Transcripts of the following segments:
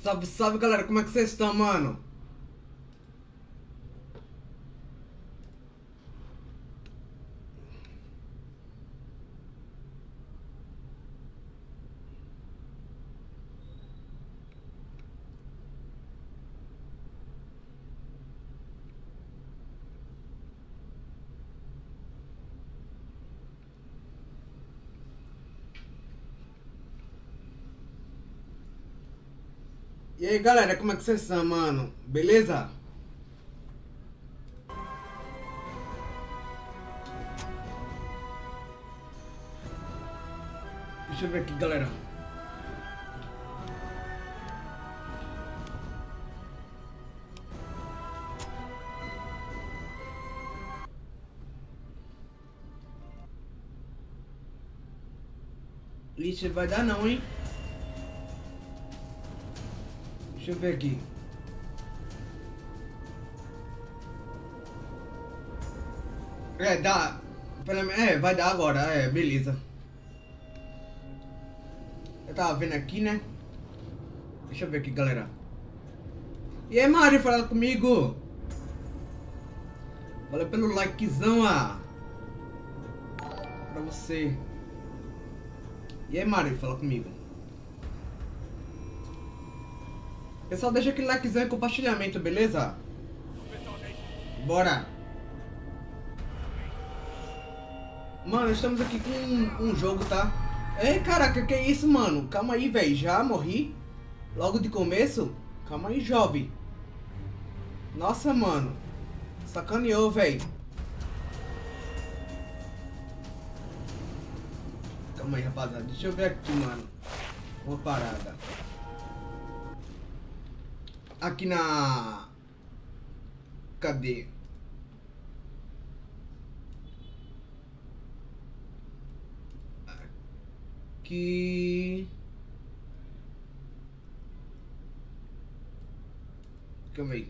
Salve, salve, galera, como é que vocês estão, mano? E aí, galera, como é que vocês estão, mano? Beleza? Deixa eu ver aqui, galera. Ixi, vai dar não, hein? Deixa eu ver aqui. Dá. Vai dar agora, beleza. Eu tava vendo aqui, né? Deixa eu ver aqui, galera. E aí, Mário, fala comigo. Valeu pelo likezão, pra você. E aí, Mário, fala comigo. Pessoal, deixa aquele likezão e compartilhamento, beleza? Bora! Mano, estamos aqui com um jogo, tá? Ei, caraca, que é isso, mano? Calma aí, velho. Já morri? Logo de começo? Calma aí, jovem. Nossa, mano. Sacaneou, velho. Calma aí, rapaziada. Deixa eu ver aqui, mano. Uma parada. Aqui na... Cadê? Aqui... Calma aí.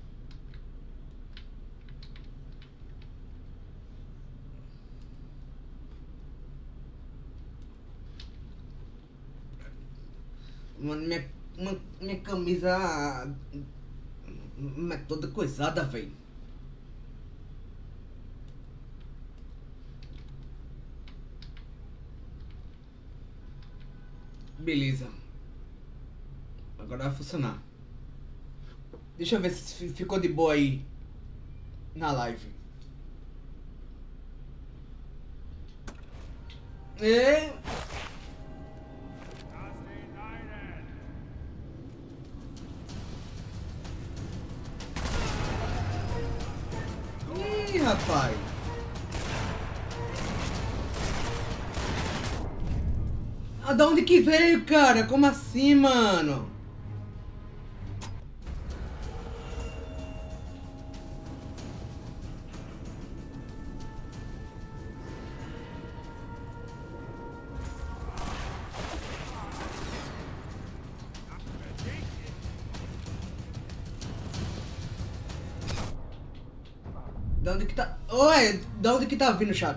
Mano, minha camisa é toda coisada, velho. Beleza. Agora vai funcionar. Deixa eu ver se ficou de boa aí na live. Ih, rapaz. Da onde que veio, cara? Como assim, mano? Da onde que tá... Oi, da onde que tá vindo, chato?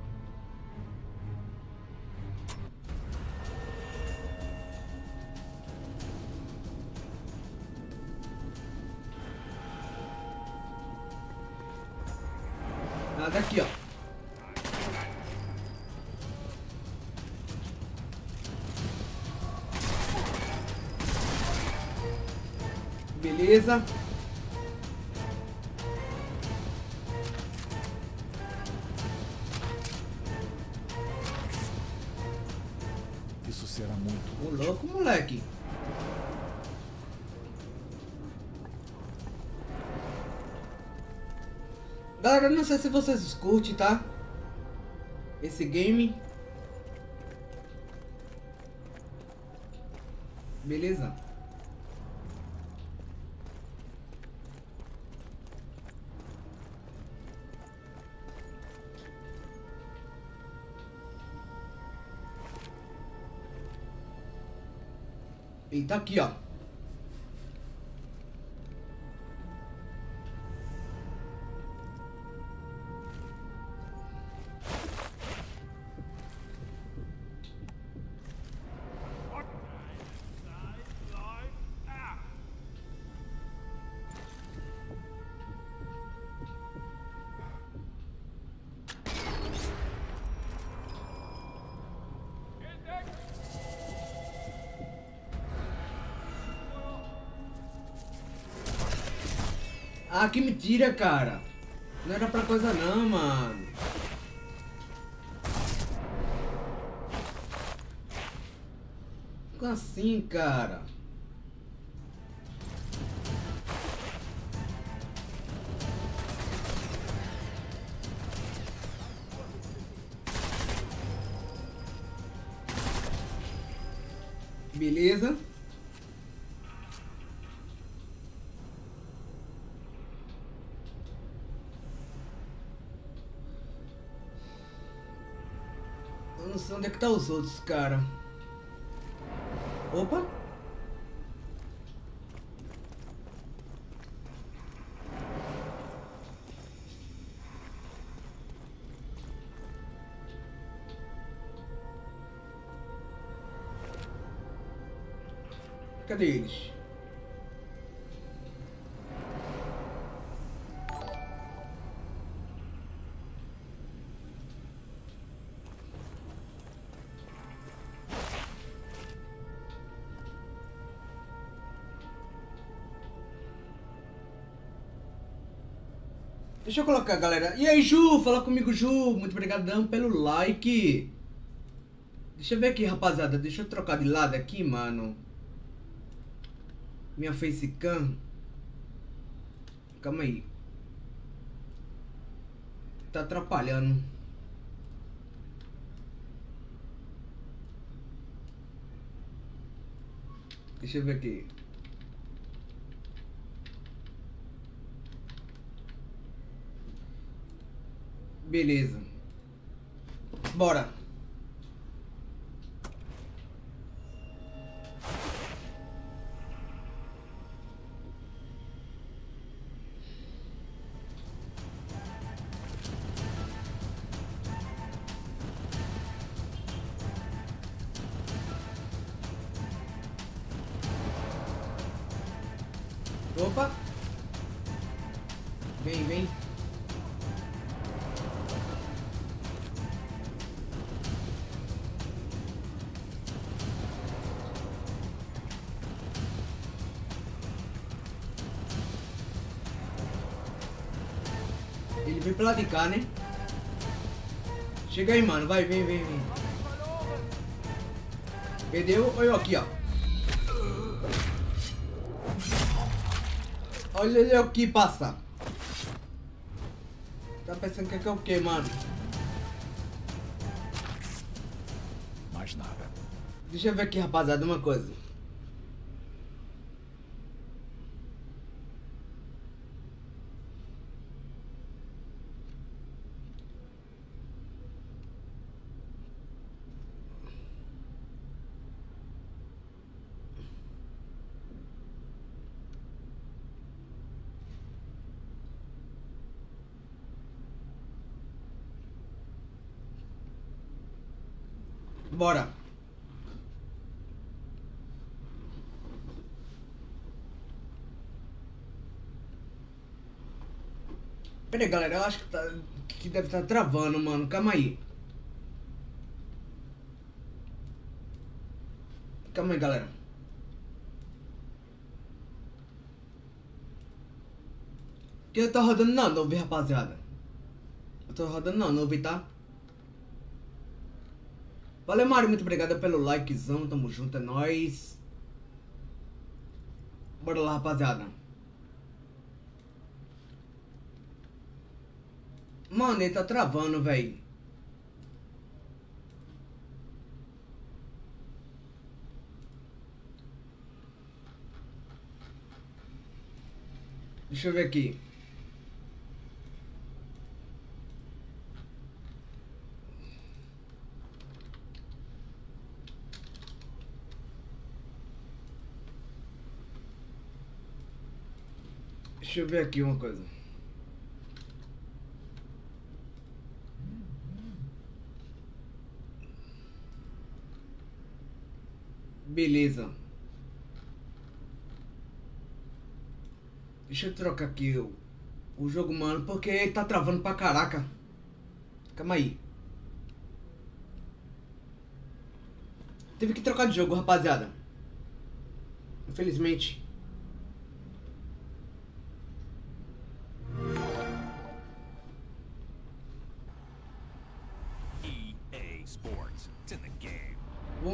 Daqui, ó. Beleza. Isso será muito Ô, útil. louco, moleque. Galera, eu não sei se vocês curtem, tá? Esse game. Beleza? E tá aqui, ó. Ah, que mentira, cara. Não era pra coisa não, mano. Como assim, cara? Beleza. Eu não sei onde é que tá os outros, cara. Opa. Cadê eles? Deixa eu colocar, galera. E aí, Ju? Fala comigo, Ju. Muito obrigadão pelo like. Deixa eu ver aqui, rapaziada. Deixa eu trocar de lado aqui, mano. Minha facecam. Calma aí. Tá atrapalhando. Deixa eu ver aqui. Beleza. Bora. Opa. Vem, vem. Ele veio pra lá de cá, né? Chega aí, mano. Vai, vem, vem, vem. Perdeu? Olha eu aqui, ó. Olha ele aqui passar. Tá pensando que é o que, mano? Mais nada. Deixa eu ver aqui, rapaziada, uma coisa. Bora. Pera aí, galera. Eu acho que deve estar travando, mano. Calma aí. Calma aí, galera. Que eu tô rodando na nuvem, rapaziada. Eu tô rodando na nuvem, tá? Valeu, Mário. Muito obrigado pelo likezão. Tamo junto, é nóis. Bora lá, rapaziada. Mano, ele tá travando, velho. Deixa eu ver aqui. Deixa eu ver aqui uma coisa. Beleza. Deixa eu trocar aqui o jogo, mano, porque ele tá travando pra caraca. Calma aí. Teve que trocar de jogo, rapaziada. Infelizmente.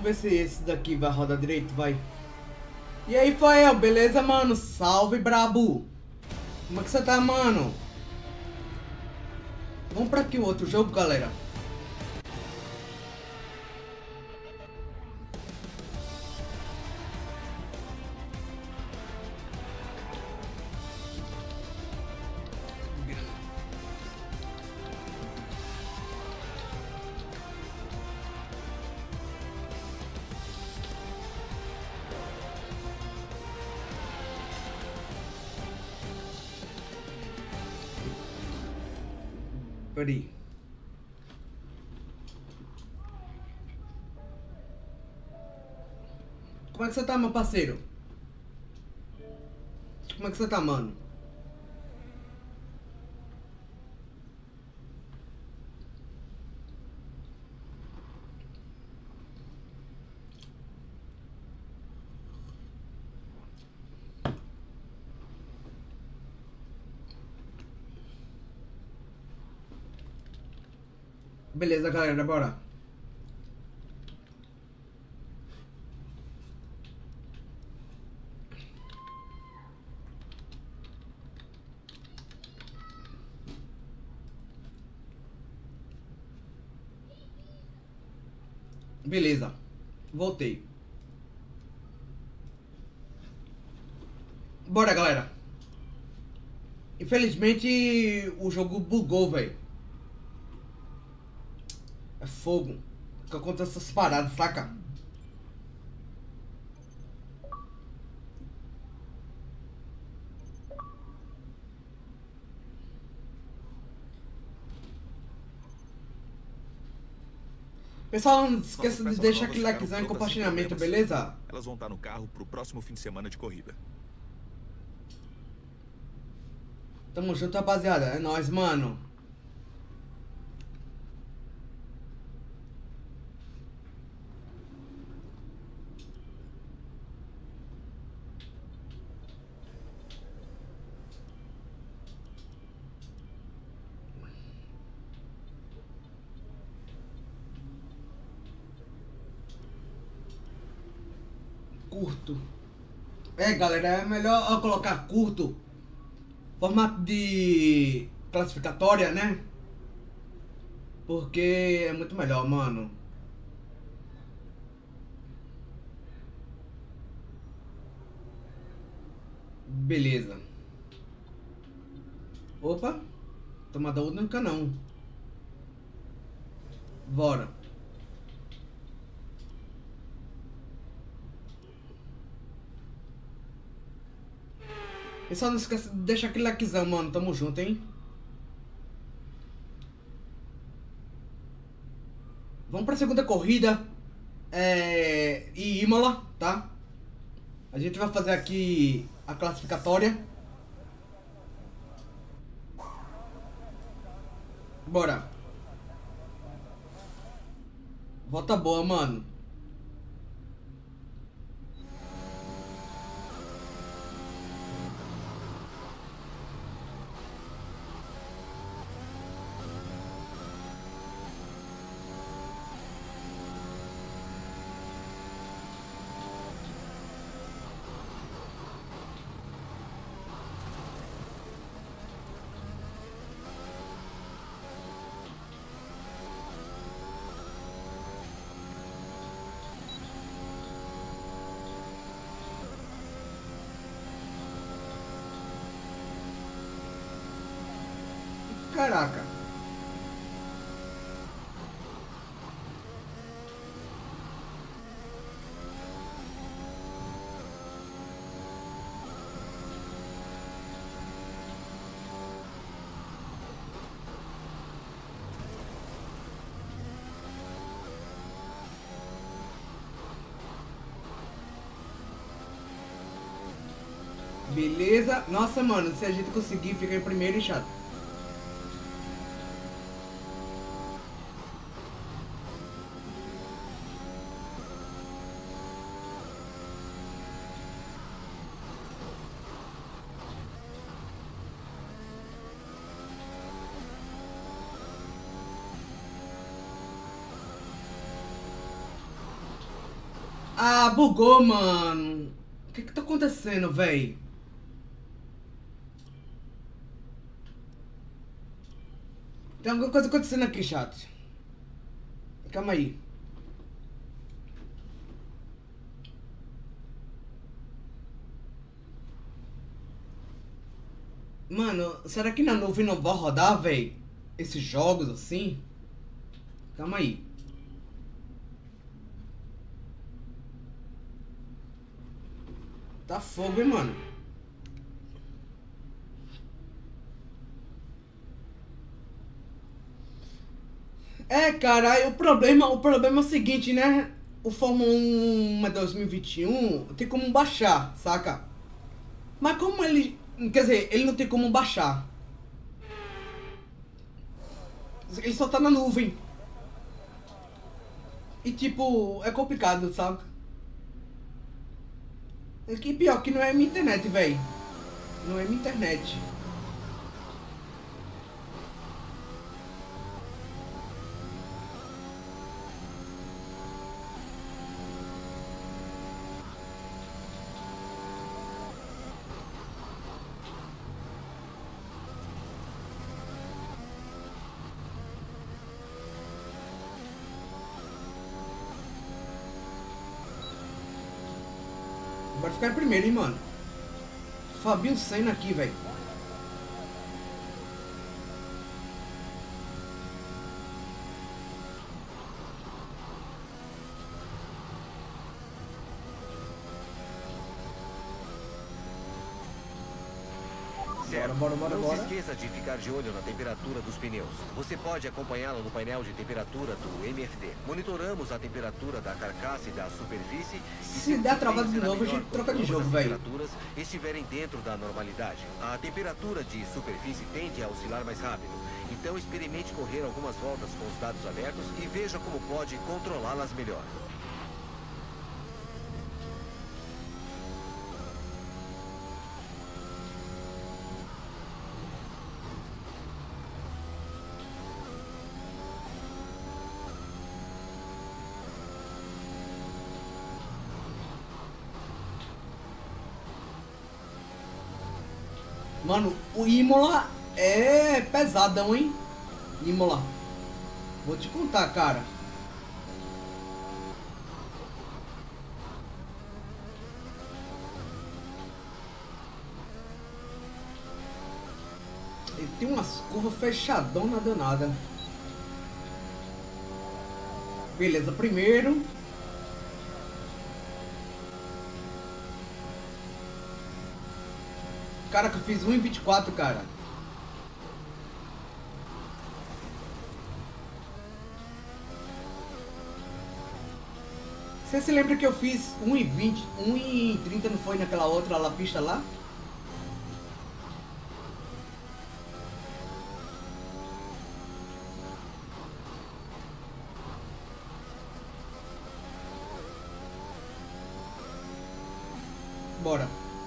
ver se esse daqui vai rodar direito, vai. E aí, Fael, beleza, mano? Salve, brabo. Como é que você tá, mano? Vamos pra aqui o outro jogo, galera. Peraí. Como é que você tá, meu parceiro? Como é que você tá, mano? Beleza, galera, bora. Beleza, voltei. Bora, galera. Infelizmente o jogo bugou, velho. É fogo que acontece essas paradas, saca? Pessoal, não esqueça de deixar aquele likezão e compartilhamento, beleza? Elas vão estar no carro pro próximo fim de semana de corrida. Tamo junto, rapaziada. É nóis, mano. Curto. É, galera, é melhor eu colocar curto. Formato de classificatória, né? Porque é muito melhor, mano. Beleza. Opa. Tomada única não. Bora. Pessoal, não esqueça de deixar aquele likezão, mano. Tamo junto, hein? Vamos pra segunda corrida. E Imola, tá? A gente vai fazer aqui a classificatória. Bora. Volta boa, mano. Caraca. Beleza. Nossa, mano, se a gente conseguir, fica em primeiro e chato. Ah, bugou, mano. O que tá acontecendo, véi? Tem alguma coisa acontecendo aqui, chat. Calma aí. Mano, será que na nuvem não vai rodar, véi? Esses jogos assim? Calma aí. Tá fogo, hein, mano? É, cara, aí o problema é o seguinte, né? O Fórmula 1 é 2021 tem como baixar, saca? Mas como ele... Quer dizer, ele não tem como baixar. Ele só tá na nuvem. E tipo, é complicado, saca? É que pior que não é minha internet, velho. Não é minha internet. Bora ficar em primeiro, hein, mano. Fabio Senna aqui, velho. Bora. Não se esqueça de ficar de olho na temperatura dos pneus. Você pode acompanhá-la no painel de temperatura do MFD. Monitoramos a temperatura da carcaça e da superfície. Se der travado de novo, a gente troca de jogo, velho. As temperaturas estiverem dentro da normalidade. A temperatura de superfície tende a oscilar mais rápido. Então experimente correr algumas voltas com os dados abertos e veja como pode controlá-las melhor. Mano, o Imola é pesadão, hein? Imola. Vou te contar, cara. Ele tem umas curvas fechadonas danada. Beleza, primeiro. Cara, que eu fiz 1,24, cara. Você se lembra que eu fiz 1,20, 1,30 não foi naquela outra lá, pista lá? Bora.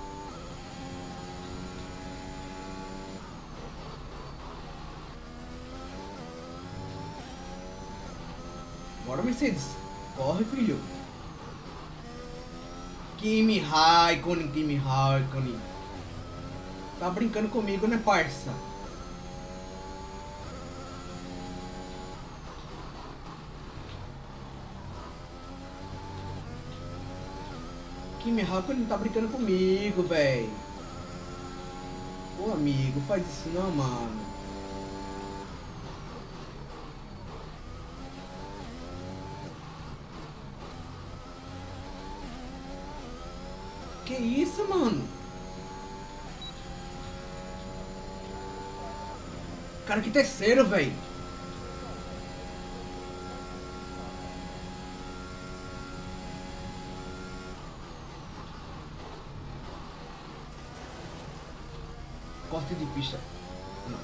Bora, Mercedes. Corre, filho. Kimi Raikkonen. Tá brincando comigo, né, parça? Kimi Raikkonen tá brincando comigo, velho. Ô, amigo, faz isso não, mano. Que isso, mano? Cara, que terceiro, velho. Corte de pista. Não.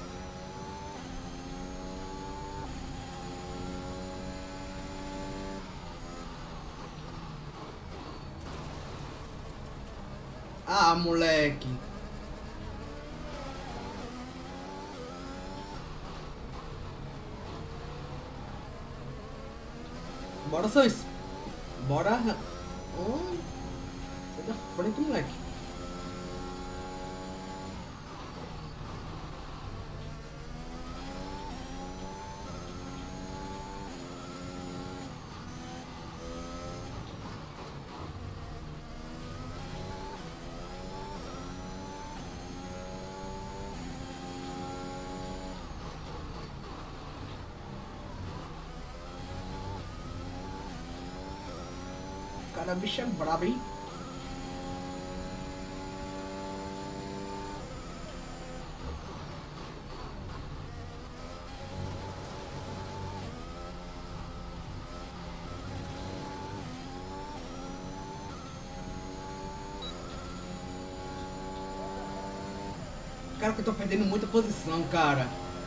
Ah, moleque. Bora, Sois. Bora. Oi. Sai da frente, moleque. Cara, bicho é brabo, hein? Cara, que eu tô perdendo muita posição, cara.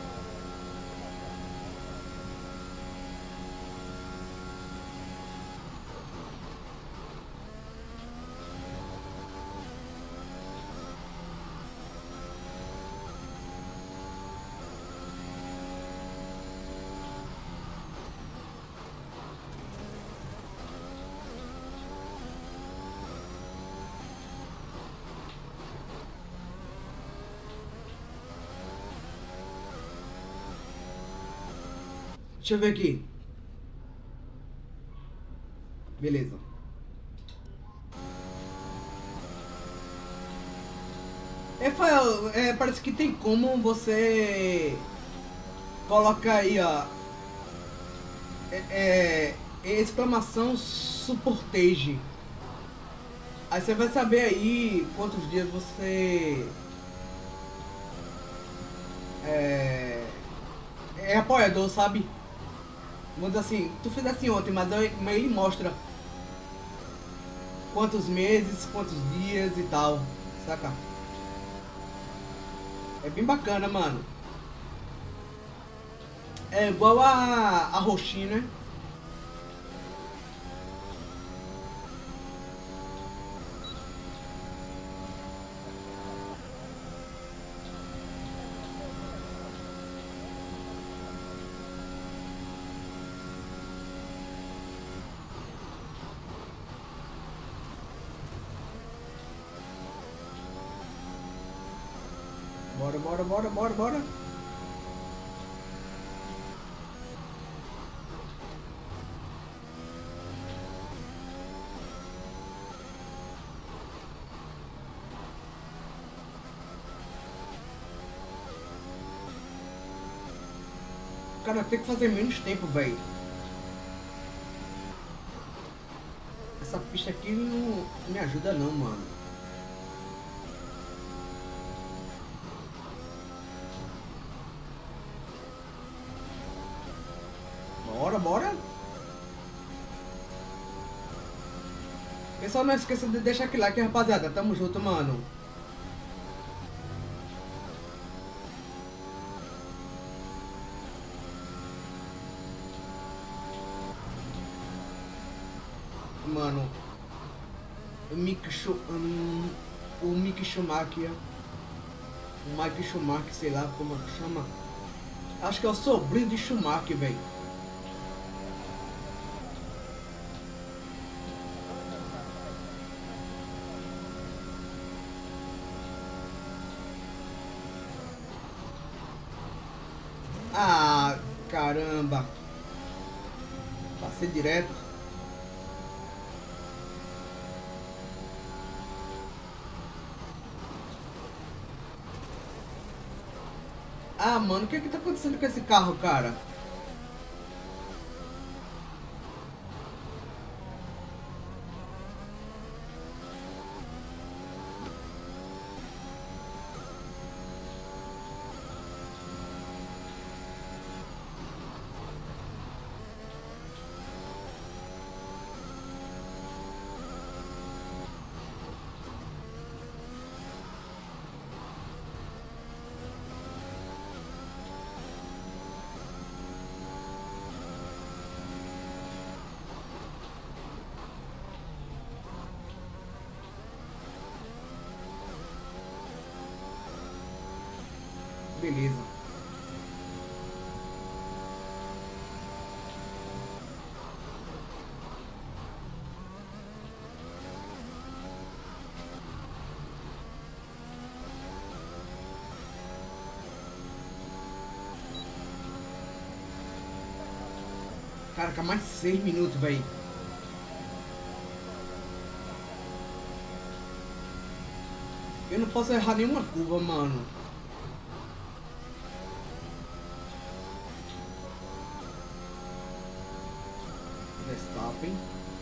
Deixa eu ver aqui. Beleza. Rafael, parece que tem como você colocar aí, ó, exclamação suportage. Aí você vai saber aí quantos dias você é apoiador, sabe? Vamos dizer assim, tu fizesse ontem, mas ele mostra quantos meses, quantos dias e tal, saca? É bem bacana, mano. É igual a Roxin, né? Bora. Cara, tem que fazer menos tempo, velho. Essa pista aqui não me ajuda não, mano. Bora. Pessoal, não esqueça de deixar aquele like, rapaziada. Tamo junto, mano. Mano, o Mick Schumacher, o Mike Schumacher, sei lá como chama. Acho que é o sobrinho de Schumacher, velho. Ah, caramba. Passei direto. Ah, mano, o que tá acontecendo com esse carro, cara? Beleza. Caraca, mais 6 minutos, velho. Eu não posso errar nenhuma curva, mano. Verstappen.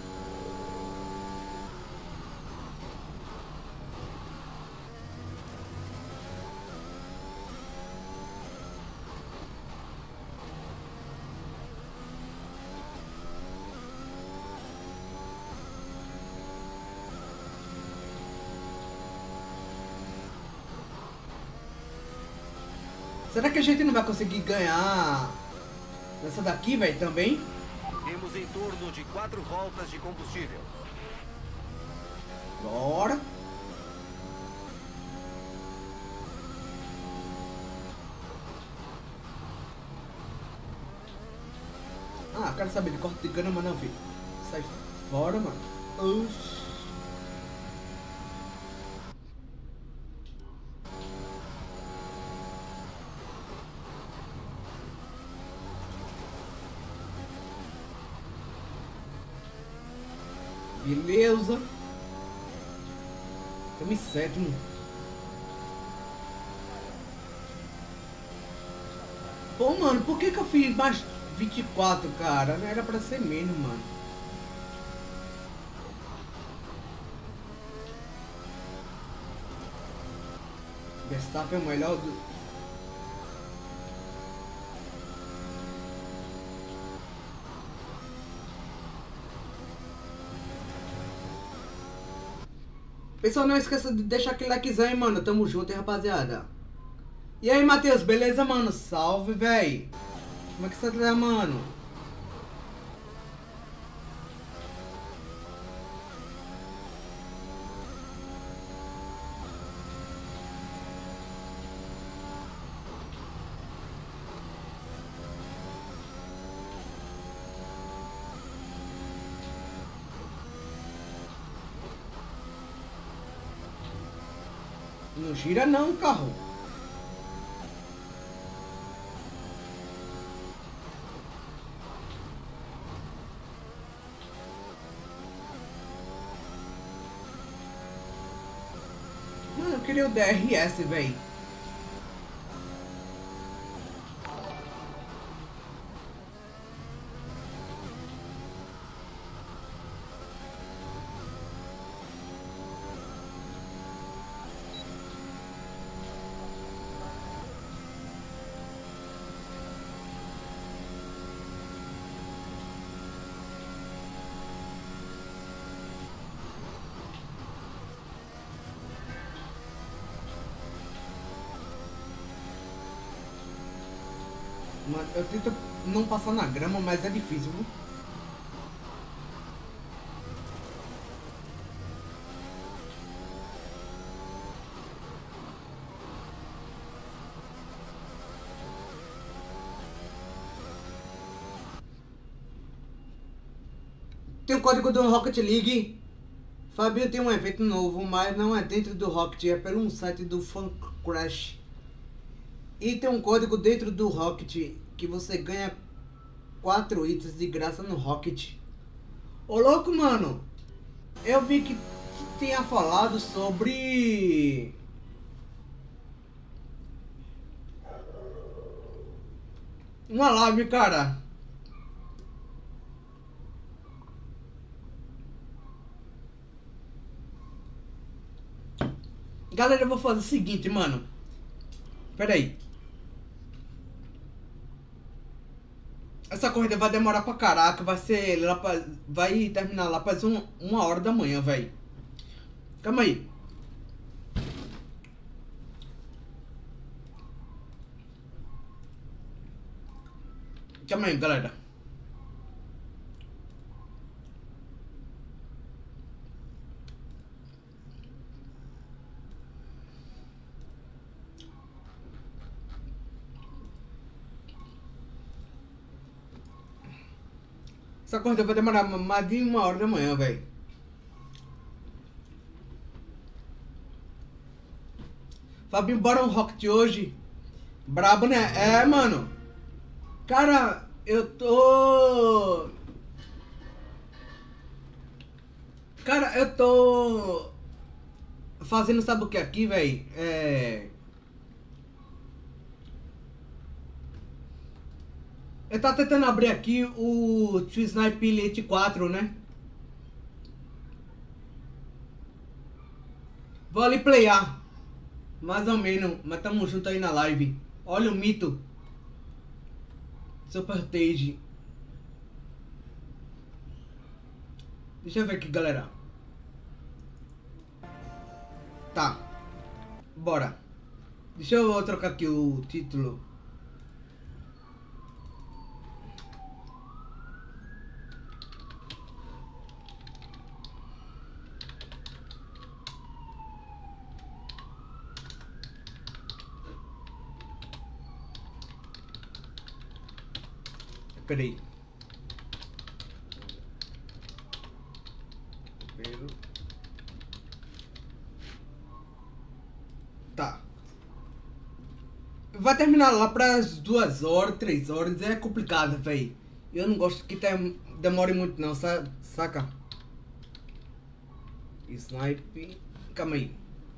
Será que a gente não vai conseguir ganhar nessa daqui, velho, também? Temos em torno de 4 voltas de combustível. Bora. Ah, quero saber de corte de grama não, filho. Sai fora, mano. Oxi. Beleza. Estamos em sétimo. Pô, mano, por que eu fiz mais 24, cara? Não era pra ser menos, mano. Verstappen é o melhor do... Pessoal, não esqueça de deixar aquele likezão, hein, mano. Tamo junto, hein, rapaziada. E aí, Matheus, beleza, mano? Salve, véi. Como é que você tá, mano? Não gira não, carro. Mano, eu queria o DRS, velho. Mano, eu tento não passar na grama, mas é difícil, viu? Tem o código do Rocket League. Fabinho tem um evento novo, mas não é dentro do Rocket, é pelo um site do Fan Crash. E tem um código dentro do Rocket que você ganha 4 itens de graça no Rocket. Ô louco, mano. Eu vi que tinha falado sobre... uma live, cara. Galera, eu vou fazer o seguinte, mano. Pera aí. Essa corrida vai demorar pra caraca. Vai ser lá pra... vai terminar lá pra 1h da manhã, velho. Calma aí. Calma aí, galera. Essa corrida vai demorar mais de 1h da manhã, velho. Fabinho, bora um Rocket hoje. Brabo, né? É, mano. Cara, Eu tô... Cara, eu tô... fazendo, sabe o que aqui, velho? Eu tava tentando abrir aqui o Snipe Elite 4, né? Vou ali playar. Mais ou menos, mas tamo junto aí na live. Olha o mito. Super Tage. Deixa eu ver aqui, galera. Tá. Bora. Deixa eu trocar aqui o título. Peraí. Tá. Vai terminar lá pras 2 horas, 3 horas. É complicado, véi. Eu não gosto que demore muito não, saca? Snipe. Calma aí.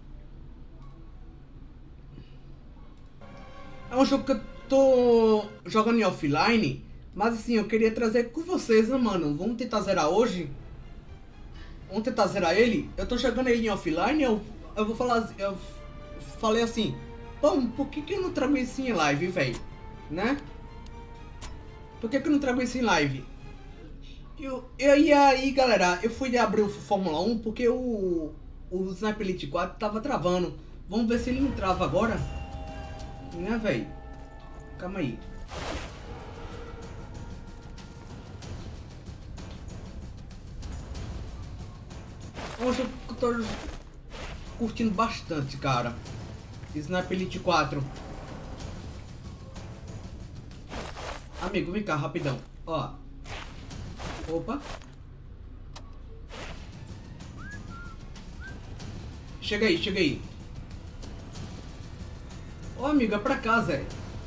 É um jogo que eu tô jogando em offline. Mas assim, eu queria trazer com vocês, né, mano? Vamos tentar zerar hoje? Vamos tentar zerar ele? Eu tô jogando ele em offline, eu vou falar... Eu falei assim... Bom, por que eu não trago isso em live, velho? Né? Por que eu não trago isso em live? E aí, galera, eu fui abrir o Fórmula 1 porque o Snipe Elite 4 tava travando. Vamos ver se ele não trava agora. Né, velho? Calma aí. É um jogo que eu tô curtindo bastante, cara. Snipe Elite 4. Amigo, vem cá, rapidão. Ó. Opa. Chega aí, chega aí. Ó, amigo, é pra cá, Zé.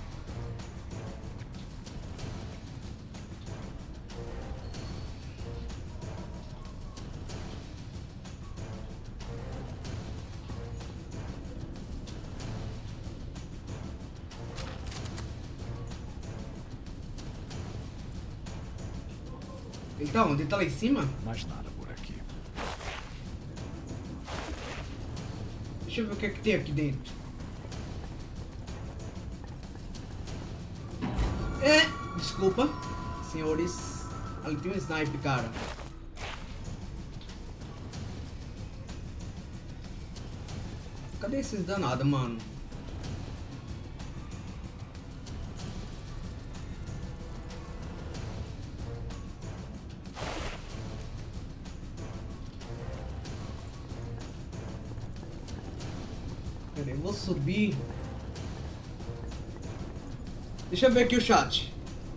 Ele tá onde? Ele tá lá em cima? Mais nada por aqui. Deixa eu ver o que é que tem aqui dentro. Desculpa, senhores. Ali tem um snipe, cara. Cadê esses danados, mano? Pera aí, eu vou subir. Deixa eu ver aqui o chat.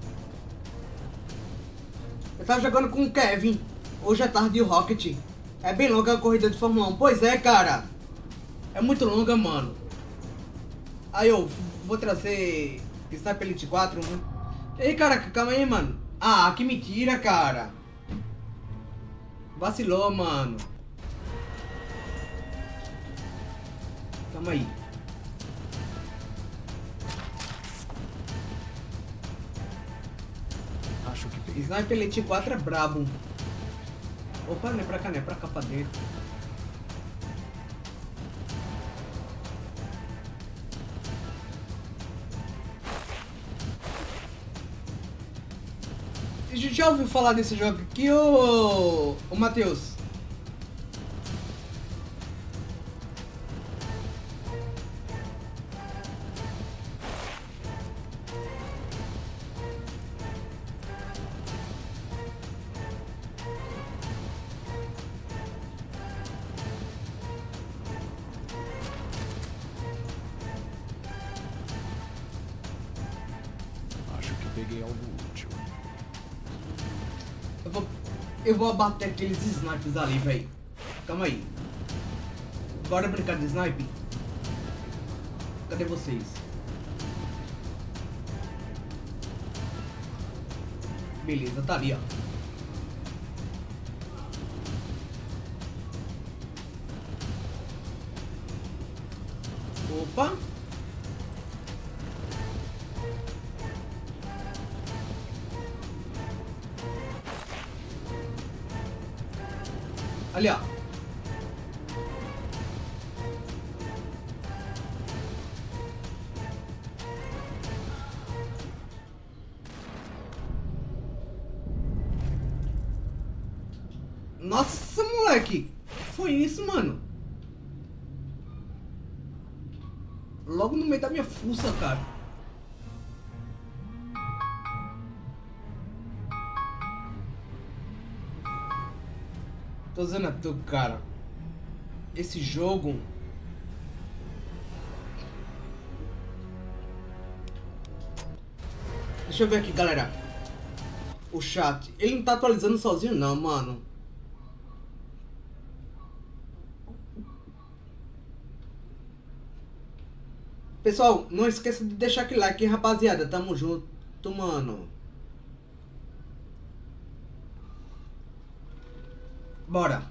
Eu tava jogando com o Kevin. Hoje é tarde de Rocket. É bem longa a corrida de Fórmula 1. Pois é, cara. É muito longa, mano. Aí eu vou trazer Snipe Elite 4, né? Ei, cara, calma aí, mano. Ah, que mentira, cara. Vacilou, mano. Calma aí. Acho que peguei. Snipe Elite 4 é brabo. Opa, não é pra cá, não é pra cá, pra dentro. Já ouviu falar desse jogo aqui, ô Matheus? Acho que peguei algo útil. Eu vou abater aqueles snipers ali, velho. Calma aí. Bora brincar de snipe? Cadê vocês? Beleza, tá ali, ó. Opa. Ali, ó. Nossa, moleque. Que foi isso, mano? Logo no meio da minha fuça, cara. Tô dizendo a tu, cara. Esse jogo... Deixa eu ver aqui, galera. O chat. Ele não tá atualizando sozinho, não, mano. Pessoal, não esqueça de deixar aquele like, rapaziada. Tamo junto, mano. Bora.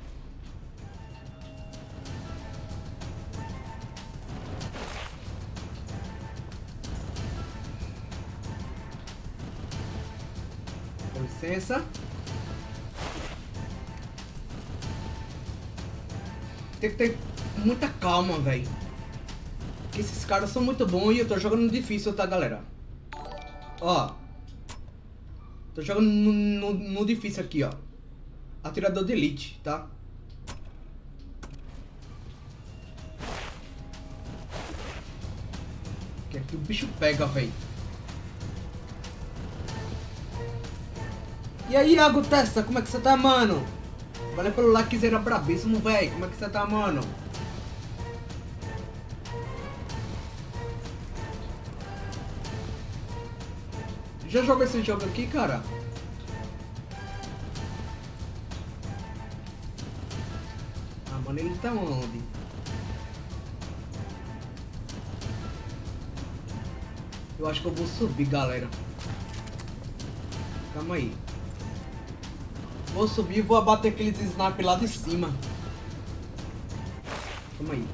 Com licença. Tem que ter muita calma, velho. Porque esses caras são muito bons e eu tô jogando no difícil, tá, galera? Ó. Tô jogando no difícil aqui, ó. Atirador de elite, tá? Que aqui o bicho pega, velho. E aí, Iago Testa, como é que você tá, mano? Valeu pelo likezeira brabíssimo, velho. Como é que você tá, mano? Já jogou esse jogo aqui, cara? Ah, mano, ele tá onde? Eu acho que eu vou subir, galera. Calma aí. Vou subir e vou abater aqueles sniper lá de cima. Calma aí.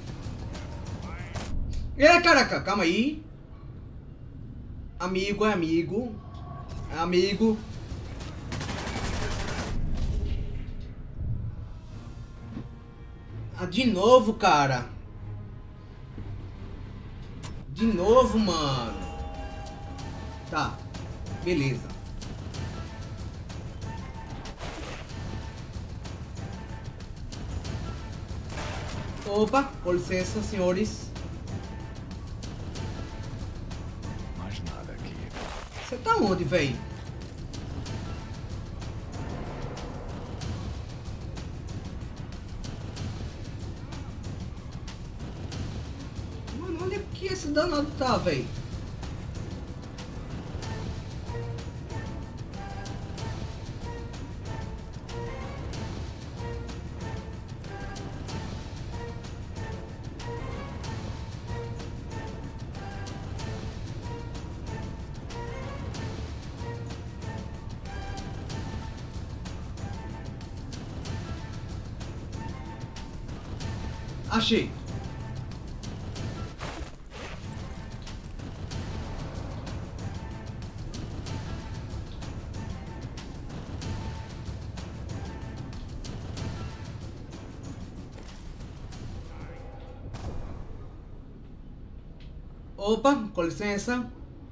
Caraca, calma aí. Amigo, é amigo. É amigo. Ah, de novo, cara. De novo, mano. Tá. Beleza. Opa, com licença, senhores. Mais nada aqui. Você tá onde, véi? Mano, onde é que esse danado tá, véi? Achei. Opa, com licença.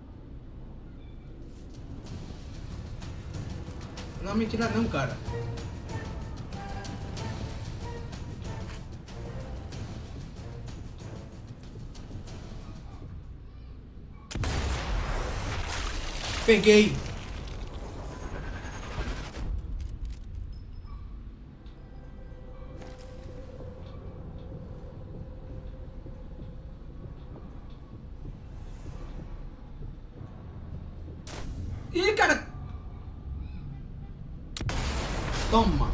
Não, mentira não, cara. Peguei. Ih, cara. Toma.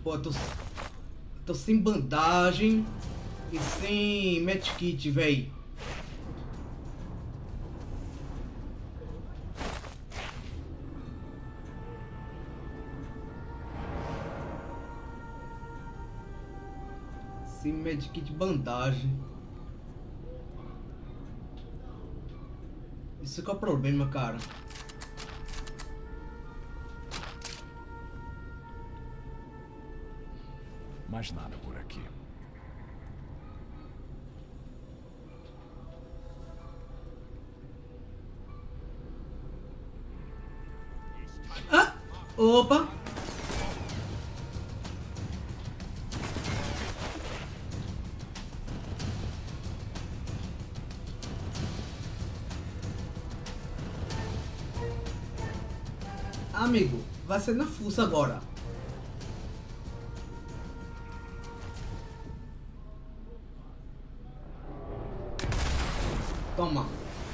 Pô, tô sem bandagem e sem medkit, véi. Sem medkit, bandagem. Isso que é o problema, cara. Mais nada por aqui. Ah! Opa! Amigo, vai ser na fuça agora. Toma.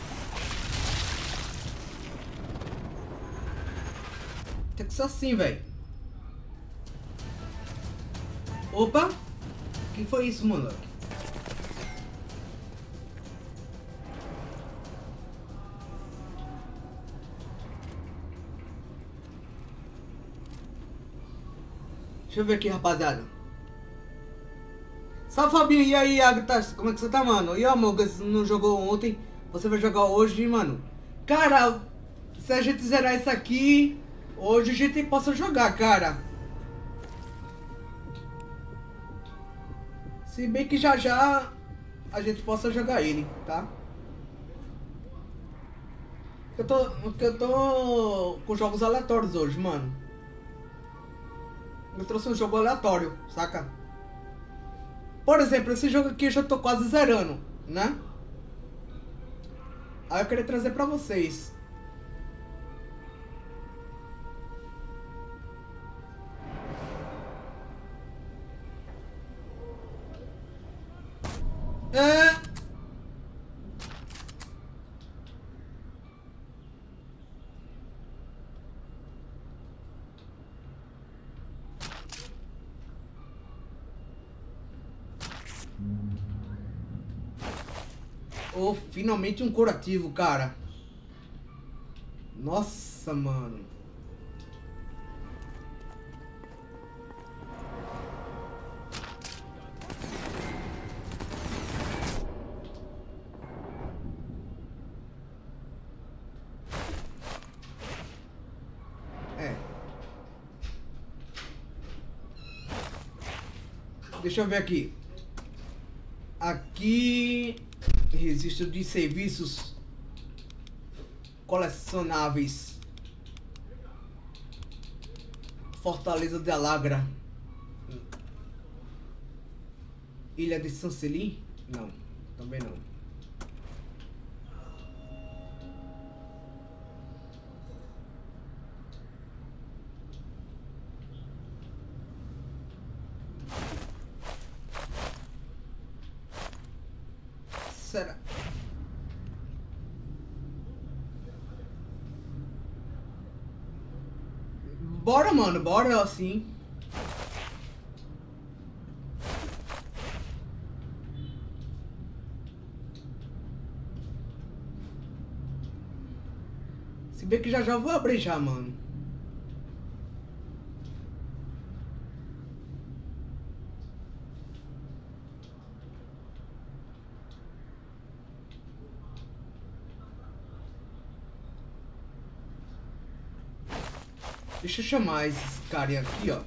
Tem que ser assim, velho. Opa! Que foi isso, moleque? Deixa eu ver aqui, rapaziada. Salve, Fabinho. E aí, Agtas? Como é que você tá, mano? E o Amogas não jogou ontem? Você vai jogar hoje, mano? Cara, se a gente zerar isso aqui, hoje a gente possa jogar, cara. Se bem que já já a gente possa jogar ele, tá? Eu tô com jogos aleatórios hoje, mano. Eu trouxe um jogo aleatório, saca? Por exemplo, esse jogo aqui eu já tô quase zerando, né? Aí eu queria trazer pra vocês. Oh, finalmente um curativo, cara. Nossa, mano. É. Deixa eu ver aqui. Aqui... Registro de serviços colecionáveis. Fortaleza de Alagra. Ilha de Sanseli? Não, também não. Será? Bora, mano, bora assim. Se bem que já já vou abrir já, mano. Deixa eu chamar esses carinha aqui, ó.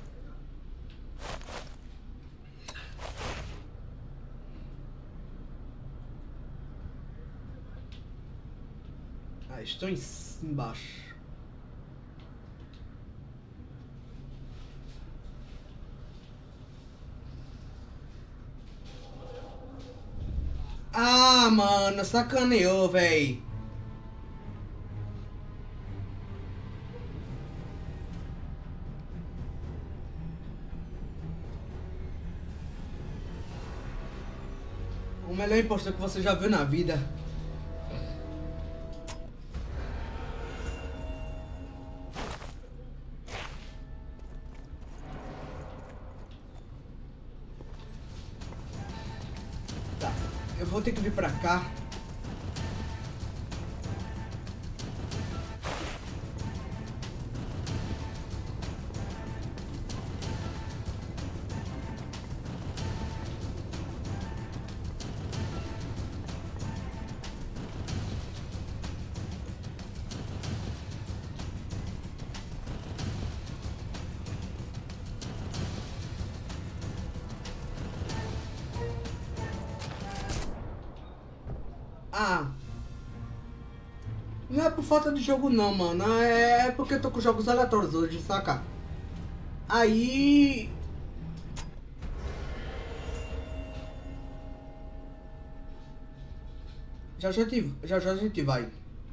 Ah, estão embaixo. Ah, mano, sacaneou, véi. O melhor impostor que você já viu na vida. vou ter que vir pra cá. Ah, não é por falta de jogo não, mano. É porque eu tô com jogos aleatórios hoje, saca? Aí... já a gente vai.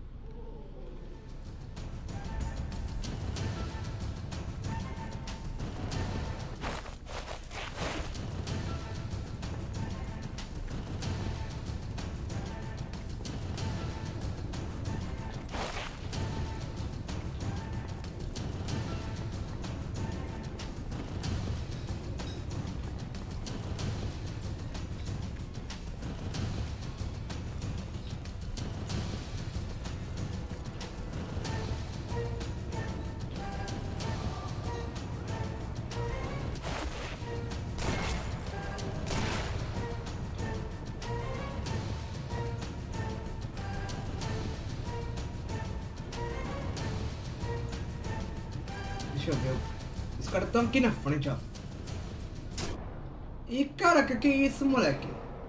Deixa eu ver. Os caras estão aqui na frente, ó. E cara, que é isso, moleque?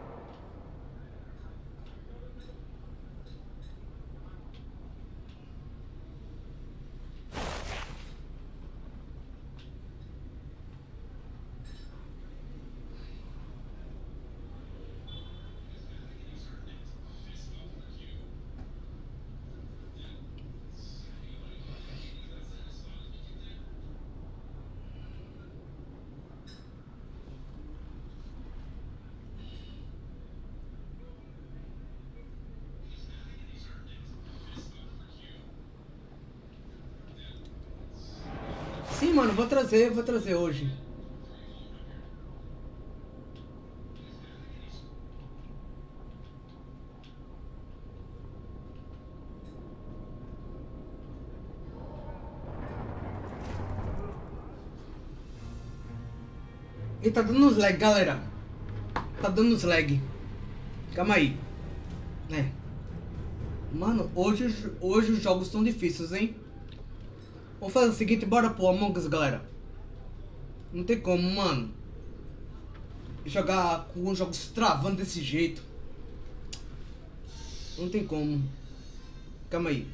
Sim, mano, vou trazer hoje. E tá dando uns lag, galera. Tá dando uns lag. Calma aí. É. Mano, hoje os jogos estão difíceis, hein? Vamos fazer o seguinte, bora pro Among Us, galera. Não tem como, mano. Jogar com os jogos travando desse jeito. Não tem como. Calma aí.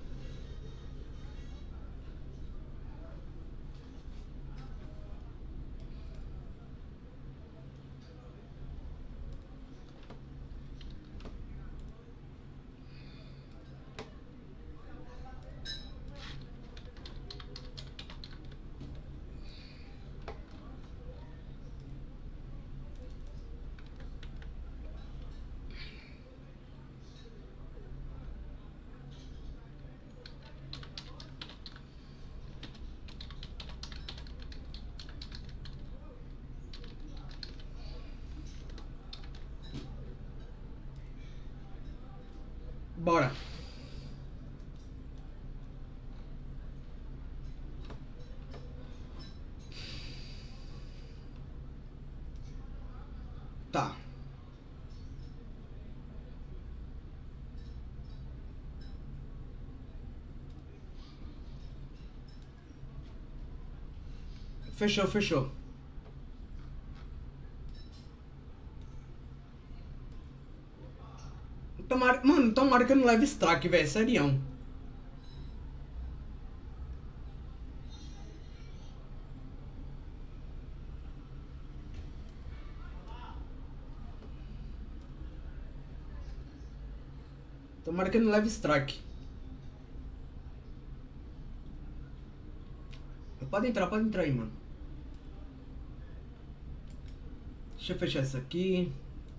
Bora. Tá. Fechou, fechou. Tomara, mano, tomara que eu não leve strike, velho. Serião. Tomara que eu não leve strike. Pode entrar aí, mano. Deixa eu fechar isso aqui.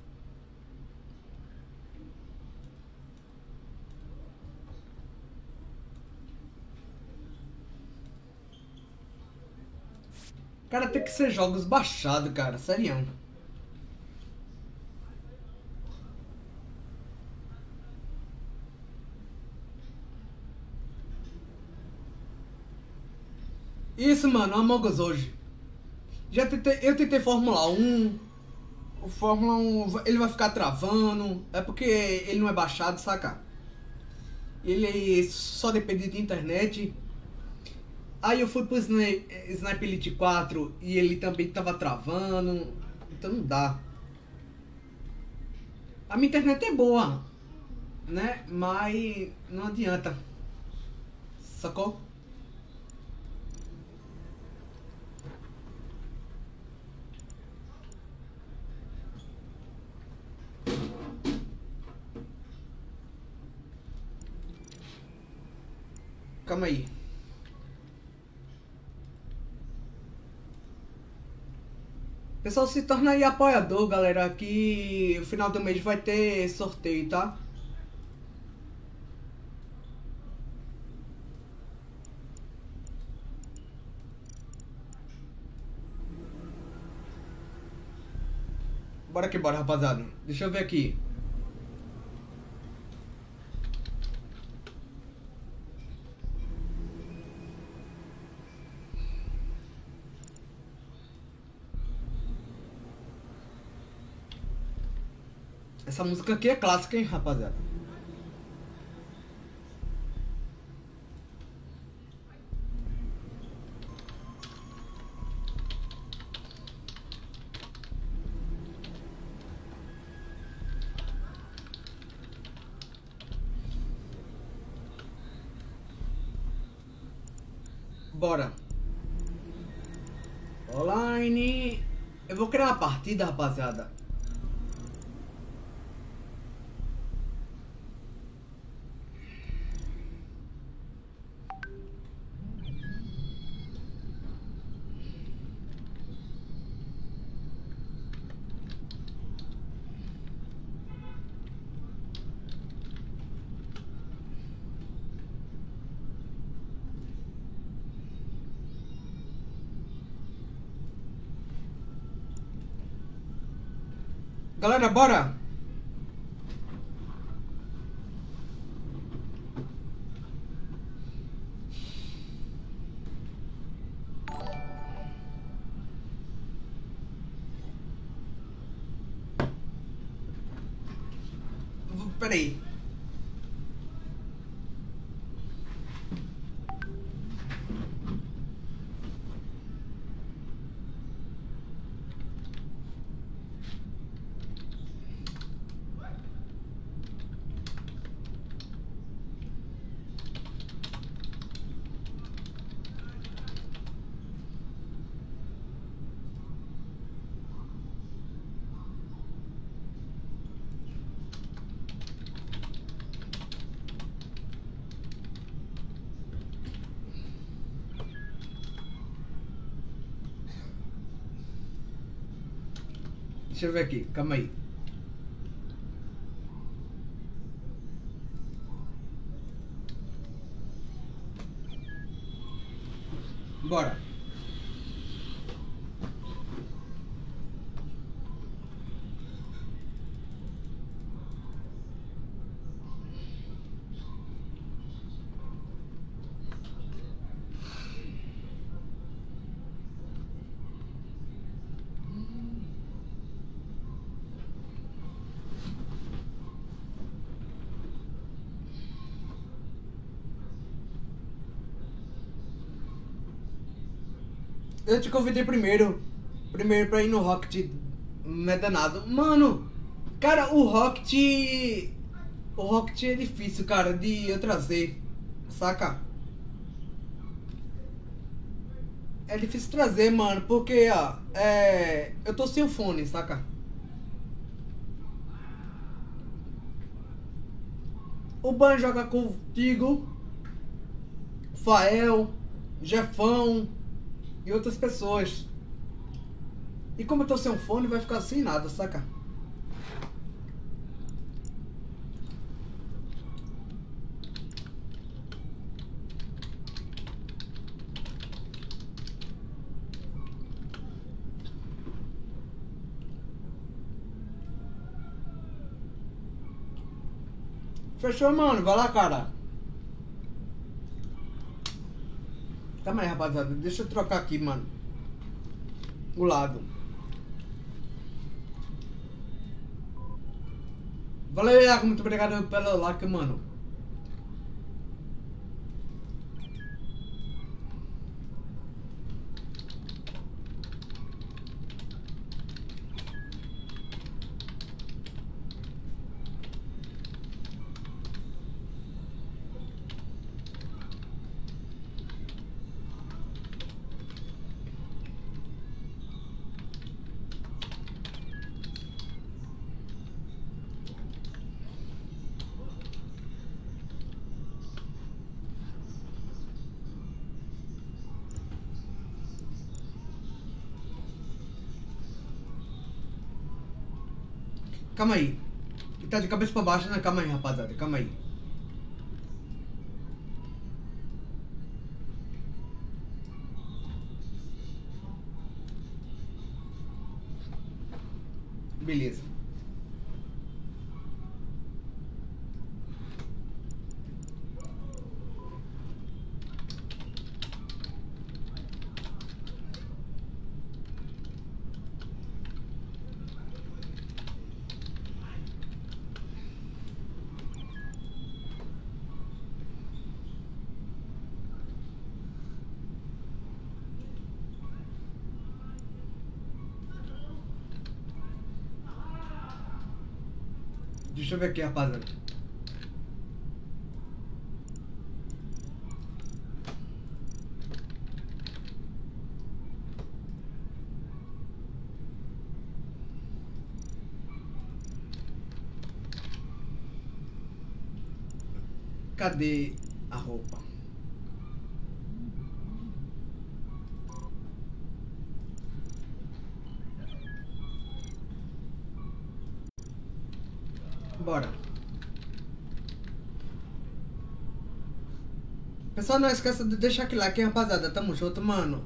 Cara, tem que ser jogos baixados, cara. Serião. Isso, mano, Among Us hoje. Eu tentei Fórmula 1. O Fórmula 1 ele vai ficar travando. É porque ele não é baixado, saca? Ele só depende de internet. Aí eu fui pro Sniper Elite 4 e ele também tava travando. Então não dá. A minha internet é boa, né? Mas não adianta. Sacou? Calma aí. Pessoal, se torna aí apoiador, galera, que no final do mês vai ter sorteio, tá? Bora que bora, rapaziada. Deixa eu ver aqui. Essa música aqui é clássica, hein, rapaziada. Bora. Online. Eu vou criar uma partida, rapaziada. Galera, bora! Peraí. Deixa eu ver aqui, calma aí. Bora. Eu te convidei primeiro pra ir no Rocket, não é danado. Mano, cara, o Rocket é difícil, cara, de eu trazer, saca? É difícil trazer, mano, porque, ó, eu tô sem o fone, saca? O Ban joga contigo, Fael, Jefão e outras pessoas. E como eu tô sem um fone, vai ficar sem nada, saca? Fechou, mano? Vai lá, cara. Calma aí, rapaziada. Deixa eu trocar aqui, mano. O lado. Valeu, Iago. Muito obrigado pelo like, mano. Calma aí. Tá de cabeça pra baixo, né? Calma aí, rapaziada. Calma aí. Beleza. Deixa eu ver aqui, rapaziada. Cadê a roupa? Bora. Pessoal, não esqueça de deixar aquele like, rapaziada. Tamo junto, mano.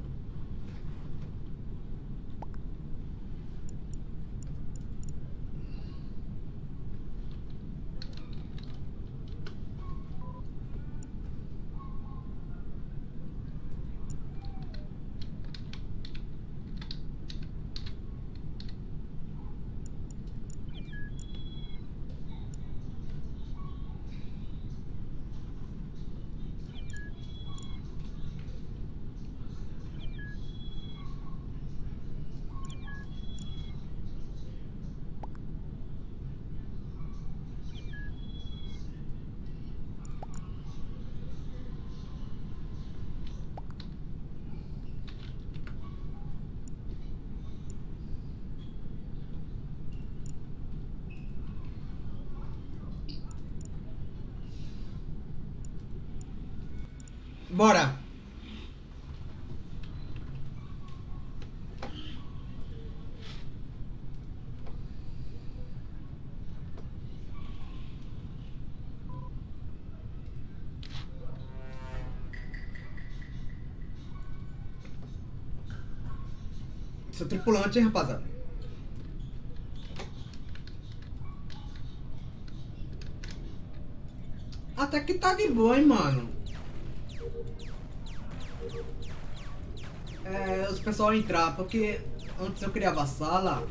Bora. Sou tripulante, hein, rapaziada. Até que tá de boa, hein, mano. Os pessoal entrar, porque antes eu criava a sala.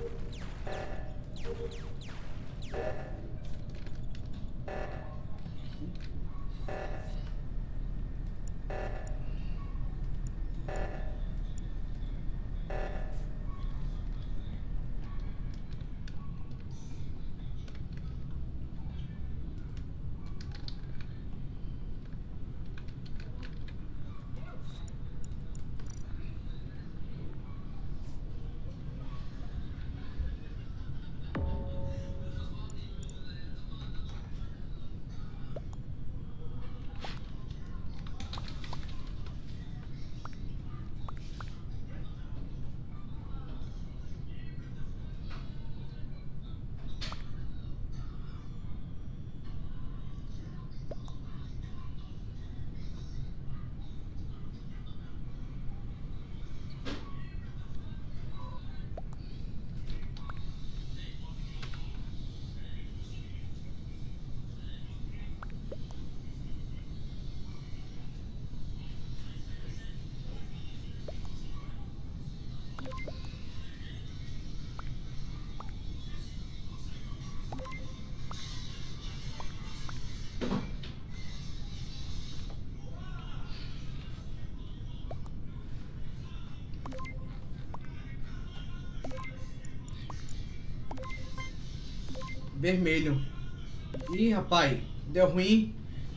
Vermelho. Ih, rapaz, deu ruim.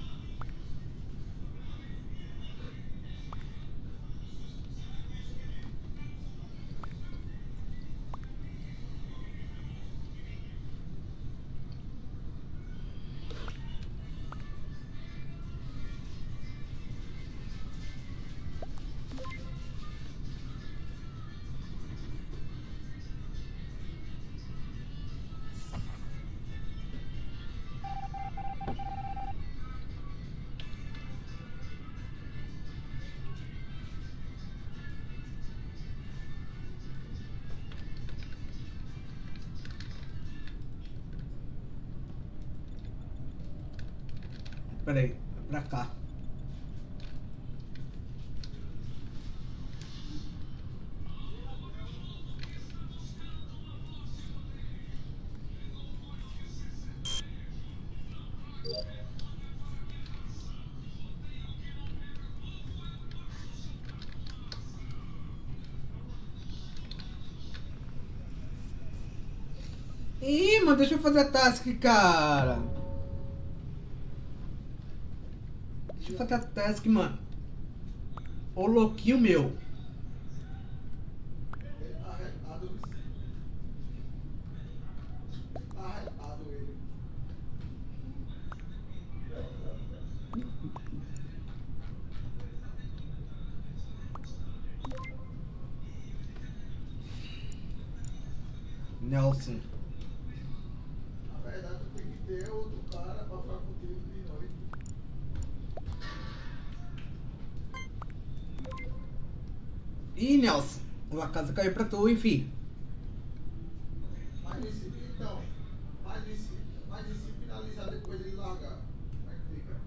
Pera aí, pra cá. Ih, mano, deixa eu fazer a task, cara. Deixa eu fazer a task, mano. Ô louquinho meu. Arretado ele. Nelson. Na verdade, tu tem que ter outro cara pra ficar contigo de noite. Ih, Nelson. A casa caiu pra tu, enfim. Mas e se, então, mas e se finalizar depois dele largar? Como é que fica?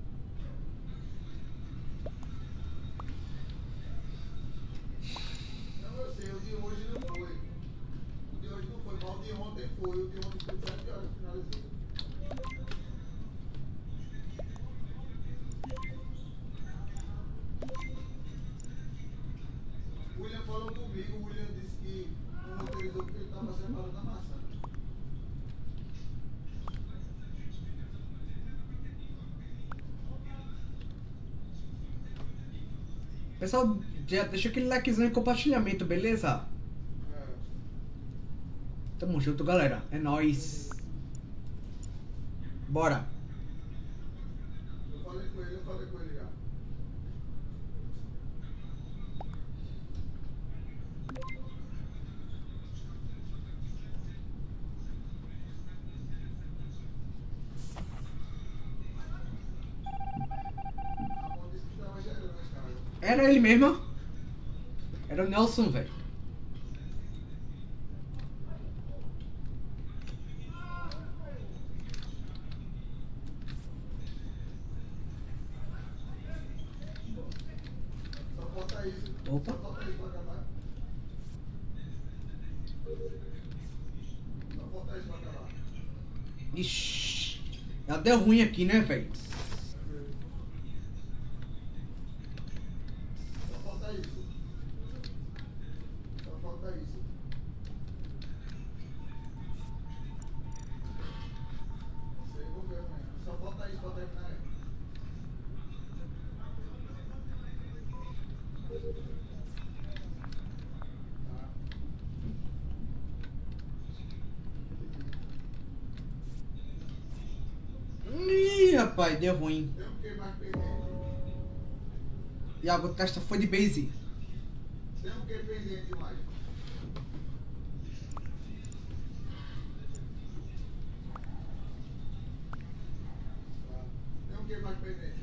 Não, eu sei, o de hoje não foi. O de hoje não foi, mas o de ontem foi. O de ontem foi 7 horas que finalizou. O William falou comigo, o William disse que não autorizou porque ele estava separando a maçã. Pessoal, já deixa aquele likezão e compartilhamento, beleza? É. Tamo junto, galera. É nóis. Bora. Eu falei com ele já. A mão disse que estava gerando as caras. Era ele mesmo? Era o Nelson, velho. Só falta isso. Opa. Só falta isso pra acabar. Só falta isso pra acabar. Ixi. Já deu ruim aqui, né, velho? Só falta isso. Só falta isso. Isso aí eu vou ver amanhã. Só falta isso pra terminar. Tá. Ih, rapaz, deu ruim. Tem o que mais pendente? E a testa foi de base. Tem o que pendente mais? Tá. Tem o que mais pendente?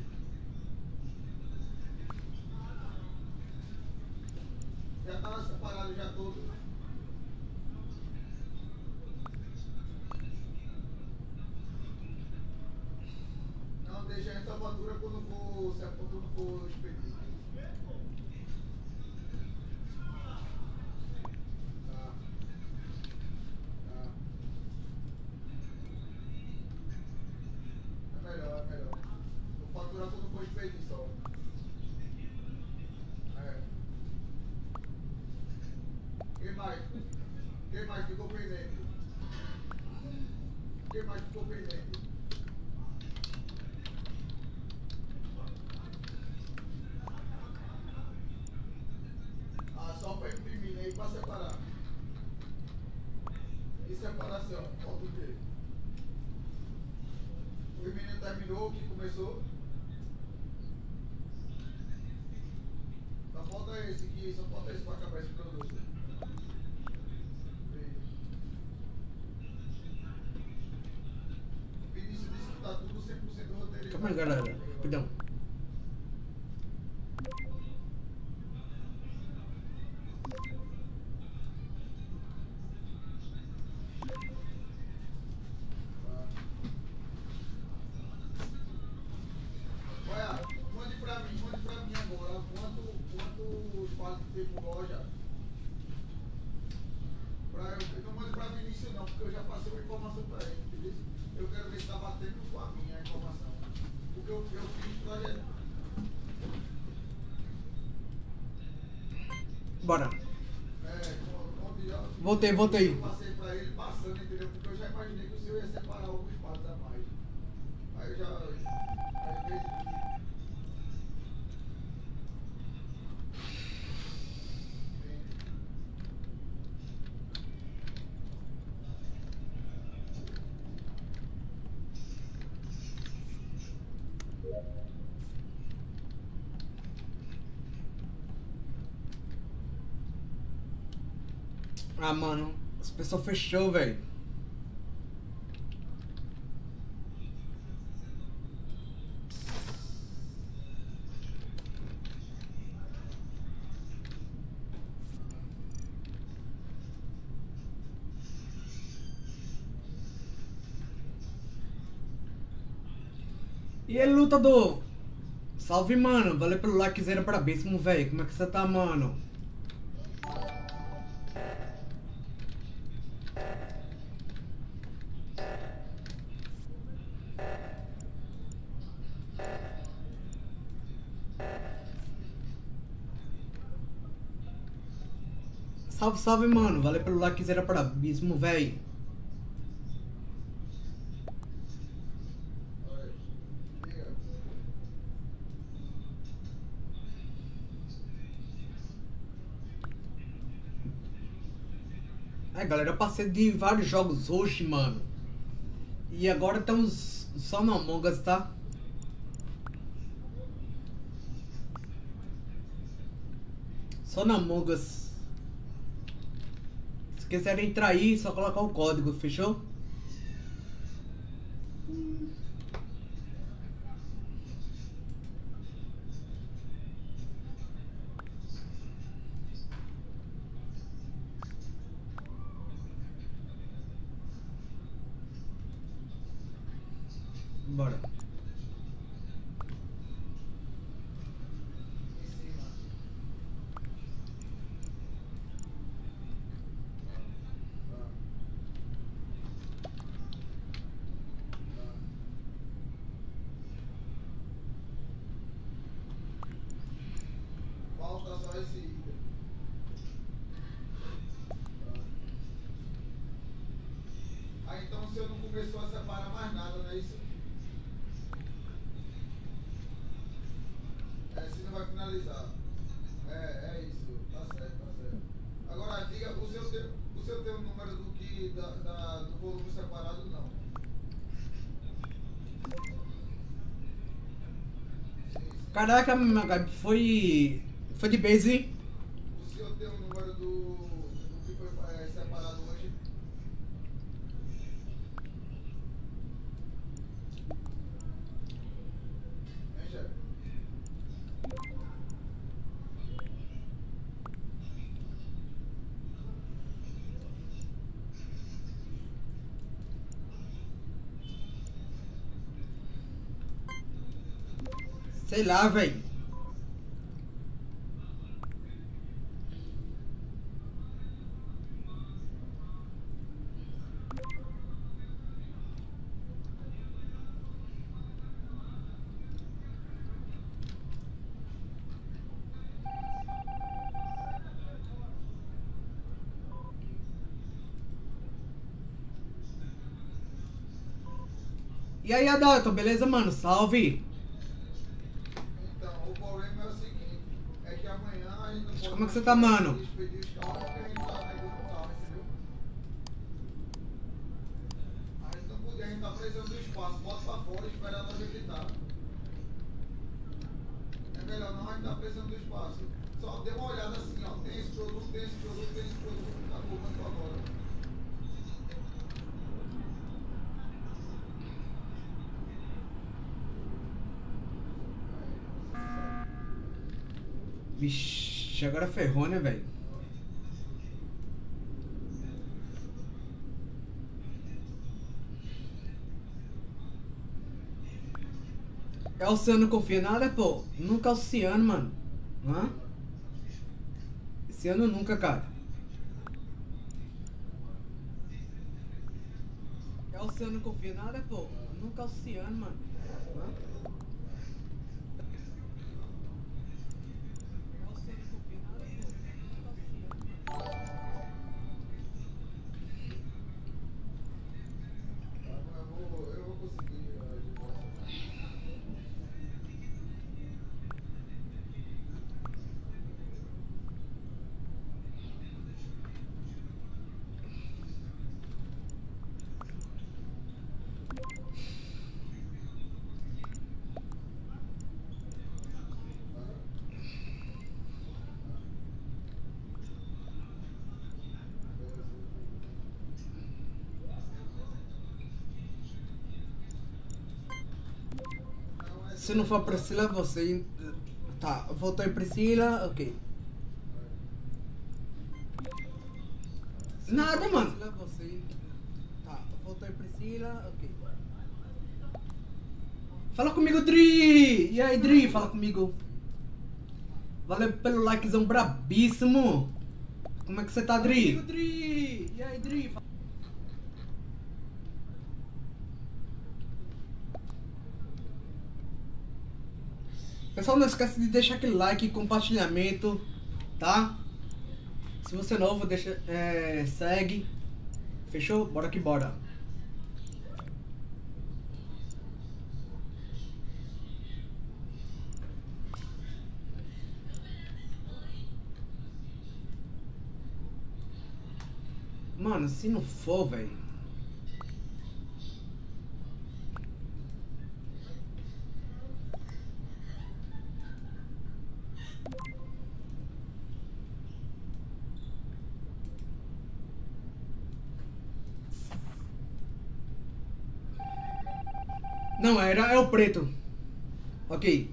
Já tava separado já todo. Não, deixa essa fatura quando for, se a fatura for expedida. Tá. Tá. É melhor, é melhor. Vou faturar quando for expedido só. É. Quem mais? Quem mais ficou pendente? pra separar. E separar assim, ó. Falta o quê? O menino terminou, o que começou? Só falta esse aqui, só falta esse pra acabar esse produto. Vinícius disse que tá tudo 100% roteirizado. Calma aí, galera. Rapidão. Olha, mande pra mim agora quanto vale ter por loja. Não mande pra Vinícius não, porque eu já passei uma informação pra ele, entendeu? Eu quero ver se tá batendo com a minha informação. Porque eu fiz projeto. Bora. Onde Voltei. eu passei pra ele passando, entendeu? Porque eu já imaginei que o senhor ia separar alguns passos a mais. Aí eu já. Aí veio. Ah, mano. As pessoas fechou, velho. E aí, lutador? Salve, mano. Valeu pelo likezera, brabíssimo, velho. Como é que você tá, mano? Salve, salve, mano. Valeu pelo likezera, brabíssimo, velho. É, galera, eu passei de vários jogos hoje, mano. E agora estamos só no Among Us, tá? Só no Among Us. Se quiserem entrar aí, só colocar o código, fechou? Bora. Falta só esse item. Ah, então o senhor não começou a separar mais nada, não é isso? Se não vai finalizar. É isso. Tá certo. Agora, diga, o senhor tem o número do volume separado, não? Caraca, Magabi, foi de base. O senhor tem o número do que foi separado hoje? Hein, chefe? Sei lá, velho. E aí, Adalto, beleza, mano? Salve! Então, o problema é o seguinte, É que amanhã a gente não pode. Como é que você tá, mano? Despedir os carros porque a gente tá na do carro, entendeu? A gente não podia, a gente tá precisando do espaço. Bota pra fora e espera ela habilitar. É melhor não, a gente tá precisando do espaço. Só dê uma olhada assim, ó. Tem esse produto, tem esse produto, tem esse produto. Tá colocando pra fora. Vixe, agora ferrou, né, velho? É Oceano confia nada, pô? Nunca é Oceano, mano. Hã? Esse ano nunca, cara. É Oceano confia nada, pô? Nunca é Oceano, mano. Hã? Eu vou conseguir ajudar. Se não for Priscila, você. Tá, voltou em Priscila, ok. Nada, mano. Tá, voltou em Priscila, ok. Fala comigo, Dri! E aí, Dri? Fala comigo. Valeu pelo likezão brabíssimo. Como é que você tá, Dri? Fala comigo, Dri! E aí, Dri? Pessoal, não esquece de deixar aquele like e compartilhamento, tá? Se você é novo, deixa, segue. Fechou? Bora que bora. Mano, se não for, velho. Não, é o preto. Ok.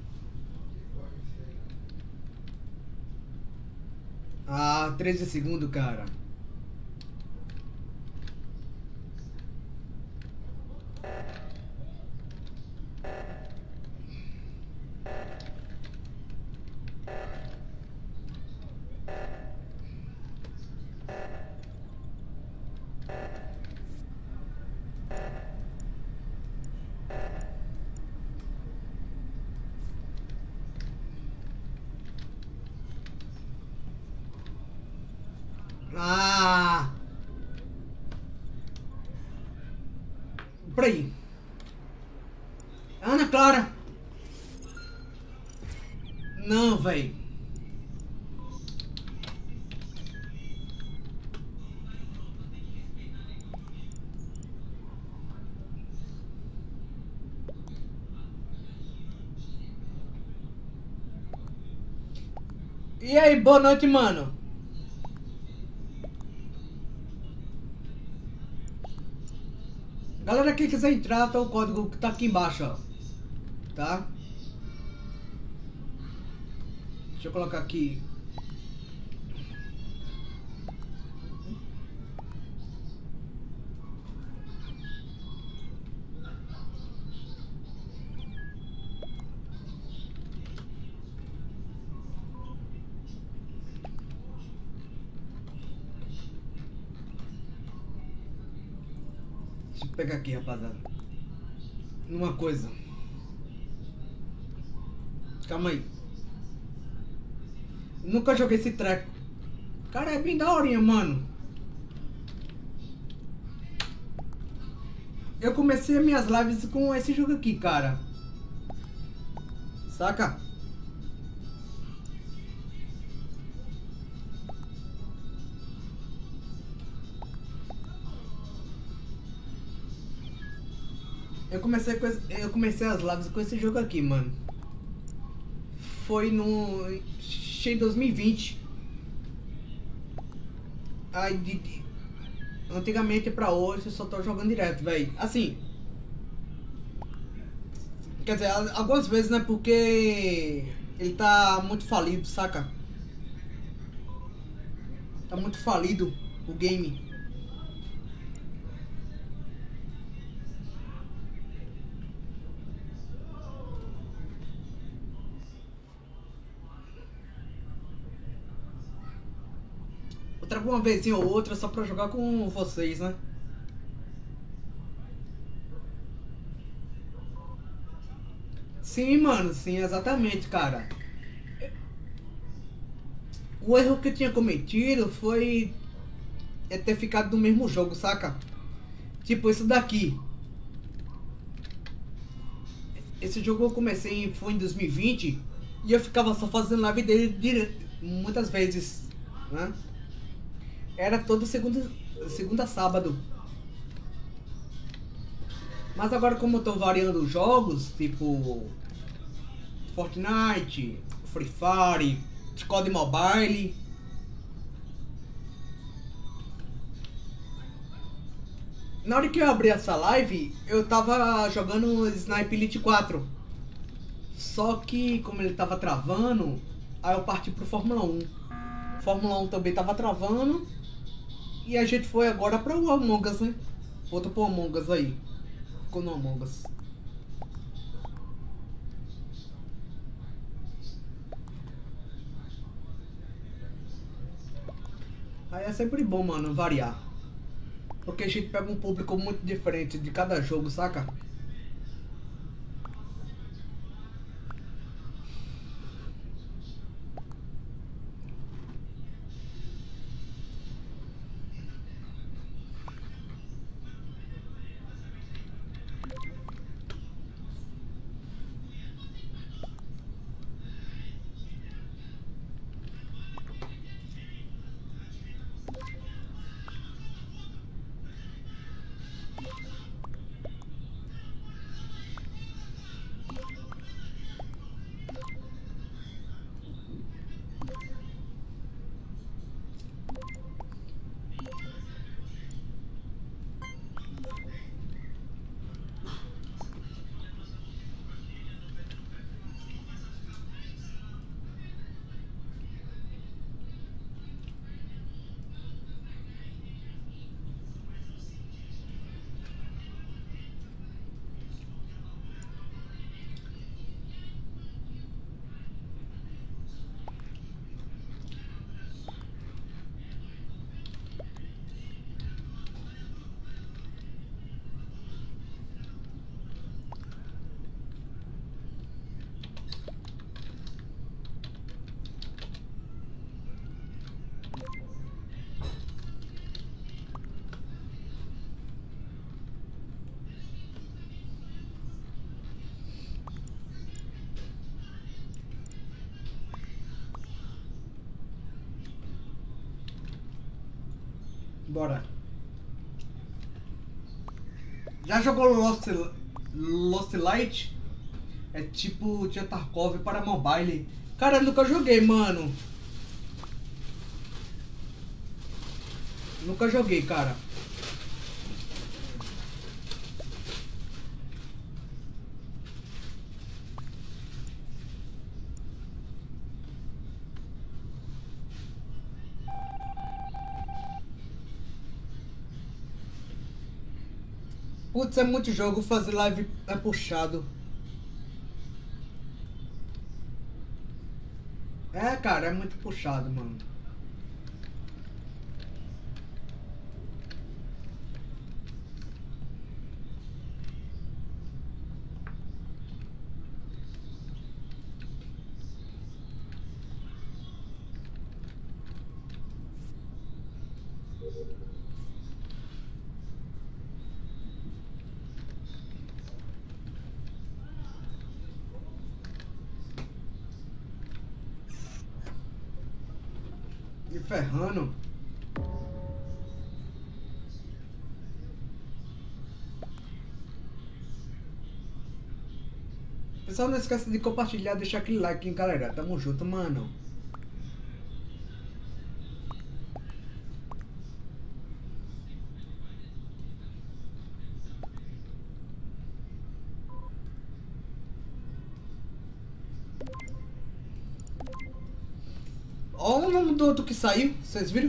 Ah, 13 segundos, cara. Ah! Por aí. Ana Clara. Não, véi. E aí, boa noite, mano. Galera, quem quiser entrar, tá o código que tá aqui embaixo, ó. Tá? Deixa eu colocar aqui. Deixa eu pegar aqui, rapaziada. Uma coisa. Calma aí. Nunca joguei esse treco. Cara, é bem daorinha, mano. Eu comecei as minhas lives com esse jogo aqui, cara. Saca? Eu comecei as lives com esse jogo aqui, mano. Foi no... Em 2020. Aí, antigamente pra hoje eu só tô jogando direto, velho. Assim... Quer dizer, algumas vezes, né, porque... Ele tá muito falido, saca? Tá muito falido o game. Eu trago uma vezinha ou outra só pra jogar com vocês, né? Sim, mano, sim, exatamente, cara. O erro que eu tinha cometido foi ter ficado no mesmo jogo, saca? Tipo, isso daqui. Esse jogo eu comecei, foi em 2020 e eu ficava só fazendo live dele muitas vezes, né? Era todo segunda a sábado. Mas agora como eu tô variando os jogos, tipo Fortnite, Free Fire, COD Mobile. Na hora que eu abri essa live, eu tava jogando Sniper Elite 4. Só que como ele tava travando, aí eu parti pro Fórmula 1. Fórmula 1 também tava travando. E a gente foi agora para o Among Us, né? Voltou pro Among Us aí. Ficou no Among Us. Aí é sempre bom, mano, variar. Porque a gente pega um público muito diferente de cada jogo, saca? Bora. Já jogou Lost Light? É tipo Tia Tarkov para mobile. Cara, eu nunca joguei, mano. Nunca joguei, cara. Putz, é muito jogo, fazer live é puxado. É, cara, é muito puxado, mano. Me ferrando. Pessoal, não esqueça de compartilhar, deixar aquele like, hein, galera. Tamo junto, mano. Olha o nome do outro que saiu, vocês viram?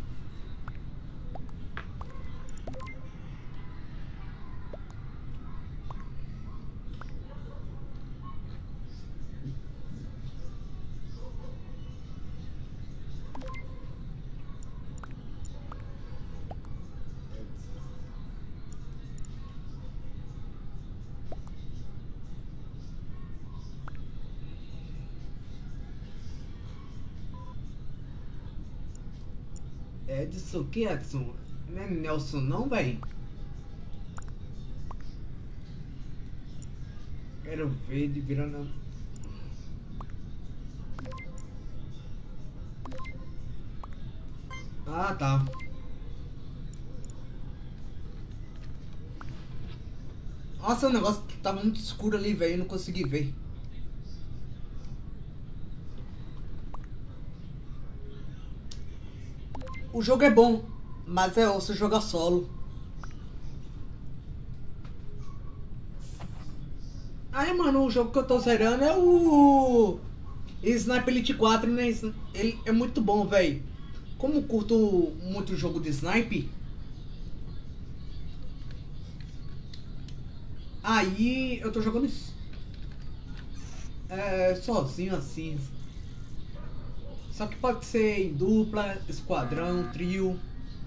Edson, que Edson? Não é Nelson não, véi? Quero ver de virando. Ah, tá. Nossa, o negócio tava muito escuro ali, velho. Eu não consegui ver. O jogo é bom, mas é osso jogar solo. Aí, mano, o jogo que eu tô zerando é o Sniper Elite 4, né? Ele é muito bom, velho. Como eu curto muito jogo de sniper, aí eu tô jogando sozinho assim. Só que pode ser em dupla, esquadrão, trio.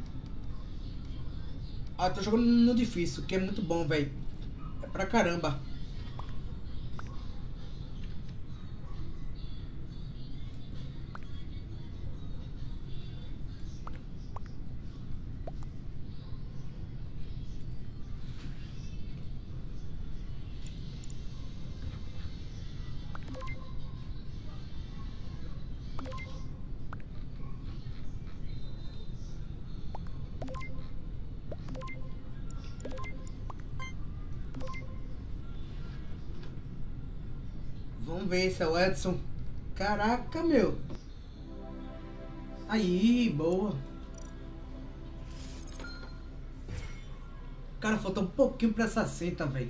Ah, eu tô jogando no difícil, que é muito bom, velho. É pra caramba. Vamos ver se é o Edson. Caraca, meu. Aí, boa. Cara, falta um pouquinho pra essa seta, velho.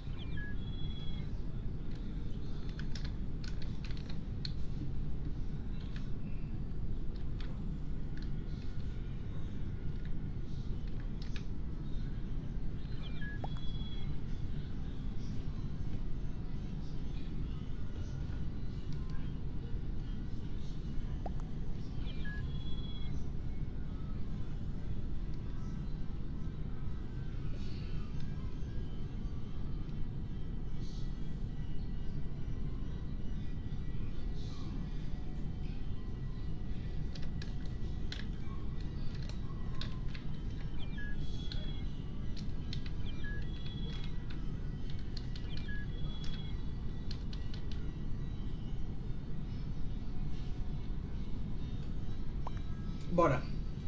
Bora.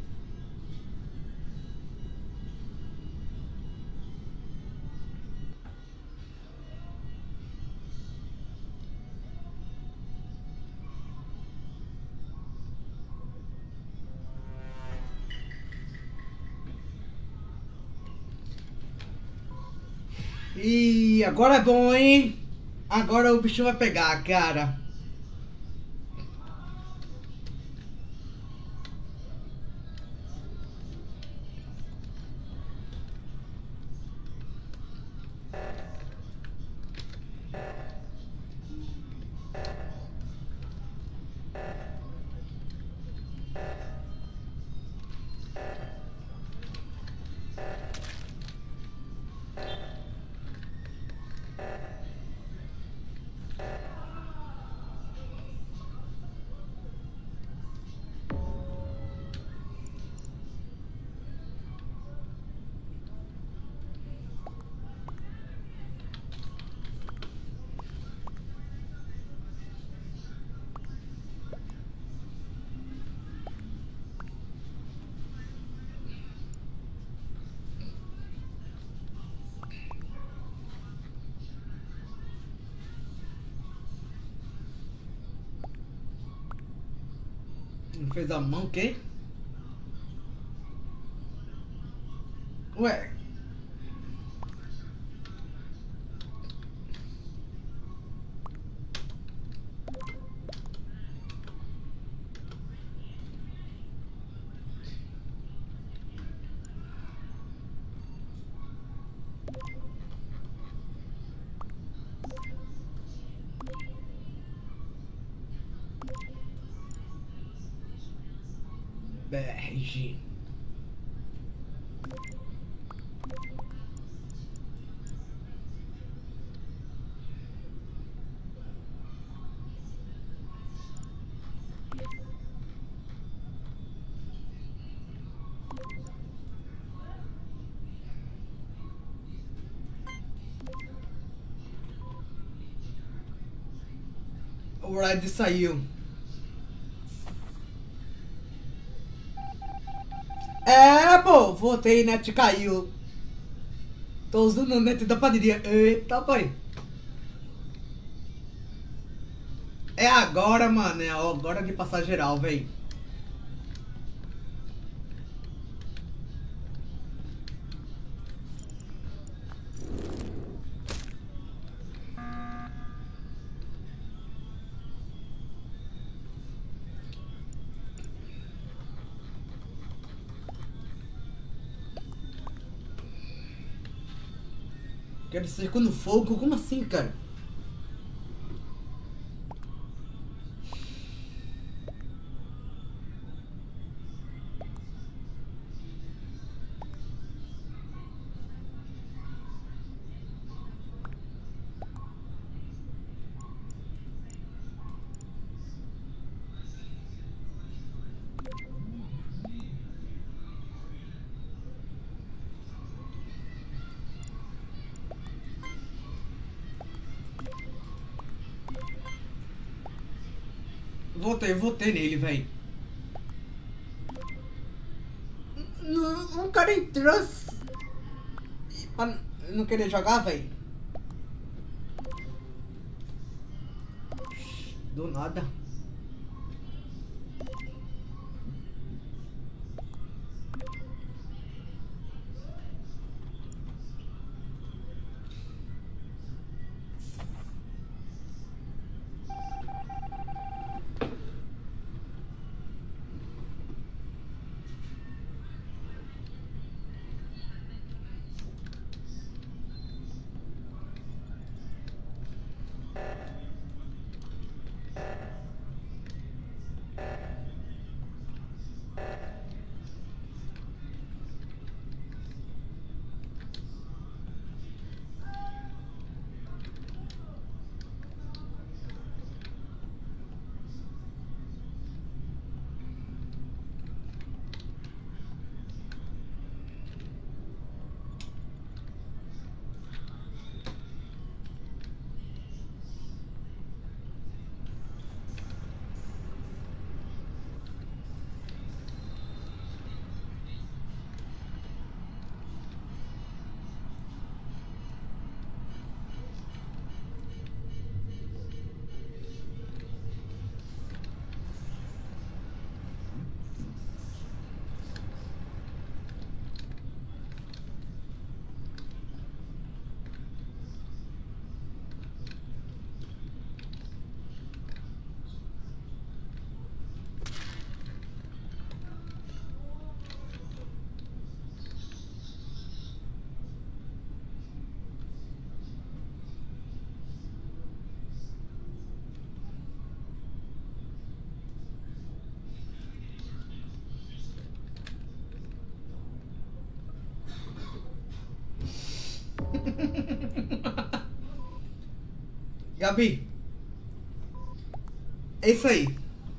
E agora é bom, hein? Agora o bicho vai pegar, cara. Não fez a mão, quem? Ué. BRG. O Red saiu. É, pô, voltei, net caiu. Tô usando o net da padaria. Eita, pai. É agora, mano. É agora de passar geral, véi. Quero cerco no fogo? Como assim, cara? Votei nele, velho. Um cara entrou pra não querer jogar, velho. Do nada. Gabi, é isso aí.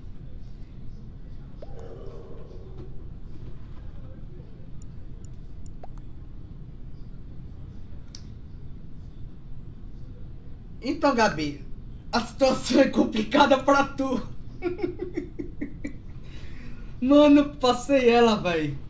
Então, Gabi, a situação é complicada pra tu. Mano, passei ela, velho.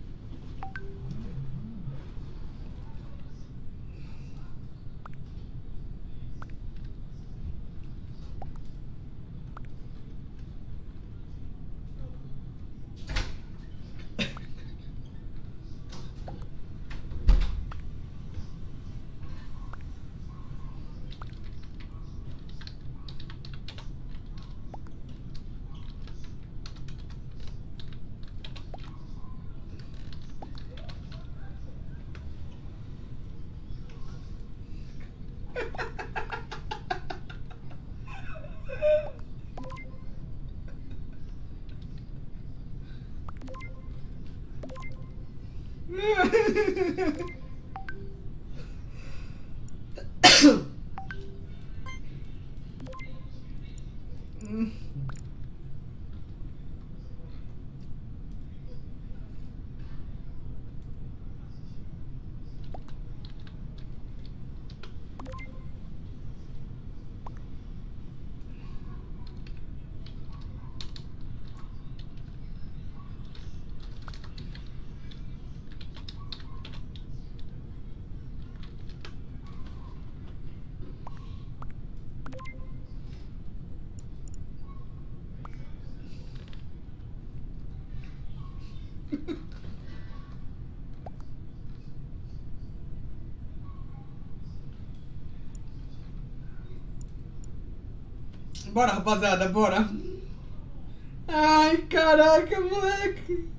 Bora, rapaziada, bora. Ai, caraca, moleque.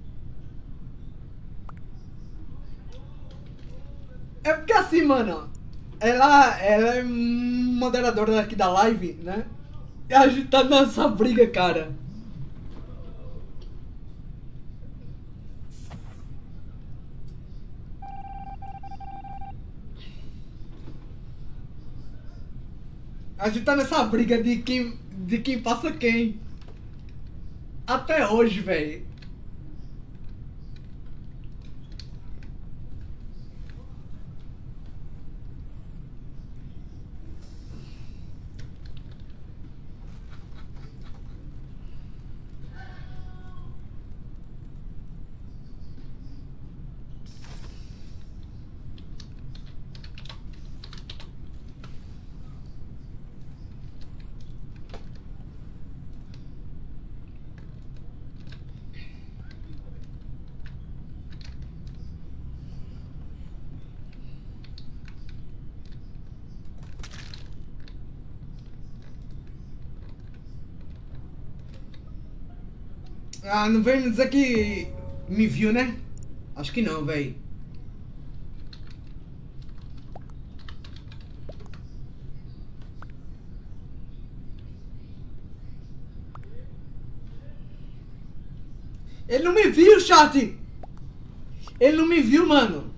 É porque assim, mano, ela é moderadora aqui da live, né? E a gente tá nessa briga, cara. A gente tá nessa briga de quem passa quem. Até hoje, velho. Ah, não vem me dizer que me viu, né? Acho que não, velho. Ele não me viu, chat! Ele não me viu, mano.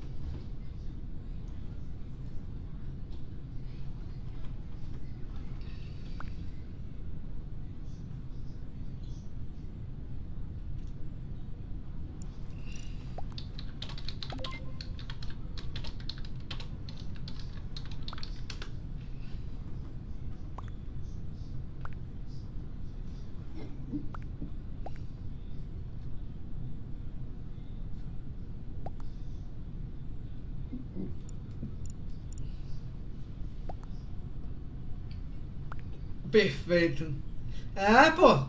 Perfeito. É, pô.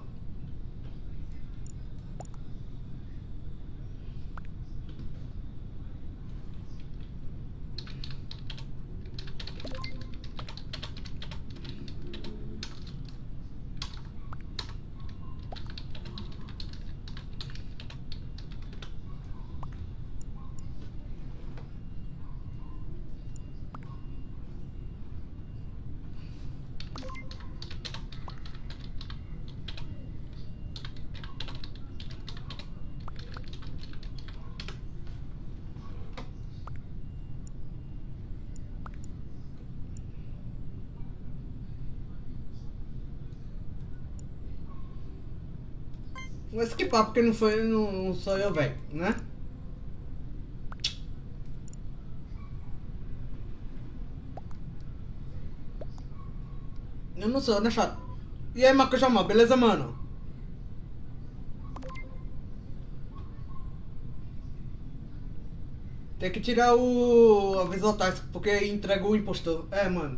Mas que papo que não foi, não sou eu, velho, né? Eu não sou, né, chato? E aí, Marco Jamal, beleza, mano? Tem que tirar o aviso táxi, porque entregou o impostor. É, mano.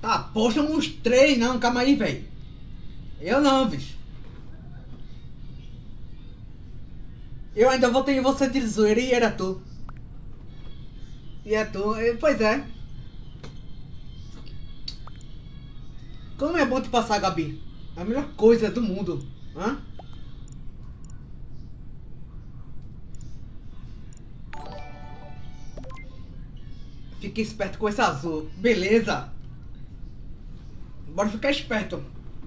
Ah, poxa, uns 3 não, calma aí, velho. Eu não, bicho. Eu ainda votei em você de zoeira e era tu. E é tu, pois é. Como é bom te passar, Gabi? A melhor coisa do mundo. Hã? Fique esperto com esse azul. Beleza. Bora ficar esperto.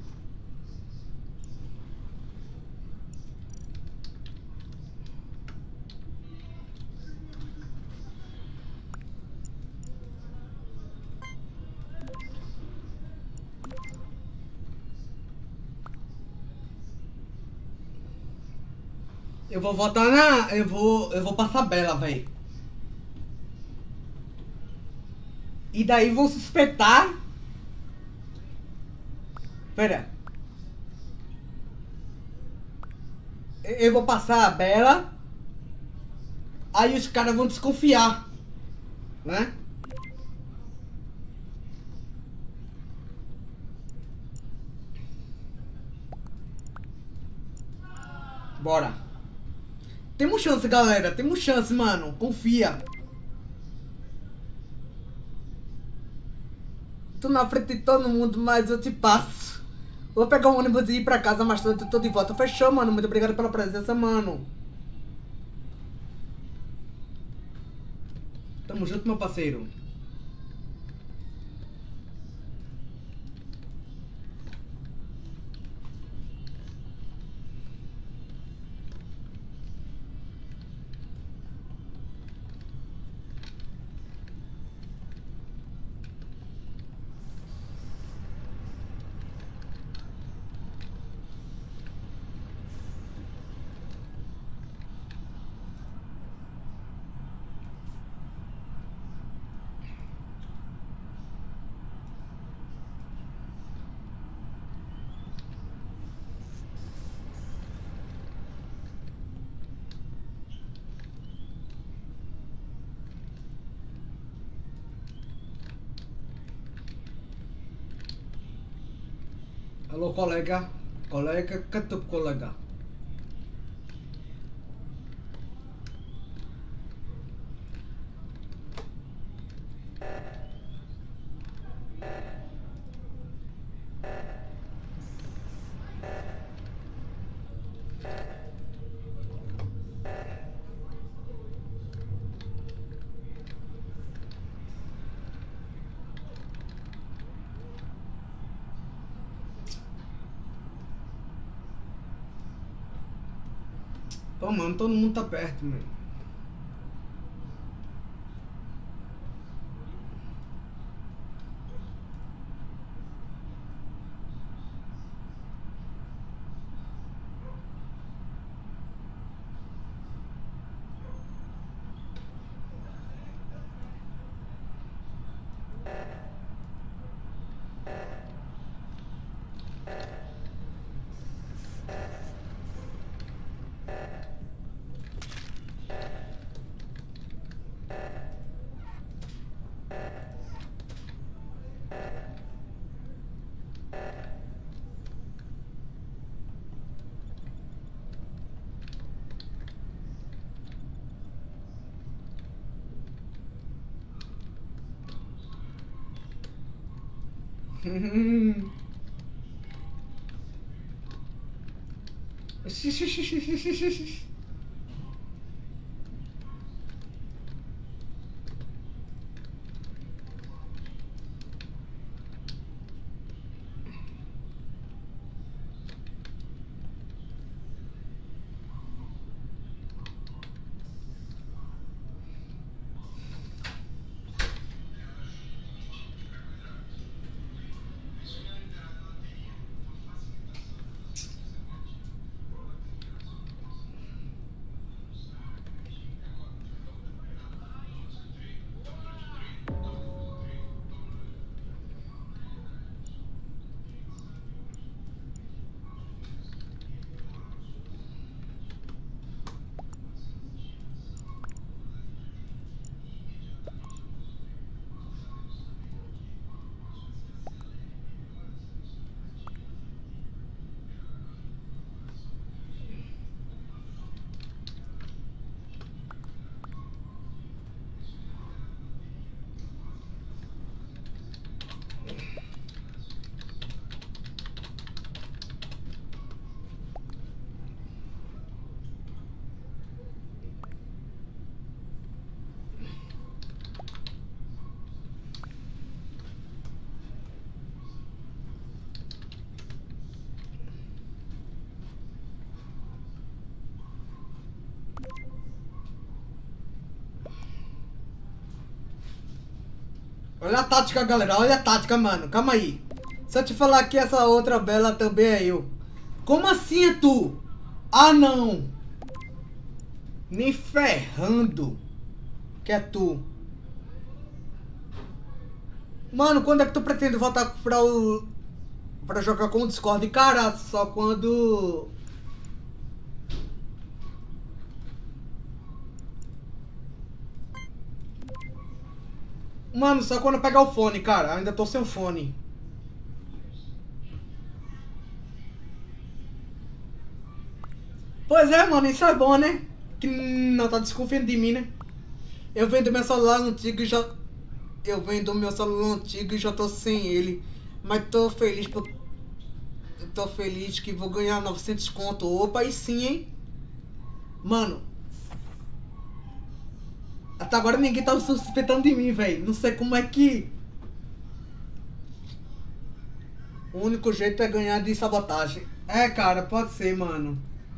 Eu vou votar na... Eu vou passar Bela, velho. E daí vão suspeitar... Pera. Eu vou passar a Bela. Aí os caras vão desconfiar. Né? Bora. Temos chance, galera. Temos chance, mano. Confia. Tô na frente de todo mundo, mas eu te passo. Vou pegar um ônibus e ir pra casa mais tarde. Eu tô de volta. Fechou, mano. Muito obrigado pela presença, mano. Tamo junto, meu parceiro. Alô, colega. Colega, cadê o colega? Pô, mano, todo mundo tá perto, mano. Olha a tática, galera. Olha a tática, mano. Calma aí. Se eu te falar que essa outra bela também é eu. Como assim é tu? Ah, não. Nem ferrando. Que é tu. Mano, quando é que tu pretende voltar pra jogar com o Discord? Cara, só quando... Mano, só quando eu pegar o fone, cara. Ainda tô sem o fone. Pois é, mano, isso é bom, né? Que não tá desconfiando de mim, né? Eu vendo meu celular antigo e já... Eu vendo meu celular antigo e já tô sem ele. Mas tô feliz por... Eu tô feliz que vou ganhar 900 conto. Opa, aí sim, hein? Mano. Até agora ninguém tá suspeitando de mim, velho. Não sei como é que... O único jeito é ganhar de sabotagem. É, cara, pode ser, mano.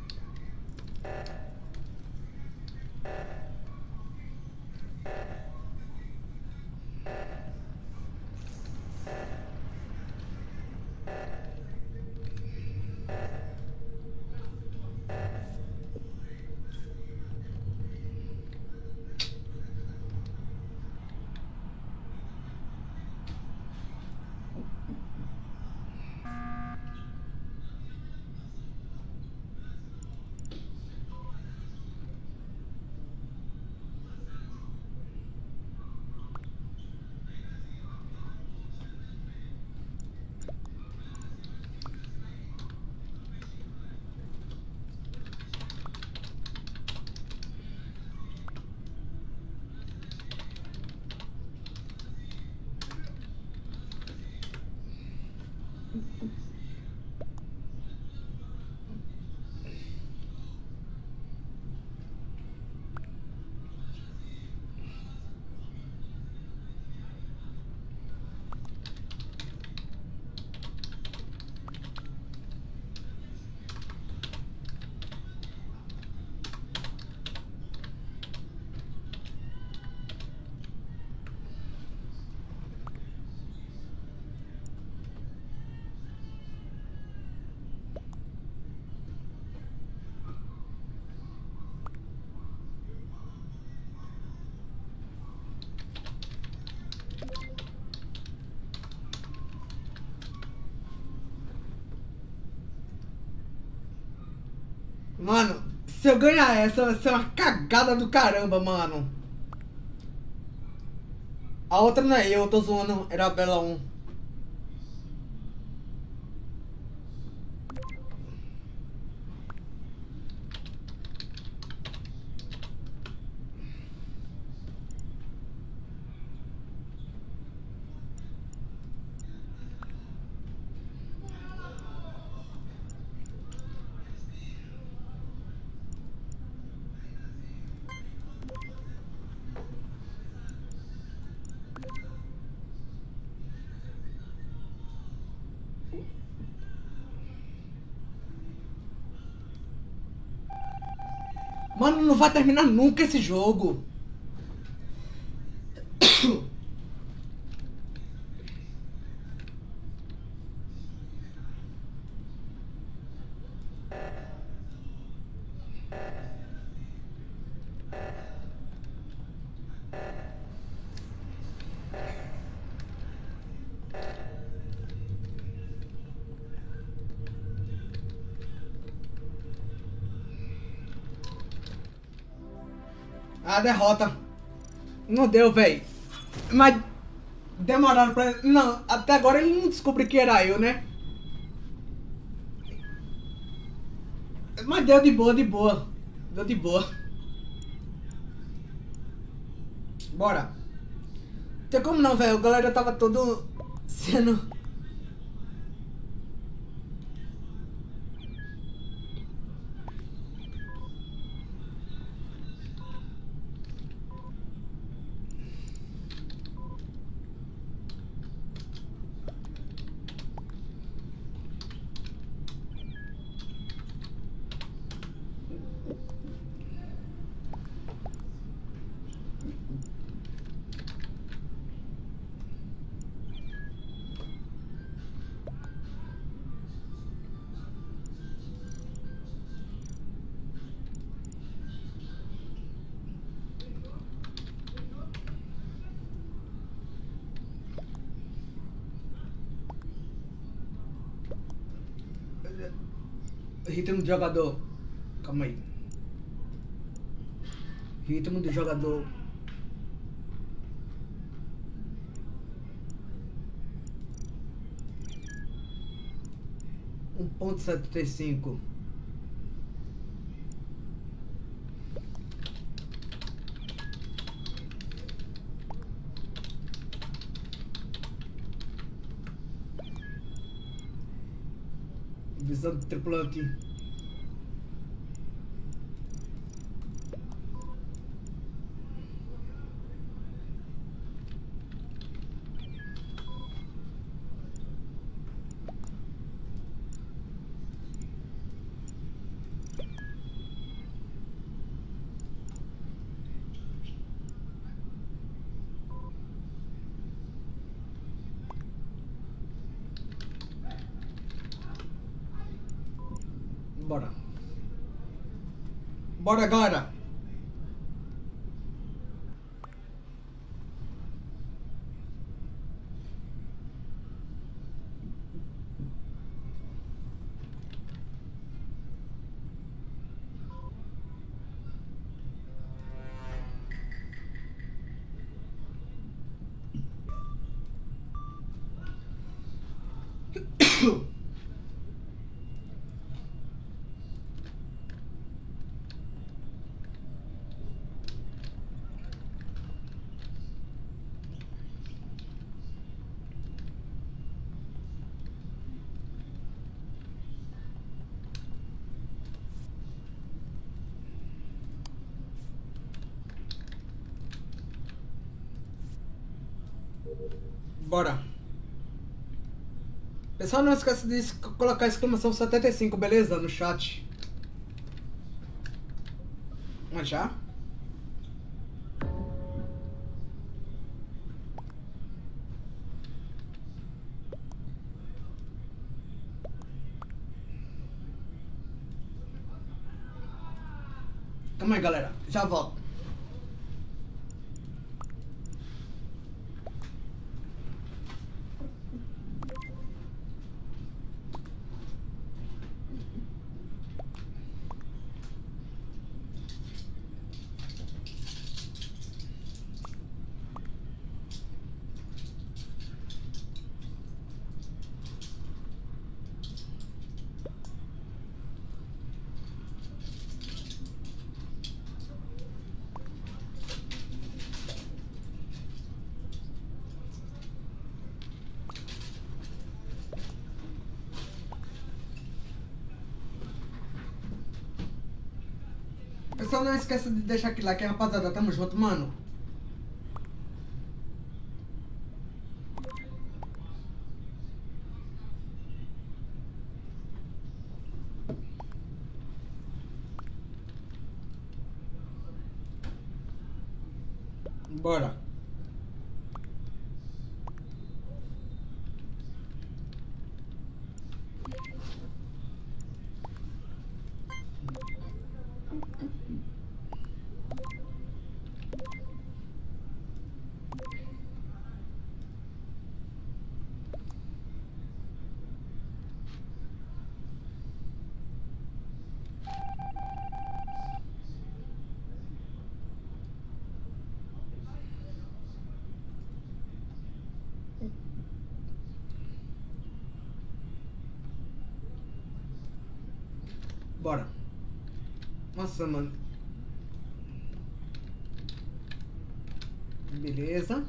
Mano, se eu ganhar essa, vai ser uma cagada do caramba, mano. A outra não é eu tô zoando. Era a Bela 1. Mano, não vai terminar nunca esse jogo. A derrota. Não deu, velho. Mas demoraram pra... Não, até agora ele não descobriu que era eu, né? Mas deu de boa, de boa. Deu de boa. Bora. Tem como não, velho. A galera tava todo sendo... ritmo de jogador. Calma aí. Ritmo de jogador. 1.75. Visão do tripulante. Bora. Bora agora. Bora. Pessoal, não esqueça de colocar a exclamação 75, beleza? No chat. Mas já? Calma aí, galera. Já volto. Pessoal, não esqueça de deixar aquele like, rapaziada. Tamo junto, mano. Bora. Bora. Nossa, mano. Beleza.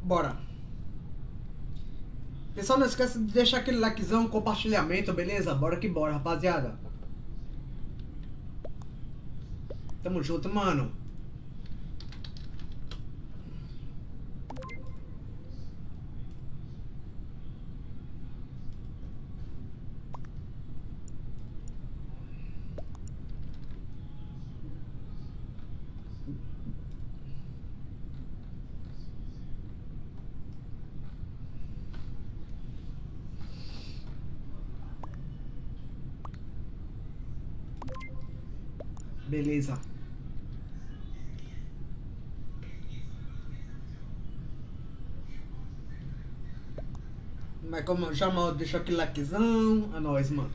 Bora. Pessoal, não esqueça de deixar aquele likezão, compartilhamento, beleza? Bora que bora, rapaziada. Tamo junto, mano. Beleza. Mas como já deixa aquele likezão, é nóis, mano.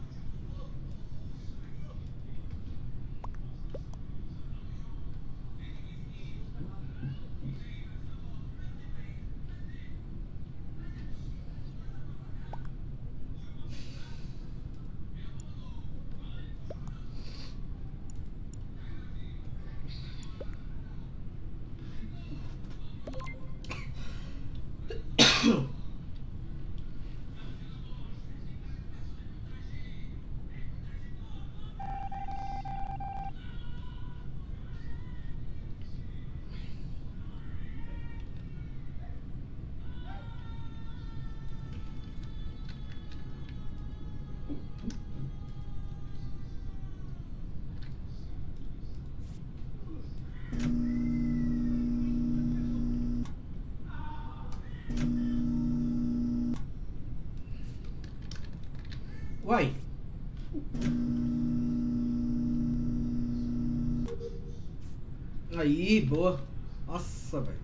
Uai. Aí, boa. Nossa, velho.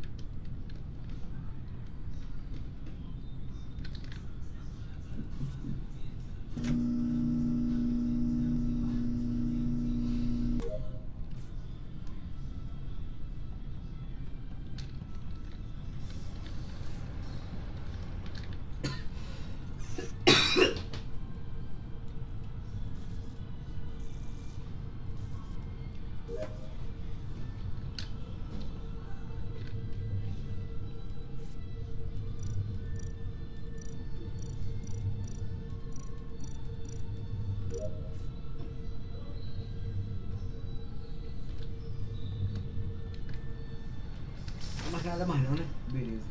Não mais nada mais não, né? Beleza.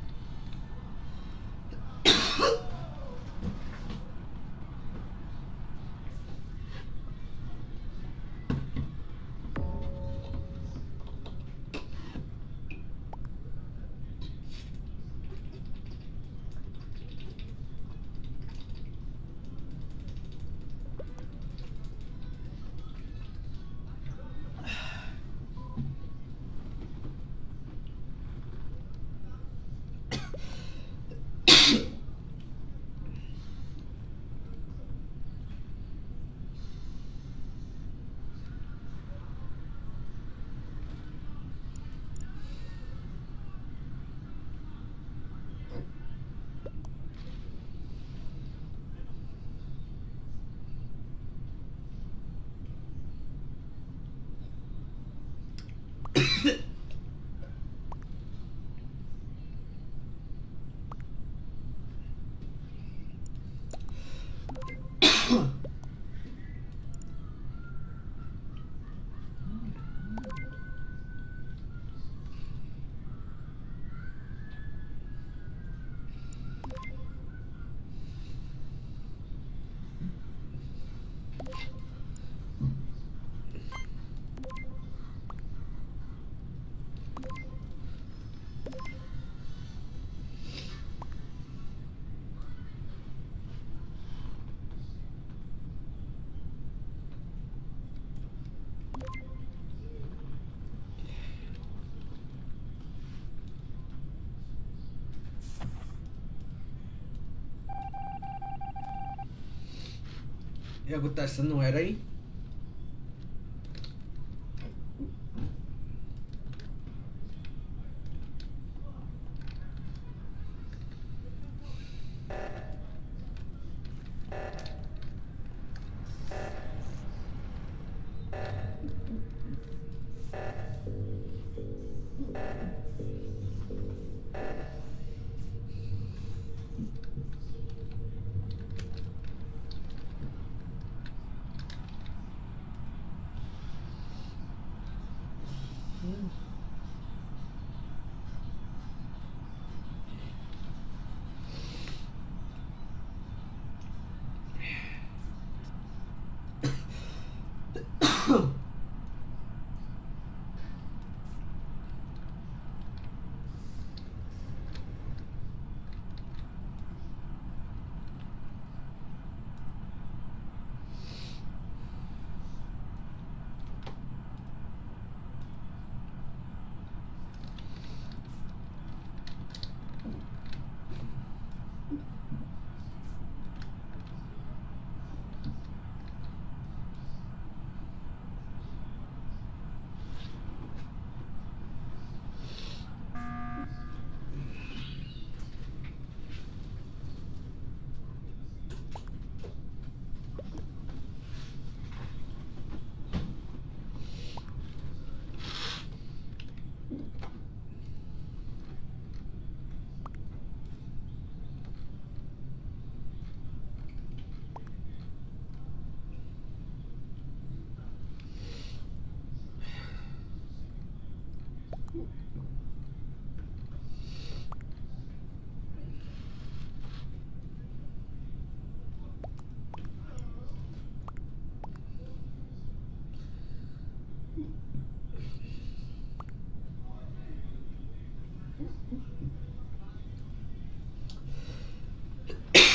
E a Gutaça não era aí?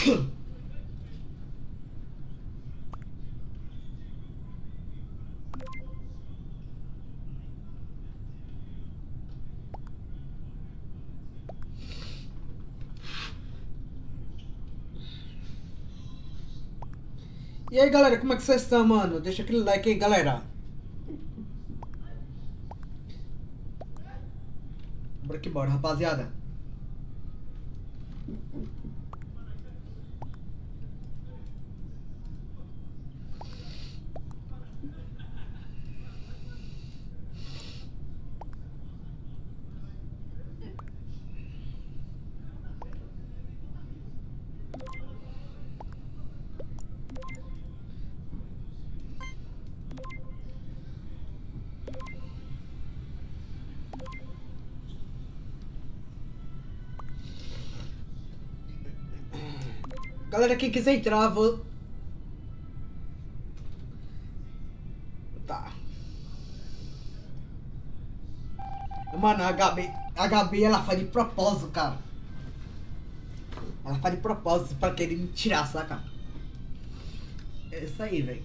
E aí galera, como é que vocês estão, mano? Deixa aquele like aí, galera. Bora que bora, rapaziada. Galera, quem quiser entrar, vou... Tá. Mano, a Gabi, ela faz de propósito, cara. Ela faz de propósito pra querer me tirar, saca? É isso aí, velho.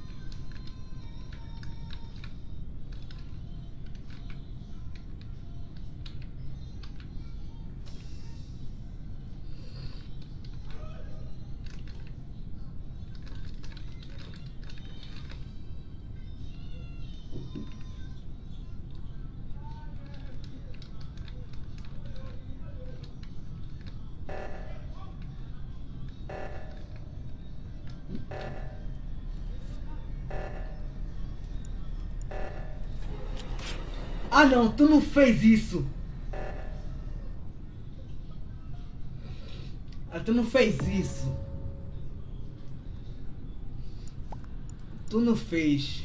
Ah não, tu não fez isso. Ah, tu não fez isso. Tu não fez.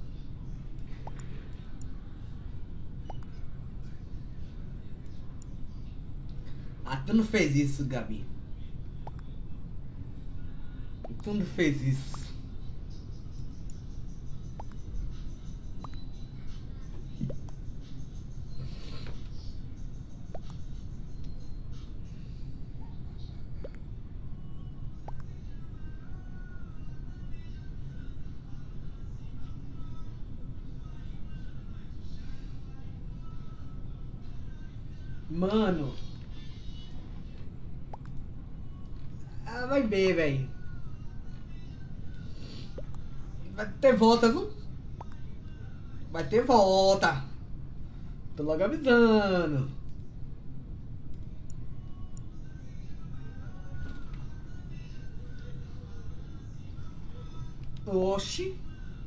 Ah, tu não fez isso, Gabi. Tu não fez isso. Mano. Ah, vai ver, velho. Vai ter volta, viu? Vai ter volta. Tô logo avisando. Oxi.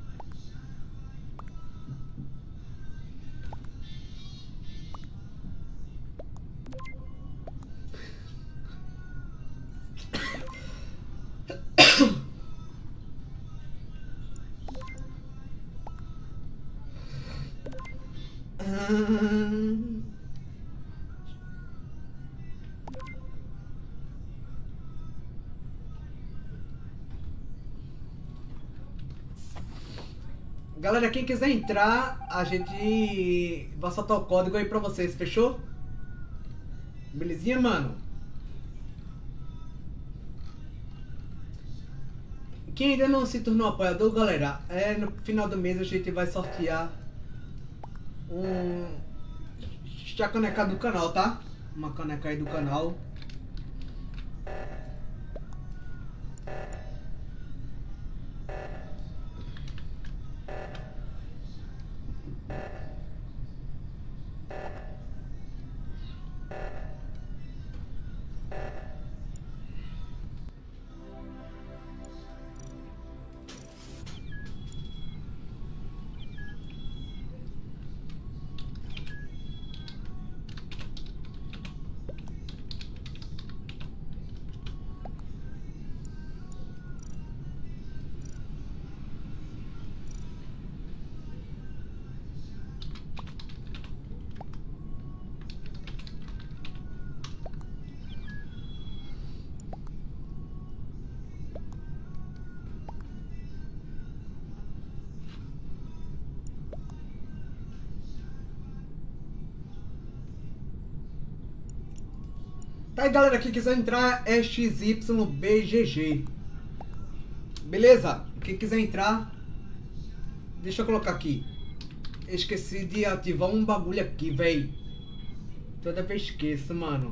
Galera, quem quiser entrar, a gente vai soltar o código aí pra vocês, fechou? Belezinha, mano? Quem ainda não se tornou apoiador, galera, no final do mês a gente vai sortear a caneca do canal, tá? Uma caneca aí do canal. Tá aí, galera, quem quiser entrar é XYBGG. Beleza? Quem quiser entrar, deixa eu colocar aqui. Esqueci de ativar um bagulho aqui, véi. Toda vez esqueço, mano.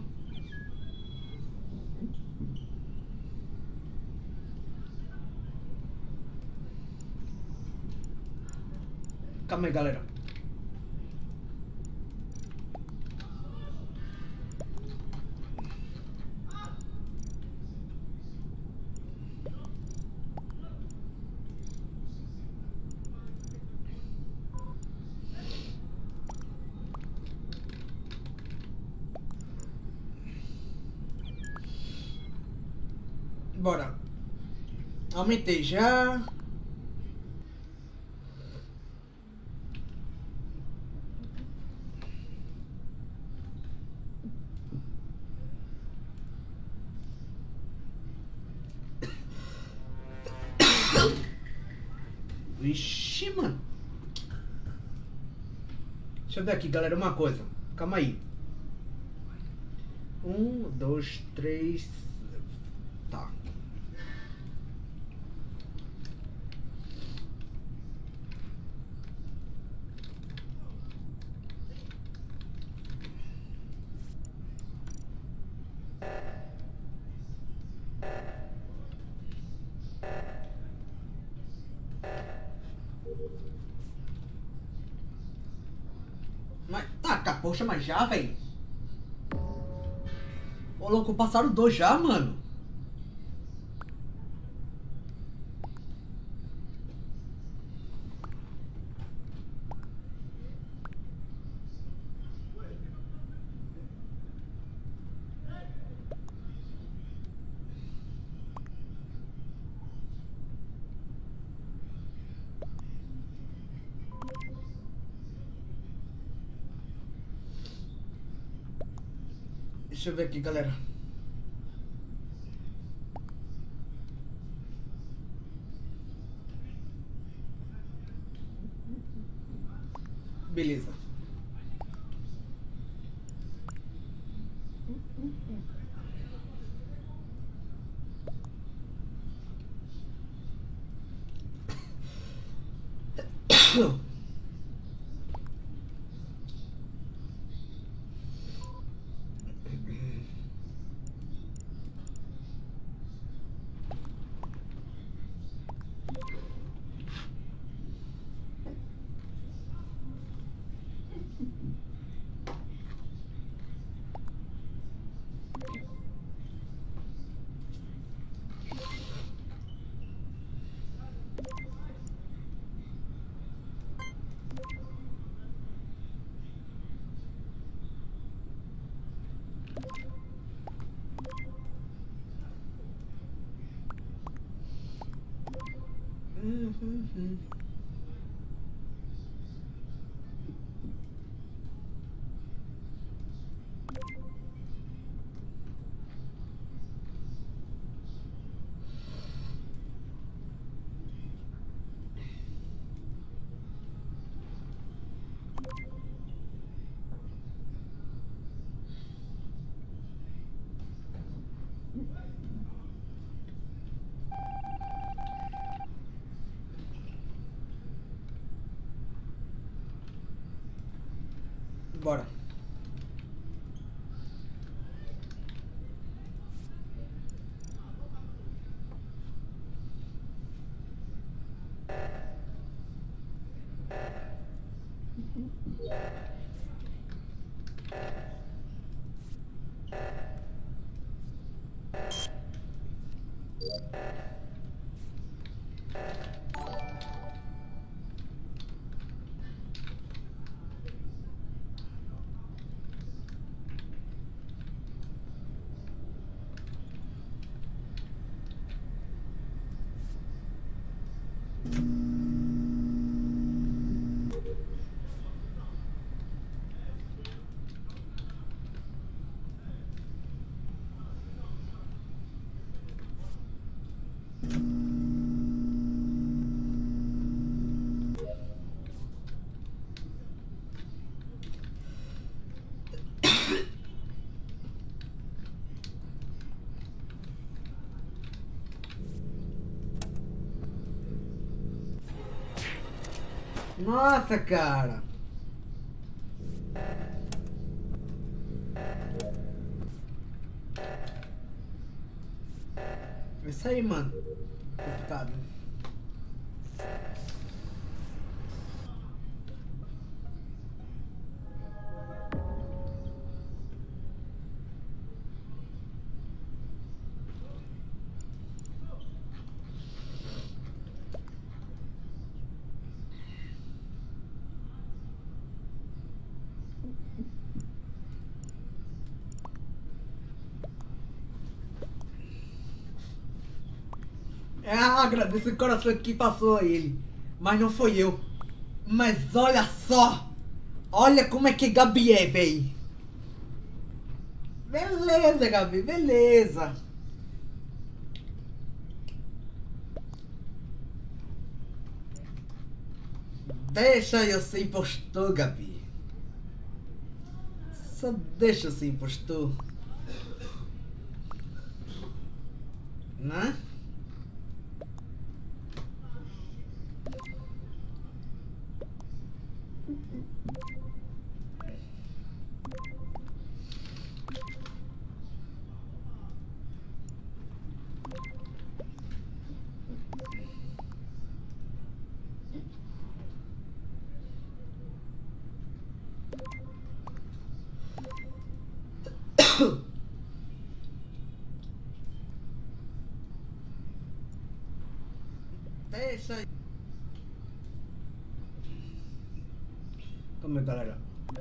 Calma aí, galera. Bora. Aumentei já. Vixe, mano. Deixa eu ver aqui, galera, uma coisa. Calma aí. 1, 2, 3. Tá. Mas, tá, poxa, mas já, velho. Ô, louco, passaram 2 já, mano. Deixa eu ver aqui, galera. Beleza. Bora. Nossa, cara. É isso aí, mano. Complicado. Agradeço o coração que passou a ele. Mas não foi eu. Mas olha só. Olha como é que Gabi é, véi. Beleza, Gabi, beleza. Deixa eu ser impostor, Gabi. Só deixa eu ser impostor. Né? Deixa aí. Calma aí, galera.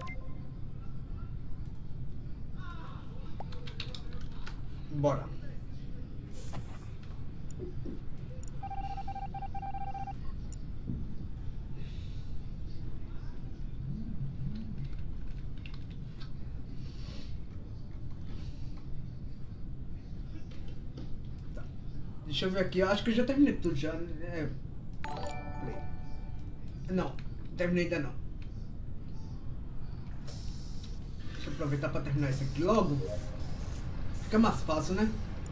Bora. Tá. Deixa eu ver aqui. Eu acho que eu já terminei tudo já. Play. Não, terminei ainda não. Deixa eu aproveitar pra terminar isso aqui logo. Fica mais fácil, né?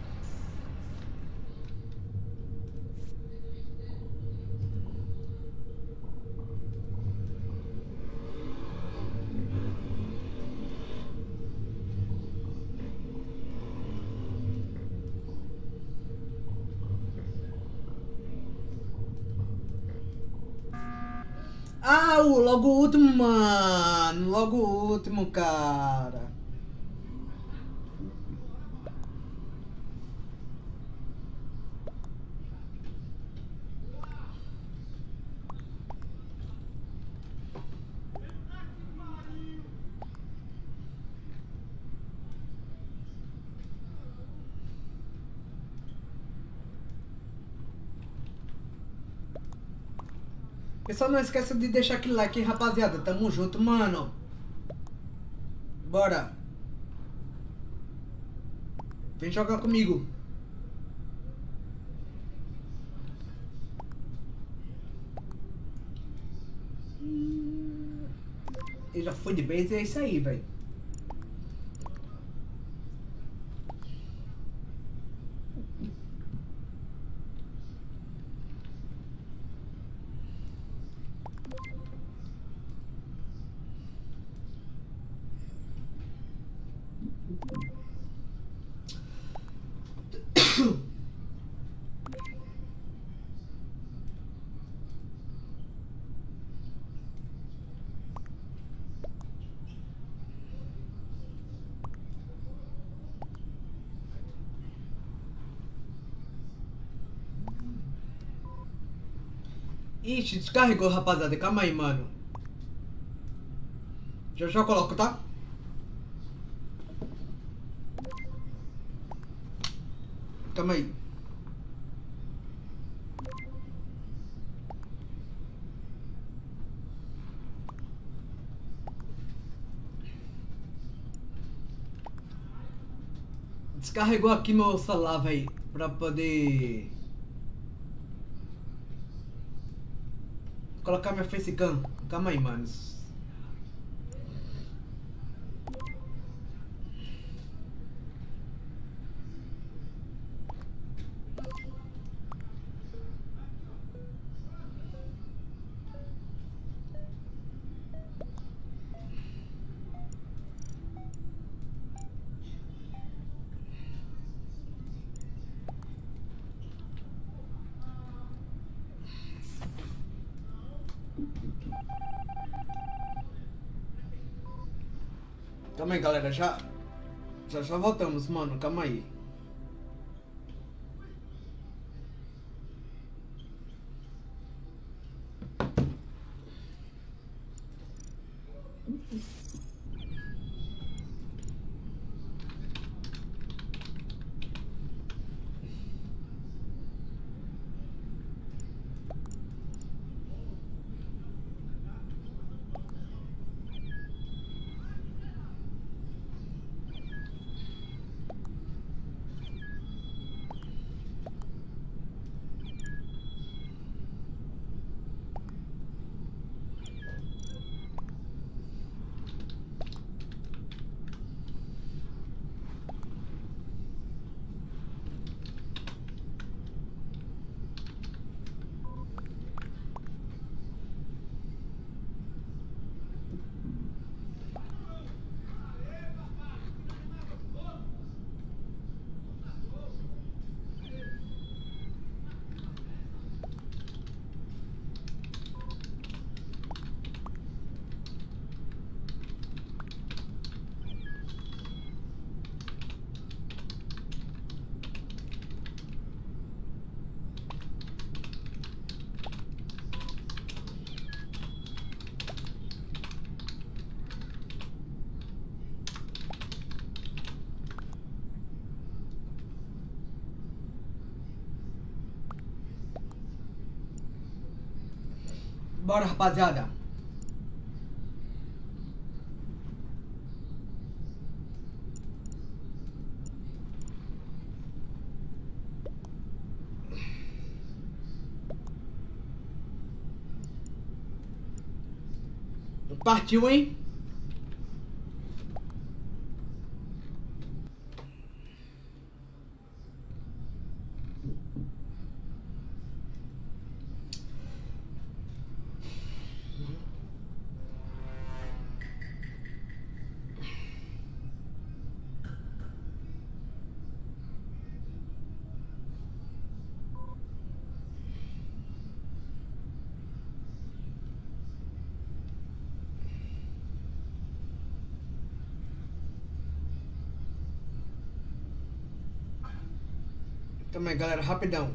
Ah, logo o último, mano. Logo o último, cara. Pessoal, não esqueça de deixar aquele like, hein, rapaziada. Tamo junto, mano. Bora. Vem jogar comigo. Ele já foi de base e é isso aí, velho. Ixi, descarregou, rapaziada. Calma aí, mano. Já já coloco, tá? Calma aí. Descarregou aqui meu celular, velho. Pra poder colocar minha facecam. Calma aí, manos. Calma aí, galera, já voltamos, mano, calma aí. Bora, rapaziada. Partiu, hein? Também, galera, rapidão.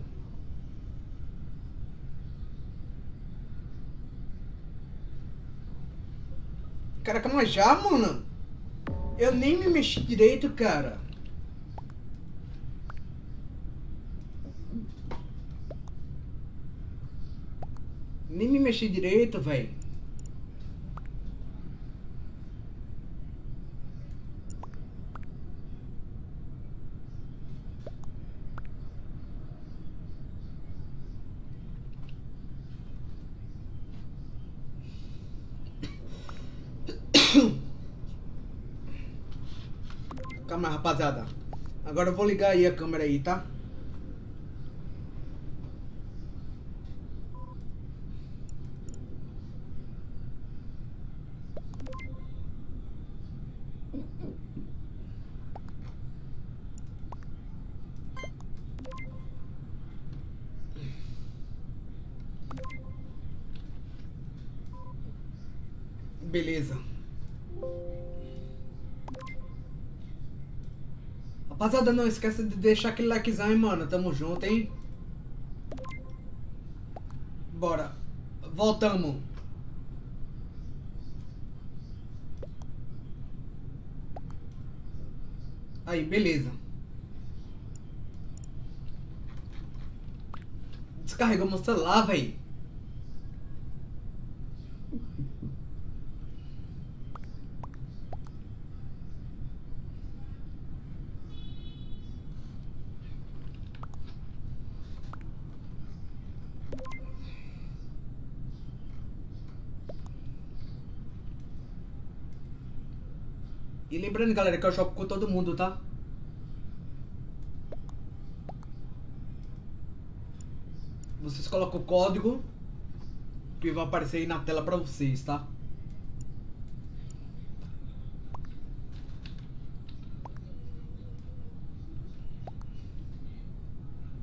Cara, calma já, mano. Eu nem me mexi direito, cara. Nem me mexi direito, velho. Calma, rapaziada. Agora eu vou ligar aí a câmera aí, tá? Beleza. Rapaziada, não esqueça de deixar aquele likezão, hein, mano. Tamo junto, hein? Bora. Voltamos. Aí, beleza. Descarregou meu celular, velho. E lembrando, galera, que eu jogo com todo mundo, tá? Vocês colocam o código que vai aparecer aí na tela pra vocês, tá?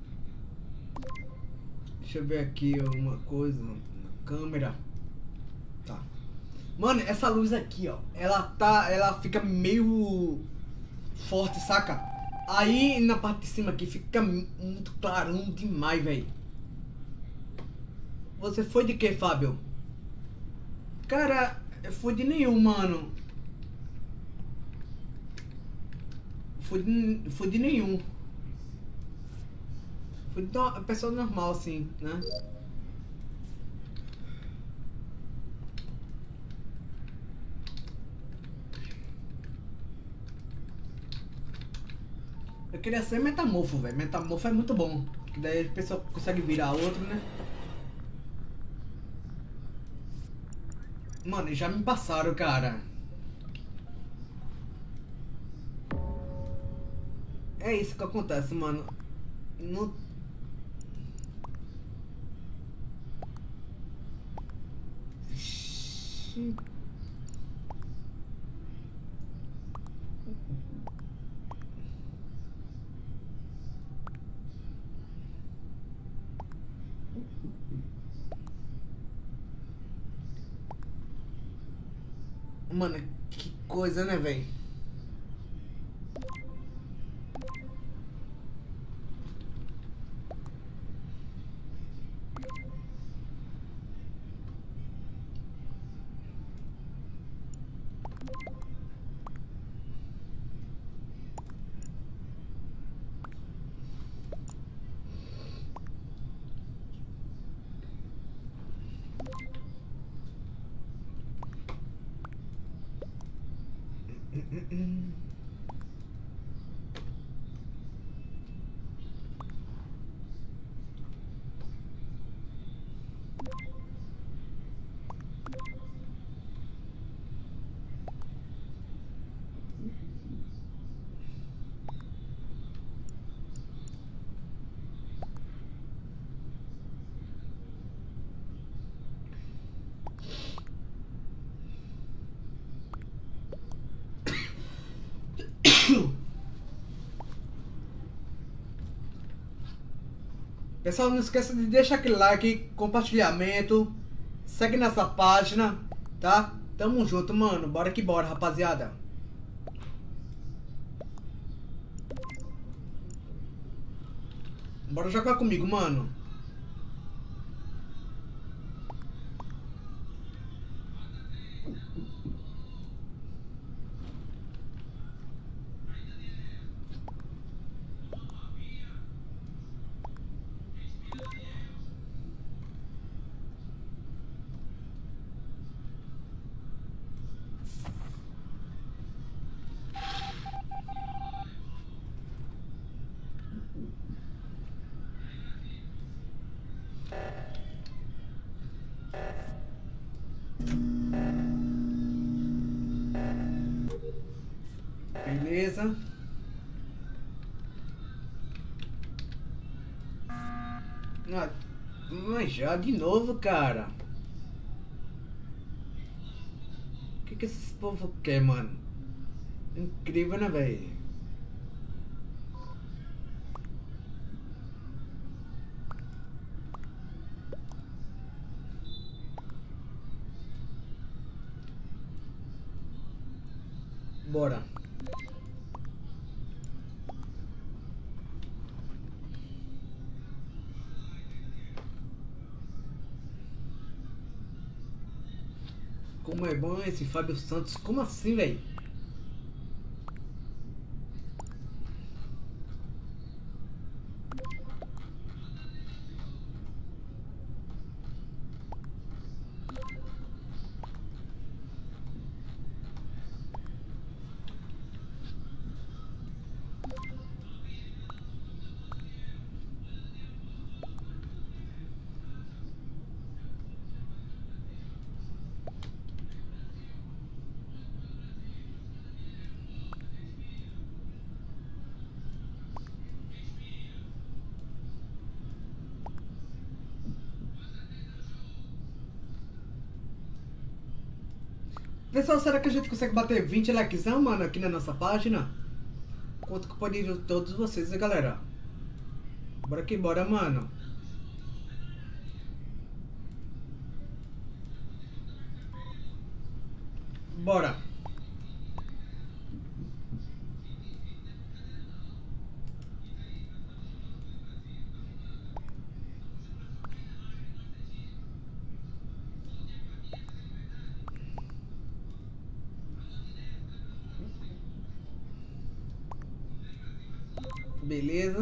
Deixa eu ver aqui uma coisa na câmera. Tá. Mano, essa luz aqui, ó, ela fica meio forte, saca? Aí na parte de cima aqui fica muito clarão demais, velho. Você foi de que, Fábio? Cara, foi de nenhum, mano. Foi de nenhum. Foi de uma pessoa normal, assim, né? Eu queria ser metamorfo, velho. Metamorfo é muito bom. Que daí a pessoa consegue virar outro, né? Mano, já me passaram, cara. É isso que acontece, mano. Não... Vixe. Mano, que coisa, né, velho? Pessoal, não esqueça de deixar aquele like, compartilhamento, segue nessa página, tá? Tamo junto, mano. Bora que bora, rapaziada. Bora jogar comigo, mano. Beleza. Mas já de novo, cara. O que esses povo quer, mano? Incrível, né, velho? Bora. Como é bom esse Fábio Santos. Como assim, velho? Pessoal, será que a gente consegue bater 20 likezão, mano, aqui na nossa página? Conto com o poder de todos vocês, né, galera? Bora que bora, mano. Bora. Beleza.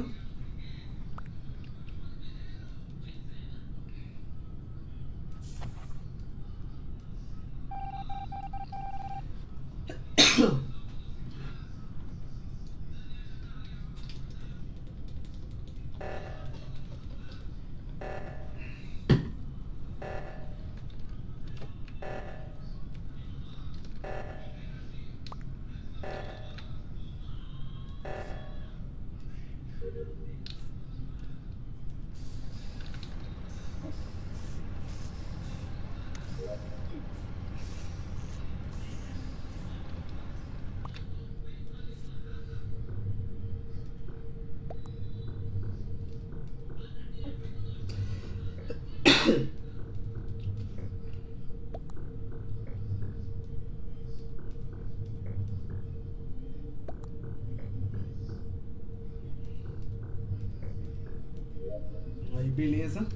Aí, beleza.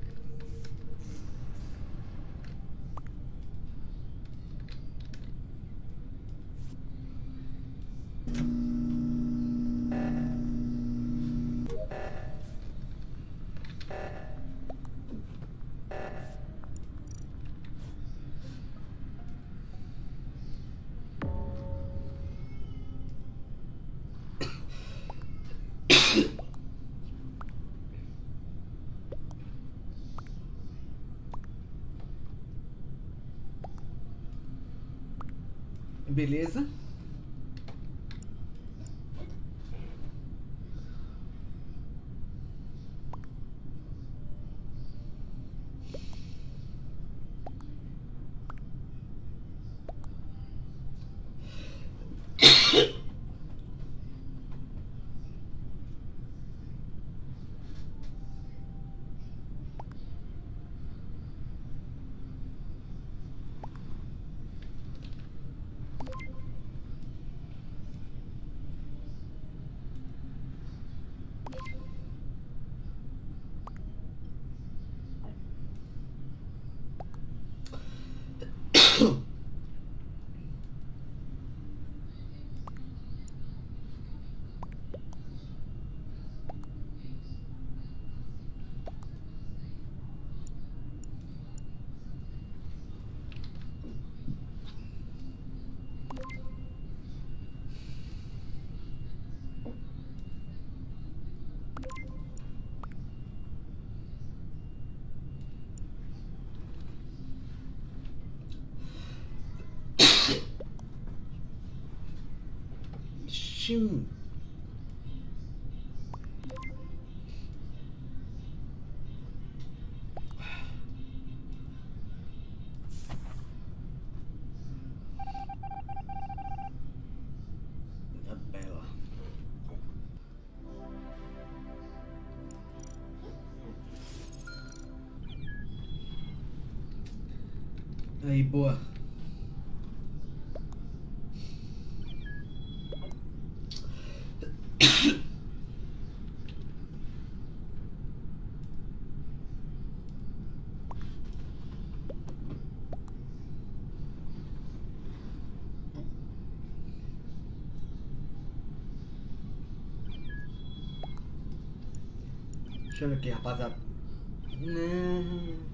Beleza. Shim. Bela. Aí, boa. Deixa eu ver aqui, rapaziada. Não.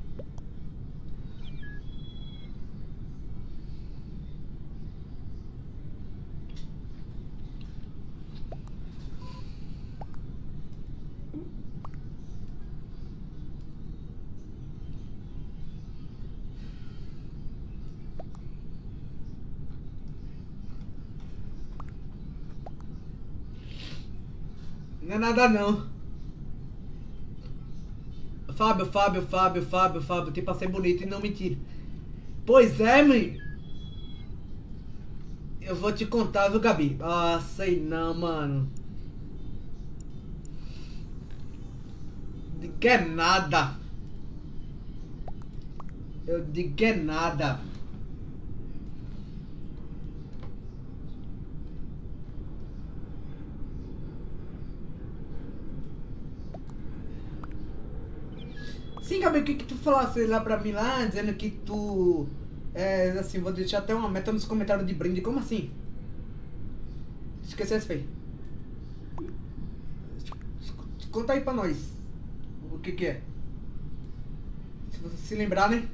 Não é nada não. Fábio, tipo, pra ser bonito e não mentir. Pois é, mãe. Eu vou te contar, viu, Gabi? Ah, sei não, mano. Digo é nada. Eu digo é nada. Sim, Gabi, o que tu falasse lá pra mim lá, dizendo que tu... assim, vou deixar até uma meta nos comentários de brinde. Como assim? Esquecesse, feio. Conta aí pra nós. O que é? Se você se lembrar, né?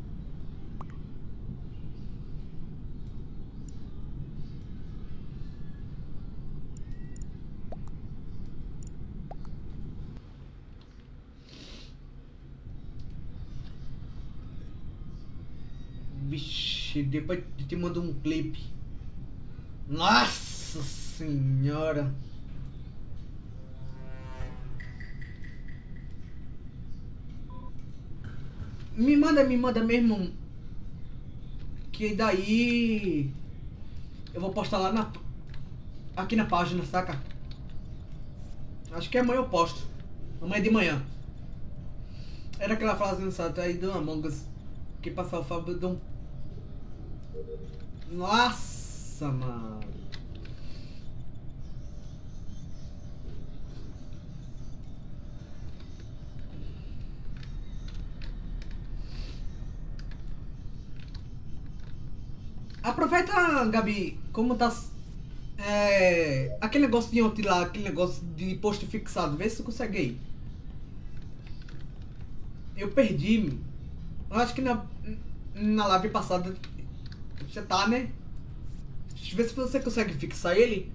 Vixe, depois eu te mando um clipe. Nossa senhora. Me manda mesmo. Que daí eu vou postar lá aqui na página, saca? Acho que amanhã eu posto. Amanhã de manhã. Era aquela frase no site aí do Among Us. Que passar o Fábio Dom. Nossa, mano. Aproveita, Gabi, como tá aquele negócio de ontem lá, aquele negócio de post fixado, vê se tu consegue aí. Eu perdi. Eu acho que na live passada você tá, né? Deixa eu ver se você consegue fixar ele.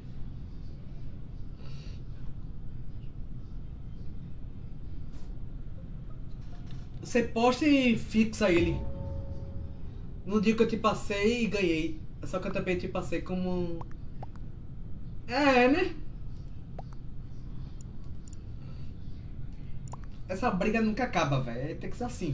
Você posta e fixa ele. No dia que eu te passei e ganhei. Só que eu também te passei como... né? Essa briga nunca acaba, velho. Tem que ser assim.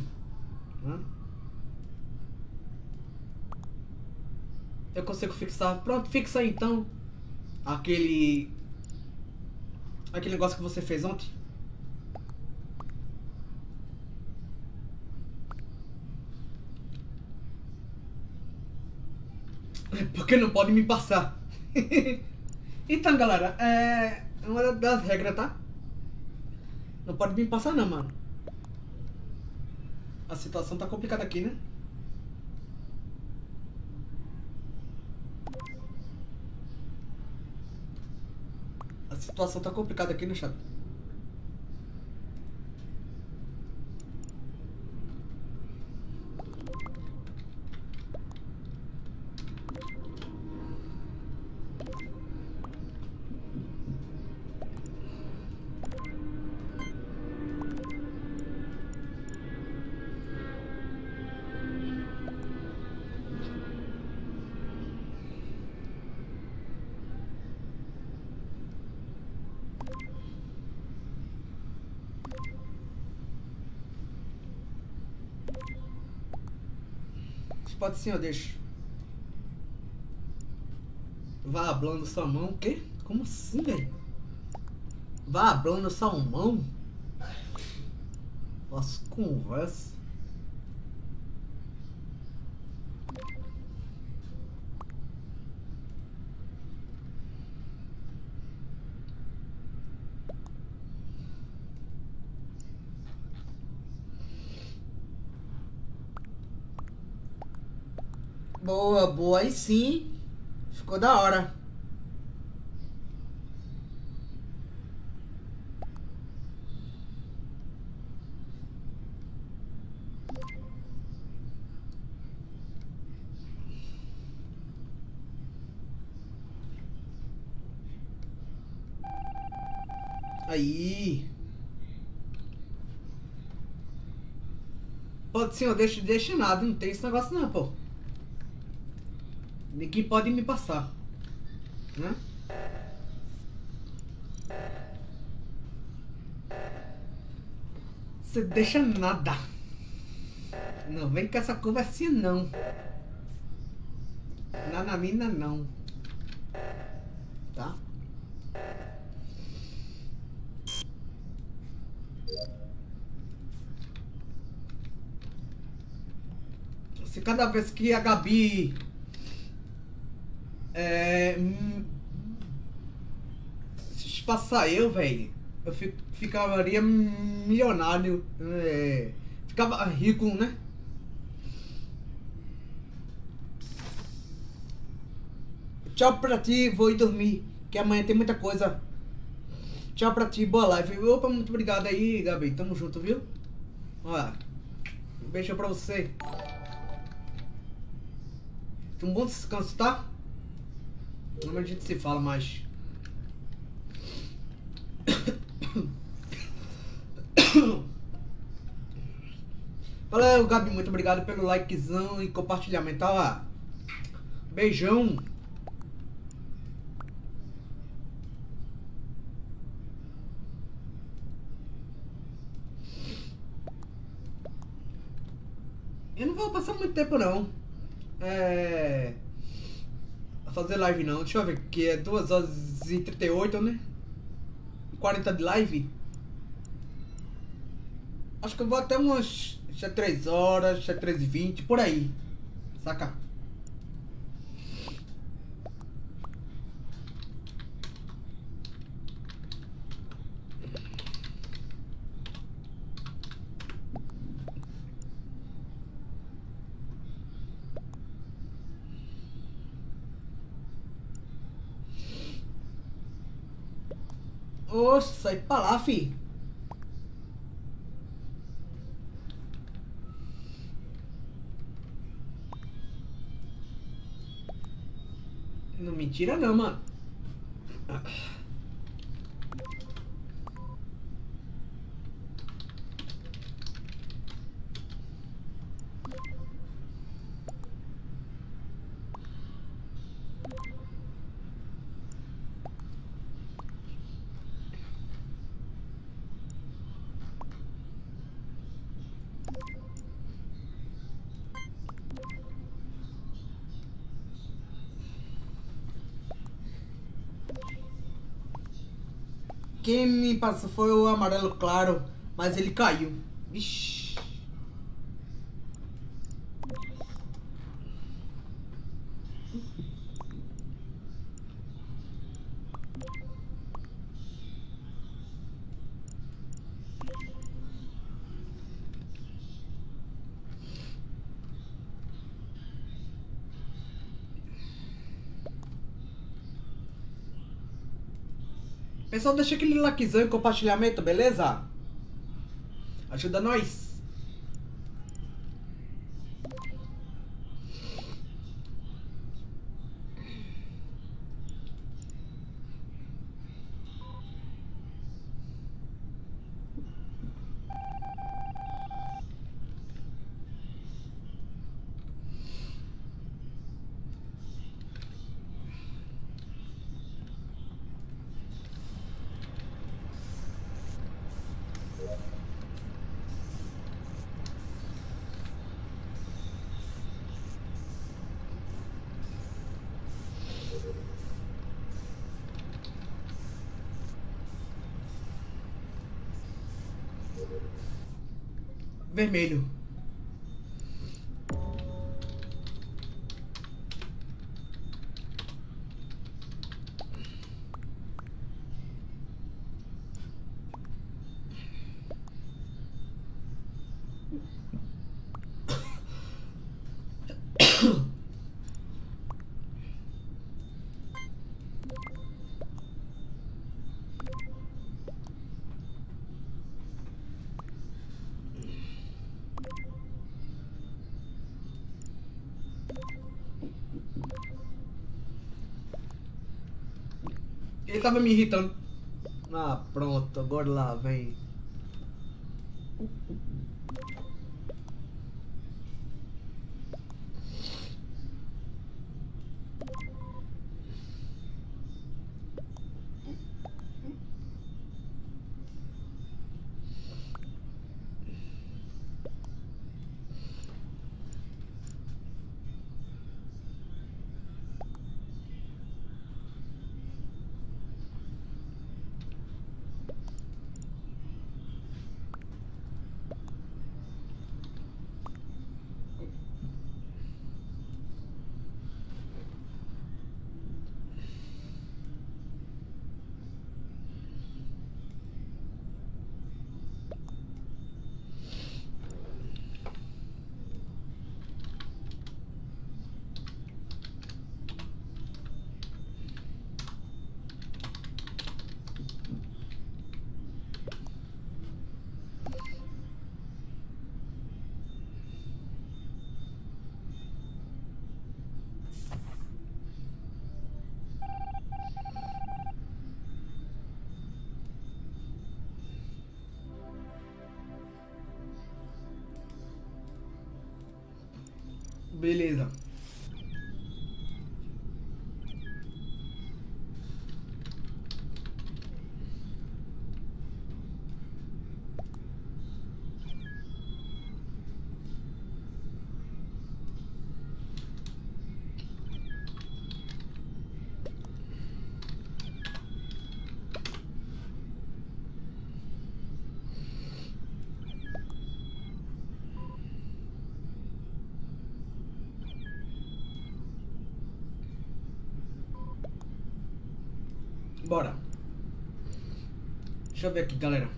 Eu consigo fixar. Pronto, fixa aí então. Aquele negócio que você fez ontem. Porque não pode me passar. Então, galera, é uma das regras, tá? Não pode me passar não, mano. A situação tá complicada aqui, né? A situação tá complicada aqui, né, chat? Pode sim, eu deixo. Vá hablando salmão, o quê? Como assim, velho? Vá hablando salmão? As conversas. Boa, boa, aí sim. Ficou da hora. Aí. Pode sim, eu deixo nada, não tem esse negócio não, pô. Ninguém pode me passar, né? Você deixa nada. Não vem com essa conversinha não. Nanamina não. Tá? Se cada vez que a Gabi se passar eu, velho, eu ficaria milionário ficava rico, né? Tchau pra ti, vou ir dormir, que amanhã tem muita coisa. Tchau pra ti, boa live. Opa, muito obrigado aí, Gabi. Tamo junto, viu? Ó, um beijo pra você. Um bom descanso, tá? Normalmente a gente se fala mais. Valeu, Gabi, muito obrigado pelo likezão e compartilhamento, tá lá. Beijão. Eu não vou passar muito tempo não. A fazer live não. Deixa eu ver, que é 2h38, né? 40 de live. Acho que eu vou até umas 3 horas, 3h20, por aí. Saca? Oxe, sai pra lá, fi. Não mentira não, mano. Quem me passou foi o amarelo claro, mas ele caiu. Vixi. Pessoal, deixa aquele likezão e compartilhamento, beleza? Ajuda nós. Vermelho. Ele tava me irritando. Ah, pronto, agora lá vem. Beleza. Bora. Deixa eu ver aqui, galera.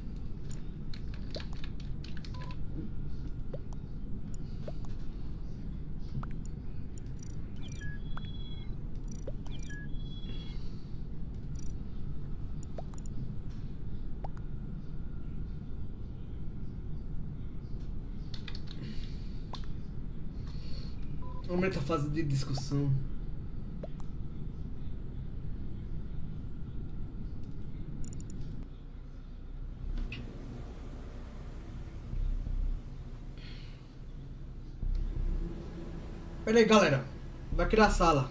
Aumenta a fase de discussão. Pera aí, galera. Vai criar sala.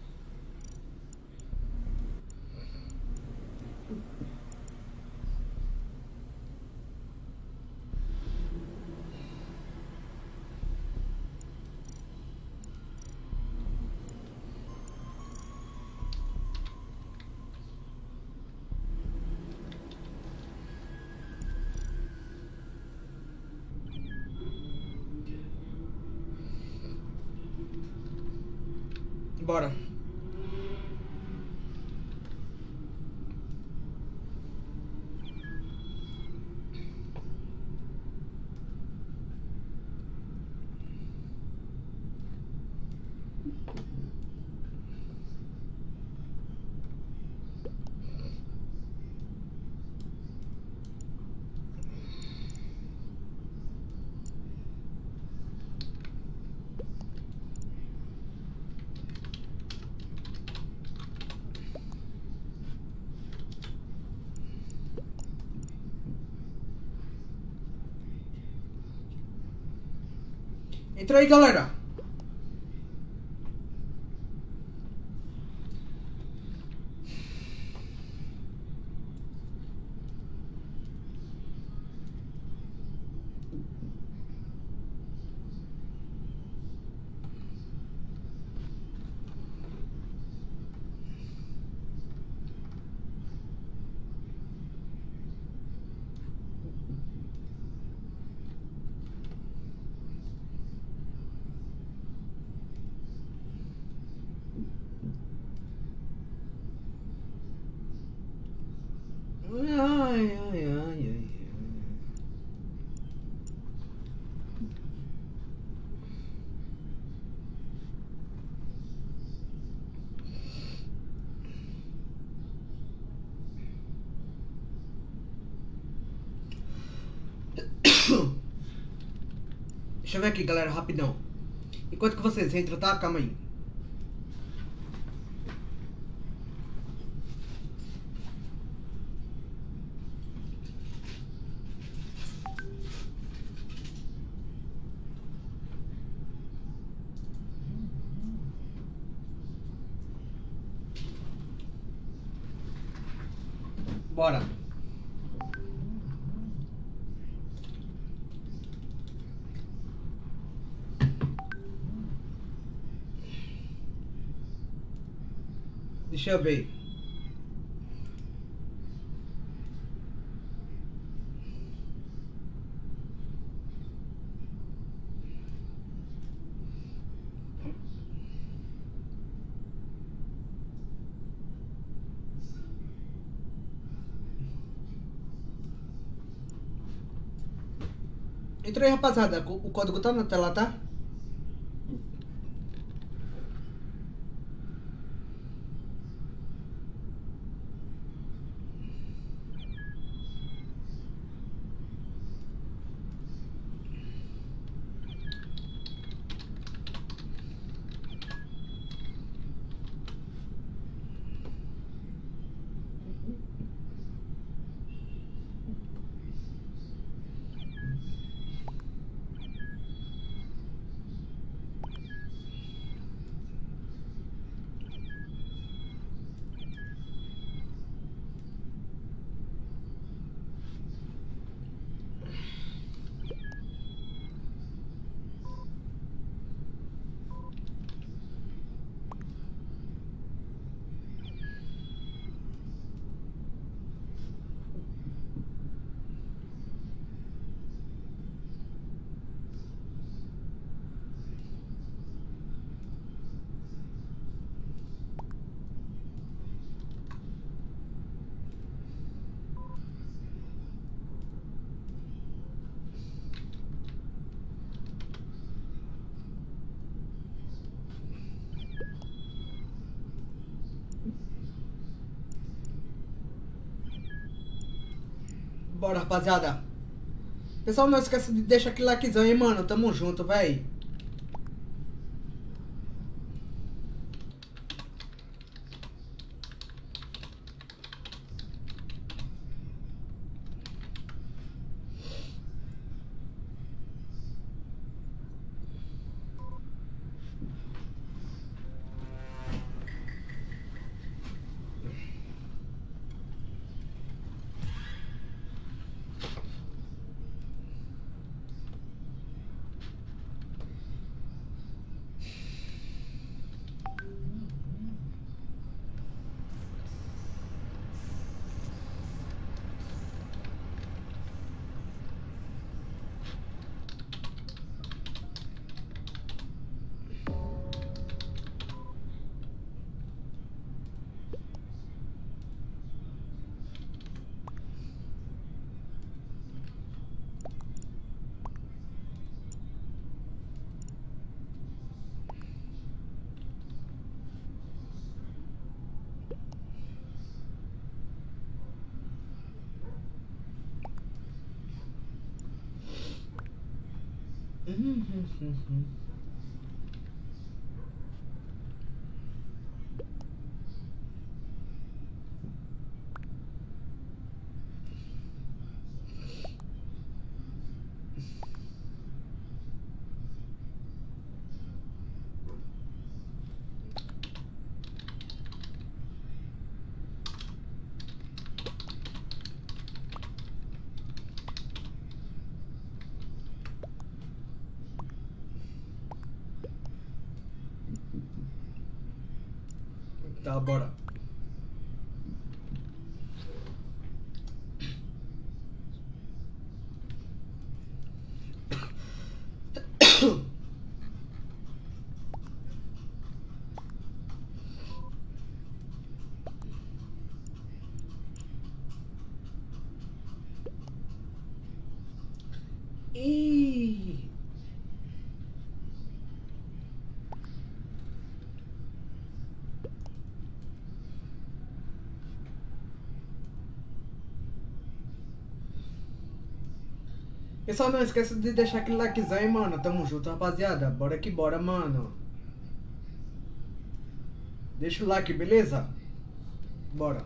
Bora. Entra aí, galera. Ai, ai, ai, ai. Deixa eu ver aqui, galera, rapidão. Enquanto que vocês entram, tá? Calma aí. Bora. Deixa eu ver. Entra aí, rapaziada. O código tá na tela, tá? Bora, rapaziada. Pessoal, não esqueça de deixar aquele likezão, hein, mano. Tamo junto, véi. Tá, bora. Ih. Pessoal, não esqueça de deixar aquele likezão, hein, mano. Tamo junto, rapaziada. Bora que bora, mano. Deixa o like, beleza? Bora.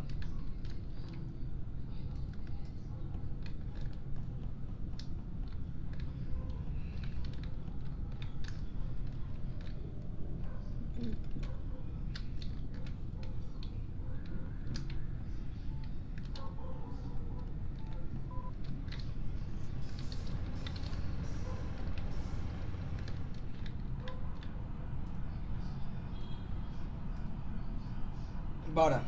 Bora.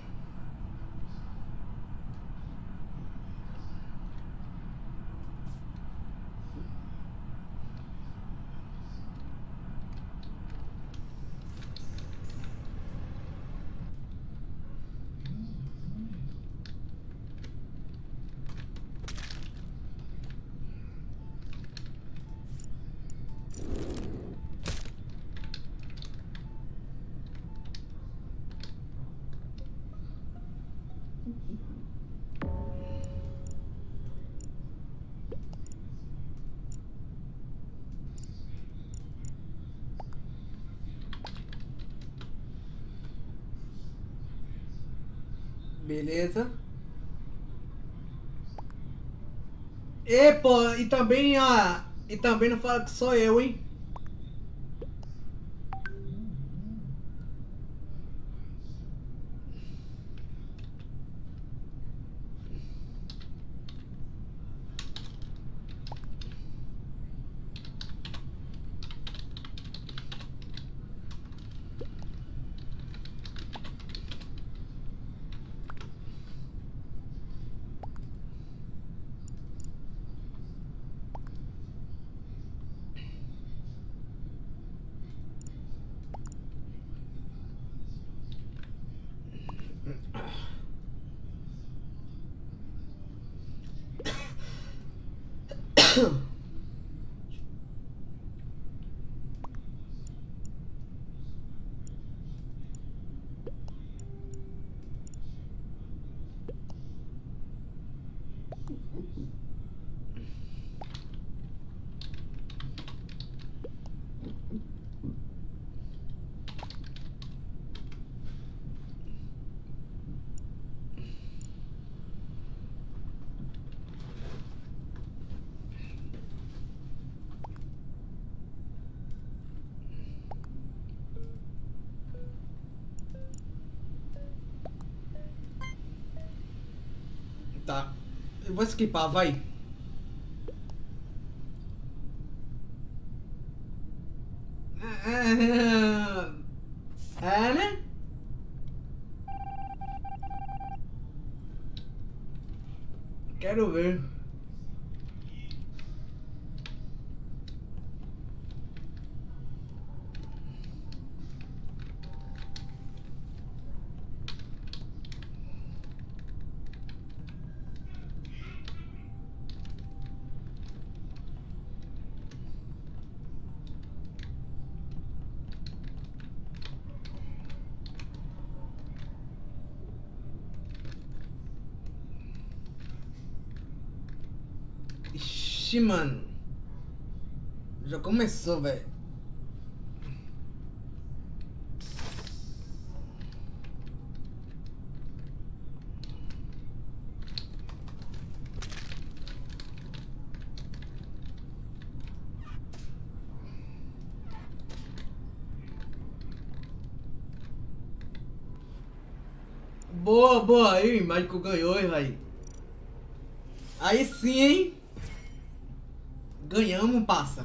Beleza. E, pô, e também não fala que sou eu, hein? Tá. Eu vou skipar, vai. É, né? Quero ver. Ixi, mano. Já começou, velho. Boa, boa aí, o mágico ganhou, hein, velho. Aí sim, hein? Ganhamos, passa.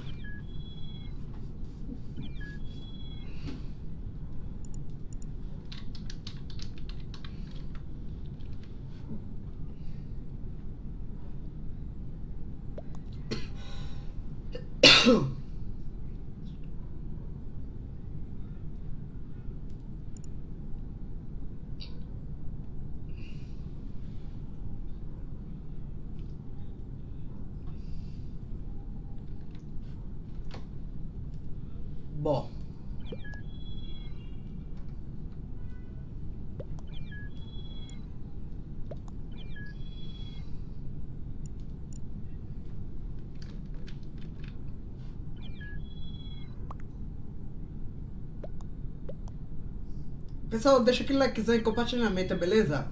Bom. Pessoal, deixa aquele likezão e compartilhamento, beleza?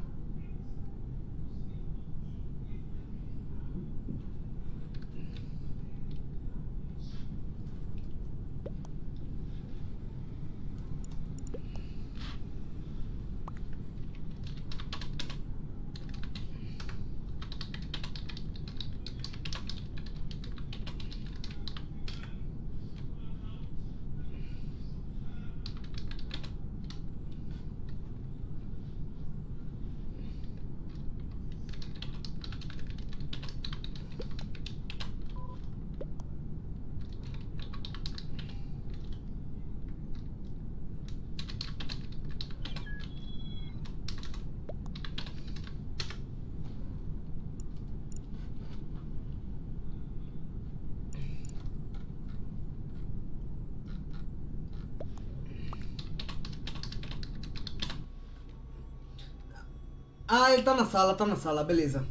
Ah, ele tá na sala, beleza.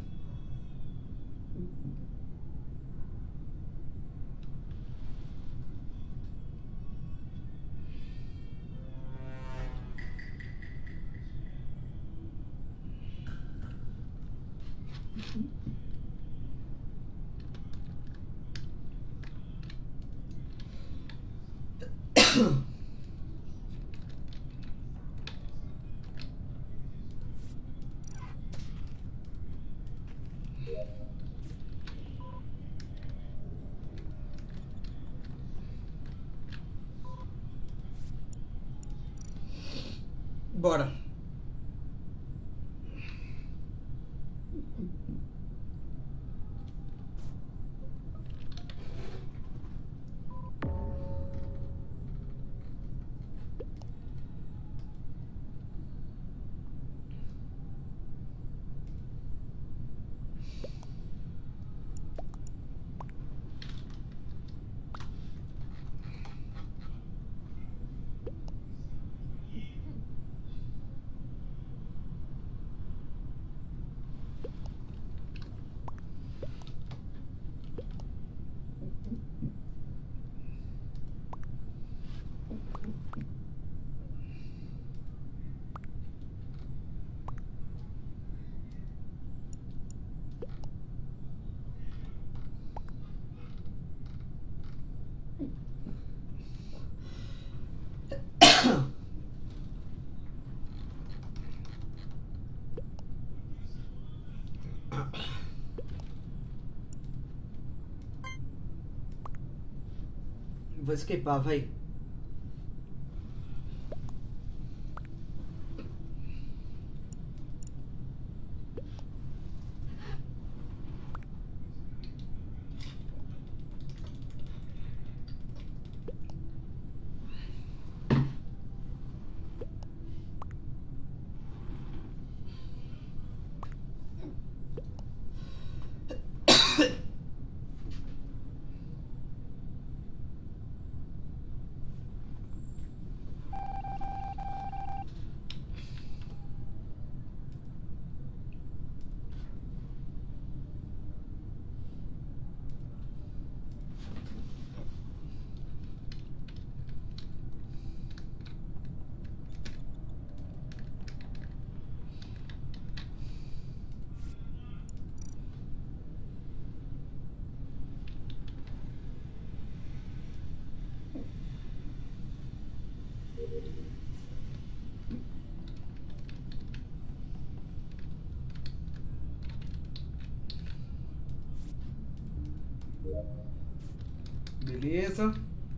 Bora. Vou escapar, vai. Beleza.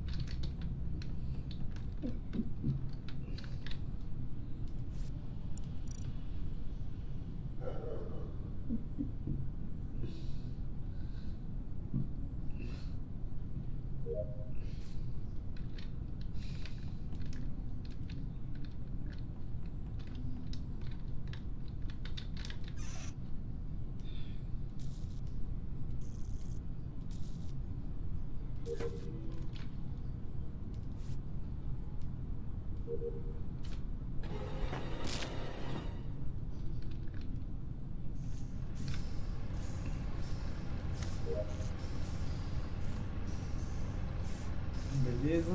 Beleza.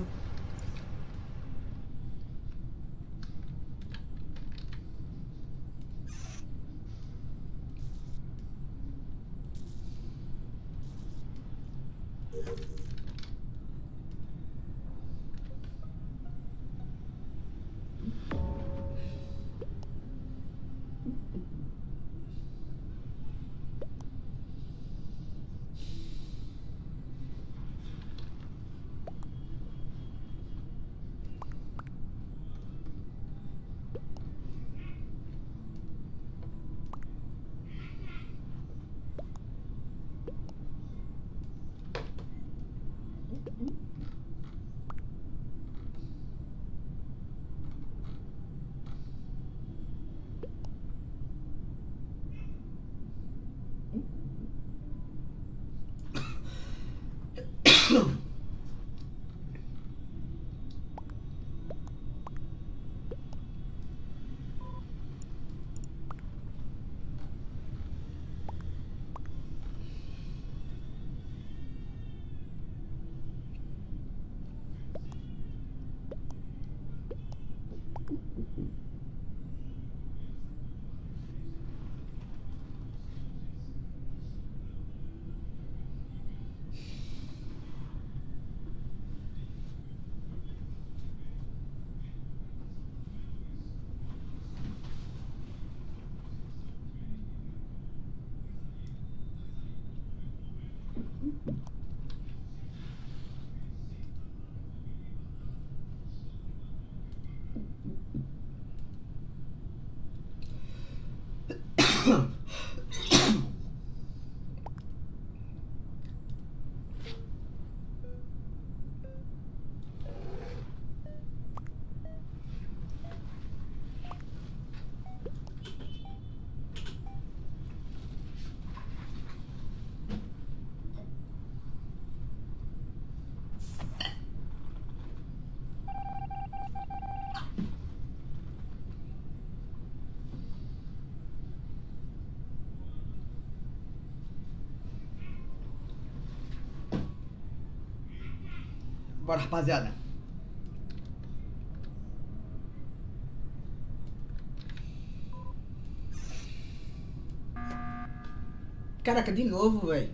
Bora, rapaziada. Caraca, de novo, velho.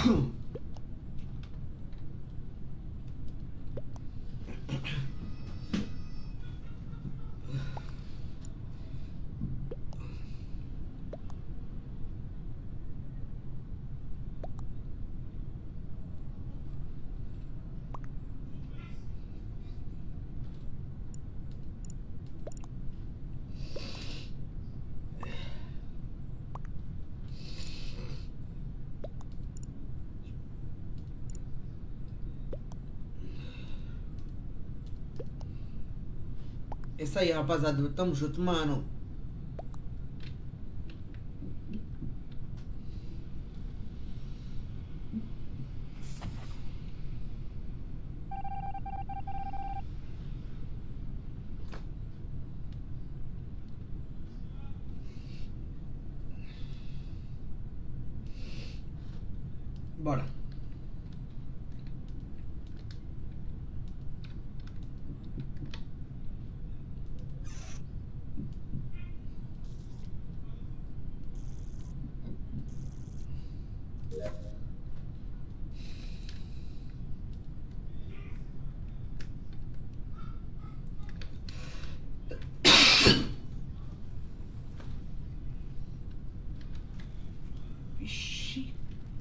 Isso aí, rapaziada. Tamo junto, mano. Bora. Ixi.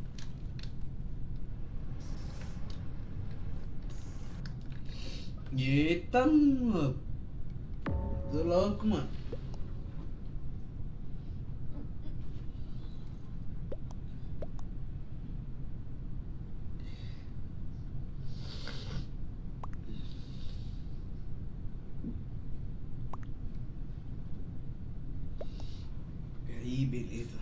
Eita, mano. Tô louco, mano. E aí, beleza.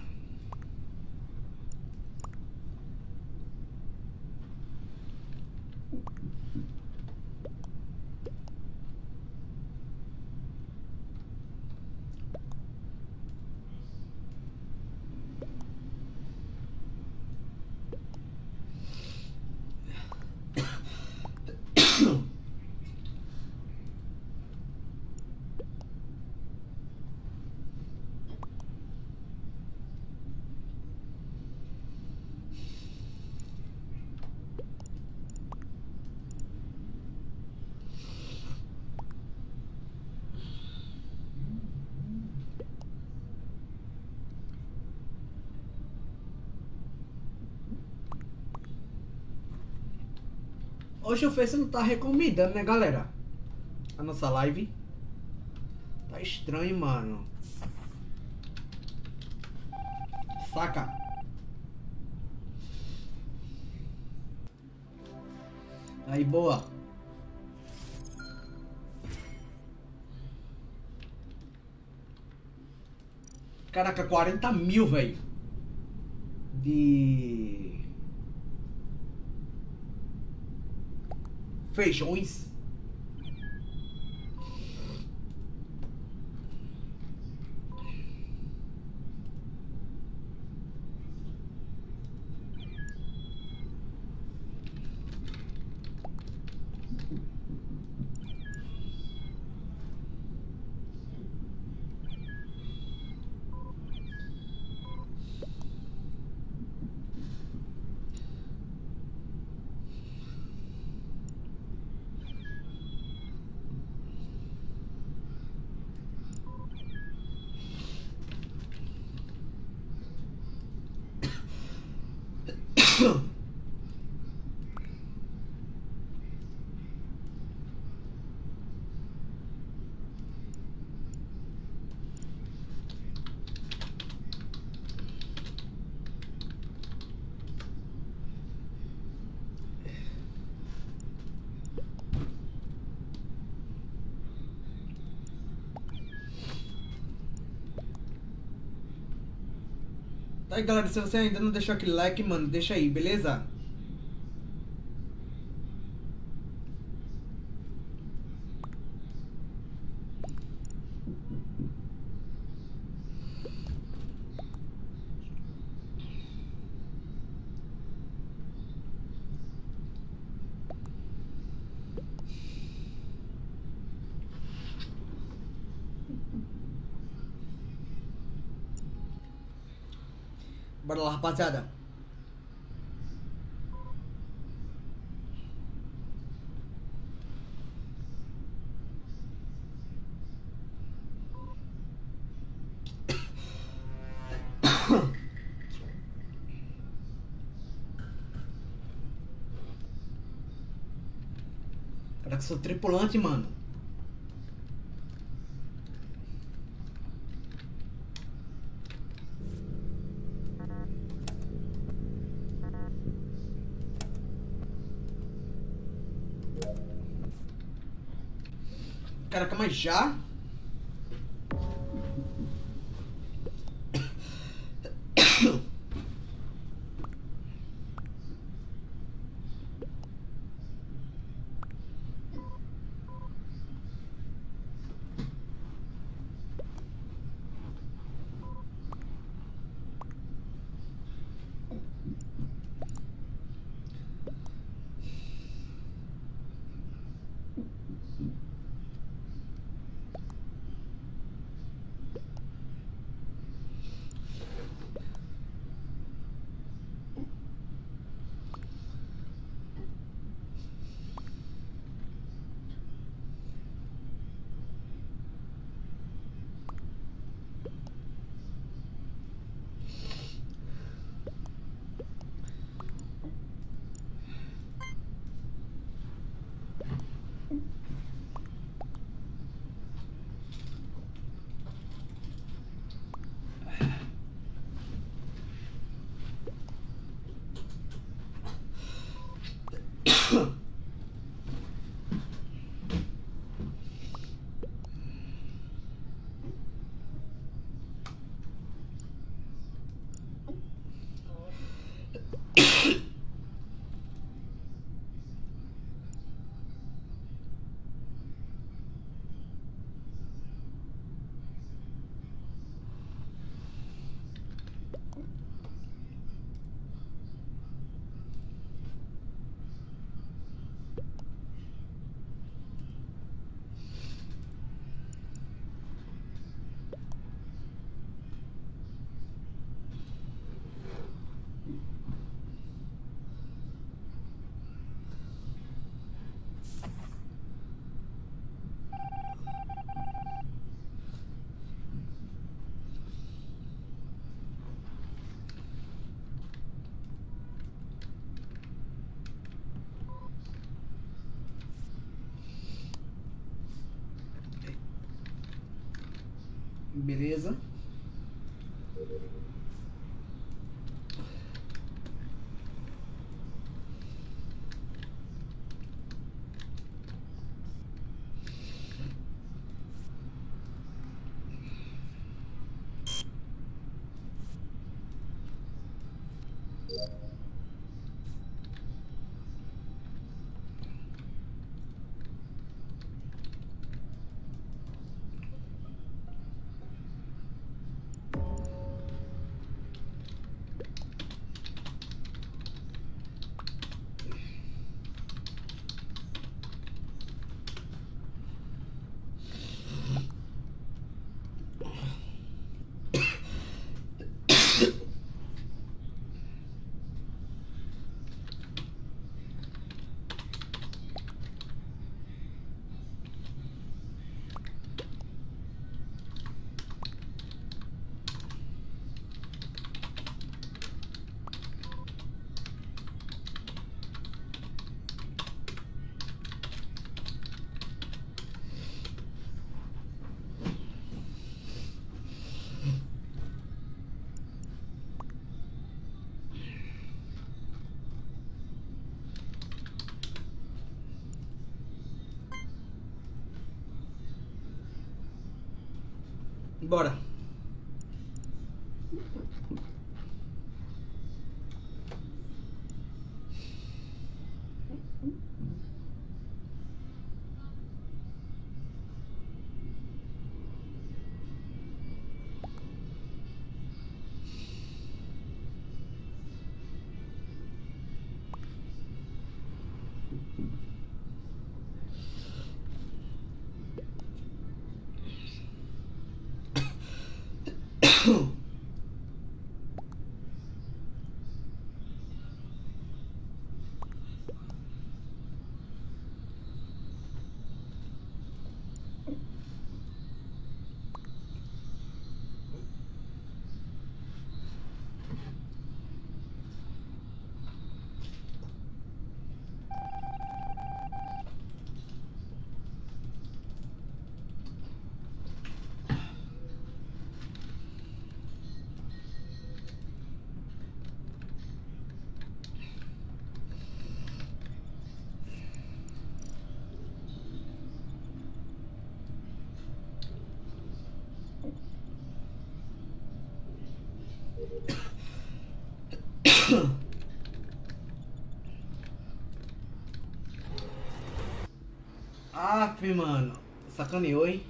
Hoje o Face não tá recomendando, né, galera? A nossa live. Tá estranho, mano. Saca? Aí, boa. Caraca, 40 mil, velho. De... feijões. Tá aí, galera, se você ainda não deixou aquele like, mano, deixa aí, beleza? Bora lá, rapaziada. Cara que sou tripulante, mano. Caraca, mas já? Beleza. Bora. Aff, mano. Sacaneou, hein?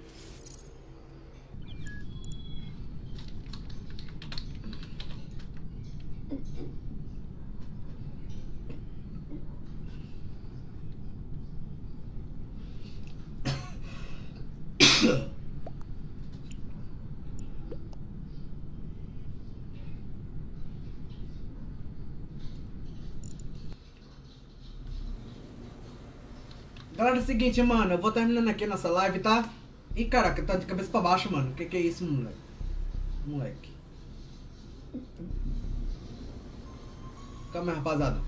Galera, é o seguinte, mano, eu vou terminando aqui nossa live, tá? Ih, caraca, tá de cabeça pra baixo, mano. Que é isso, moleque? Moleque. Calma aí, rapaziada.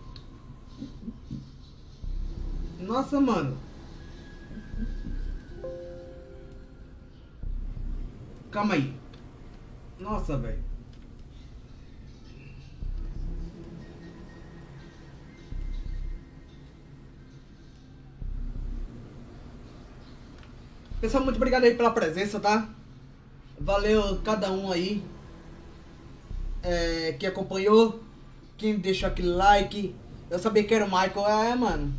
Nossa, mano. Calma aí. Nossa, velho. Pessoal, muito obrigado aí pela presença, tá? Valeu cada um aí que acompanhou, quem deixou aquele like. Eu sabia que era o Michael, mano.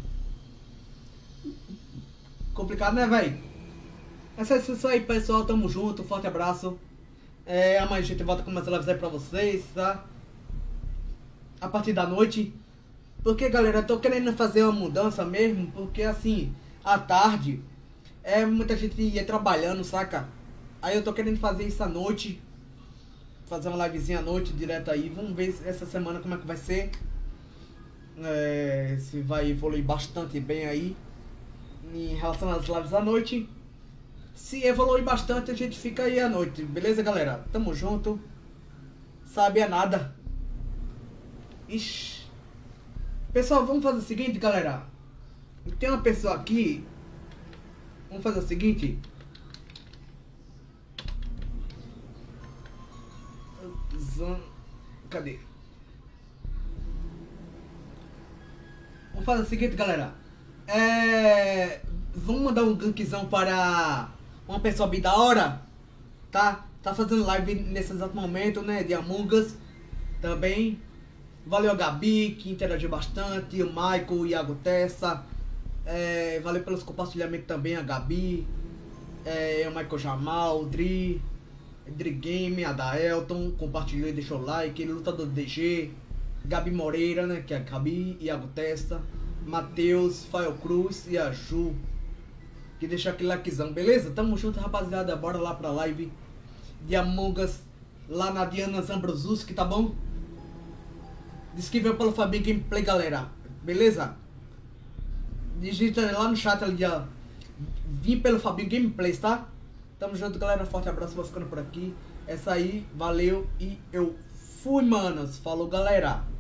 Complicado, né, velho? Essa é isso aí, pessoal. Tamo junto, forte abraço. Amanhã a gente volta com mais lives aí pra vocês, tá? A partir da noite. Porque, galera, eu tô querendo fazer uma mudança mesmo, porque assim, à tarde... muita gente ia trabalhando, saca? Aí eu tô querendo fazer isso à noite. Fazer uma livezinha à noite, direto aí. Vamos ver essa semana como é que vai ser. Se vai evoluir bastante bem aí em relação às lives à noite. Se evoluir bastante, a gente fica aí à noite. Beleza, galera? Tamo junto. Sabia nada. Ixi. Pessoal, vamos fazer o seguinte, galera. Tem uma pessoa aqui. Vamos fazer o seguinte. Cadê? Vamos fazer o seguinte, galera. Vamos mandar um gankzão para uma pessoa bem da hora. Tá? Tá fazendo live nesse exato momento, né? De Among Us. Também. Valeu a Gabi, que interagiu bastante. O Michael, o Iago Tessa. Valeu pelos compartilhamentos também, a Gabi, o Michael Jamal, o Dri Game, a Daelton, compartilhou e deixou like, Lutador DG, Gabi Moreira, né, que é a Gabi, Iago Testa, Matheus, Fael Cruz e a Ju, que deixou aquele likezão, beleza? Tamo junto, rapaziada, bora lá pra live de Among Us, lá na Diana Zambrosuski, tá bom? Diz que veio pelo Fabinho Gameplay, galera, beleza? Digita lá no chat ali, ó. Vim pelo Fabinho Gameplays, tá? Tamo junto, galera. Forte abraço, vou ficando por aqui. Essa aí, valeu e eu fui, manos. Falou, galera.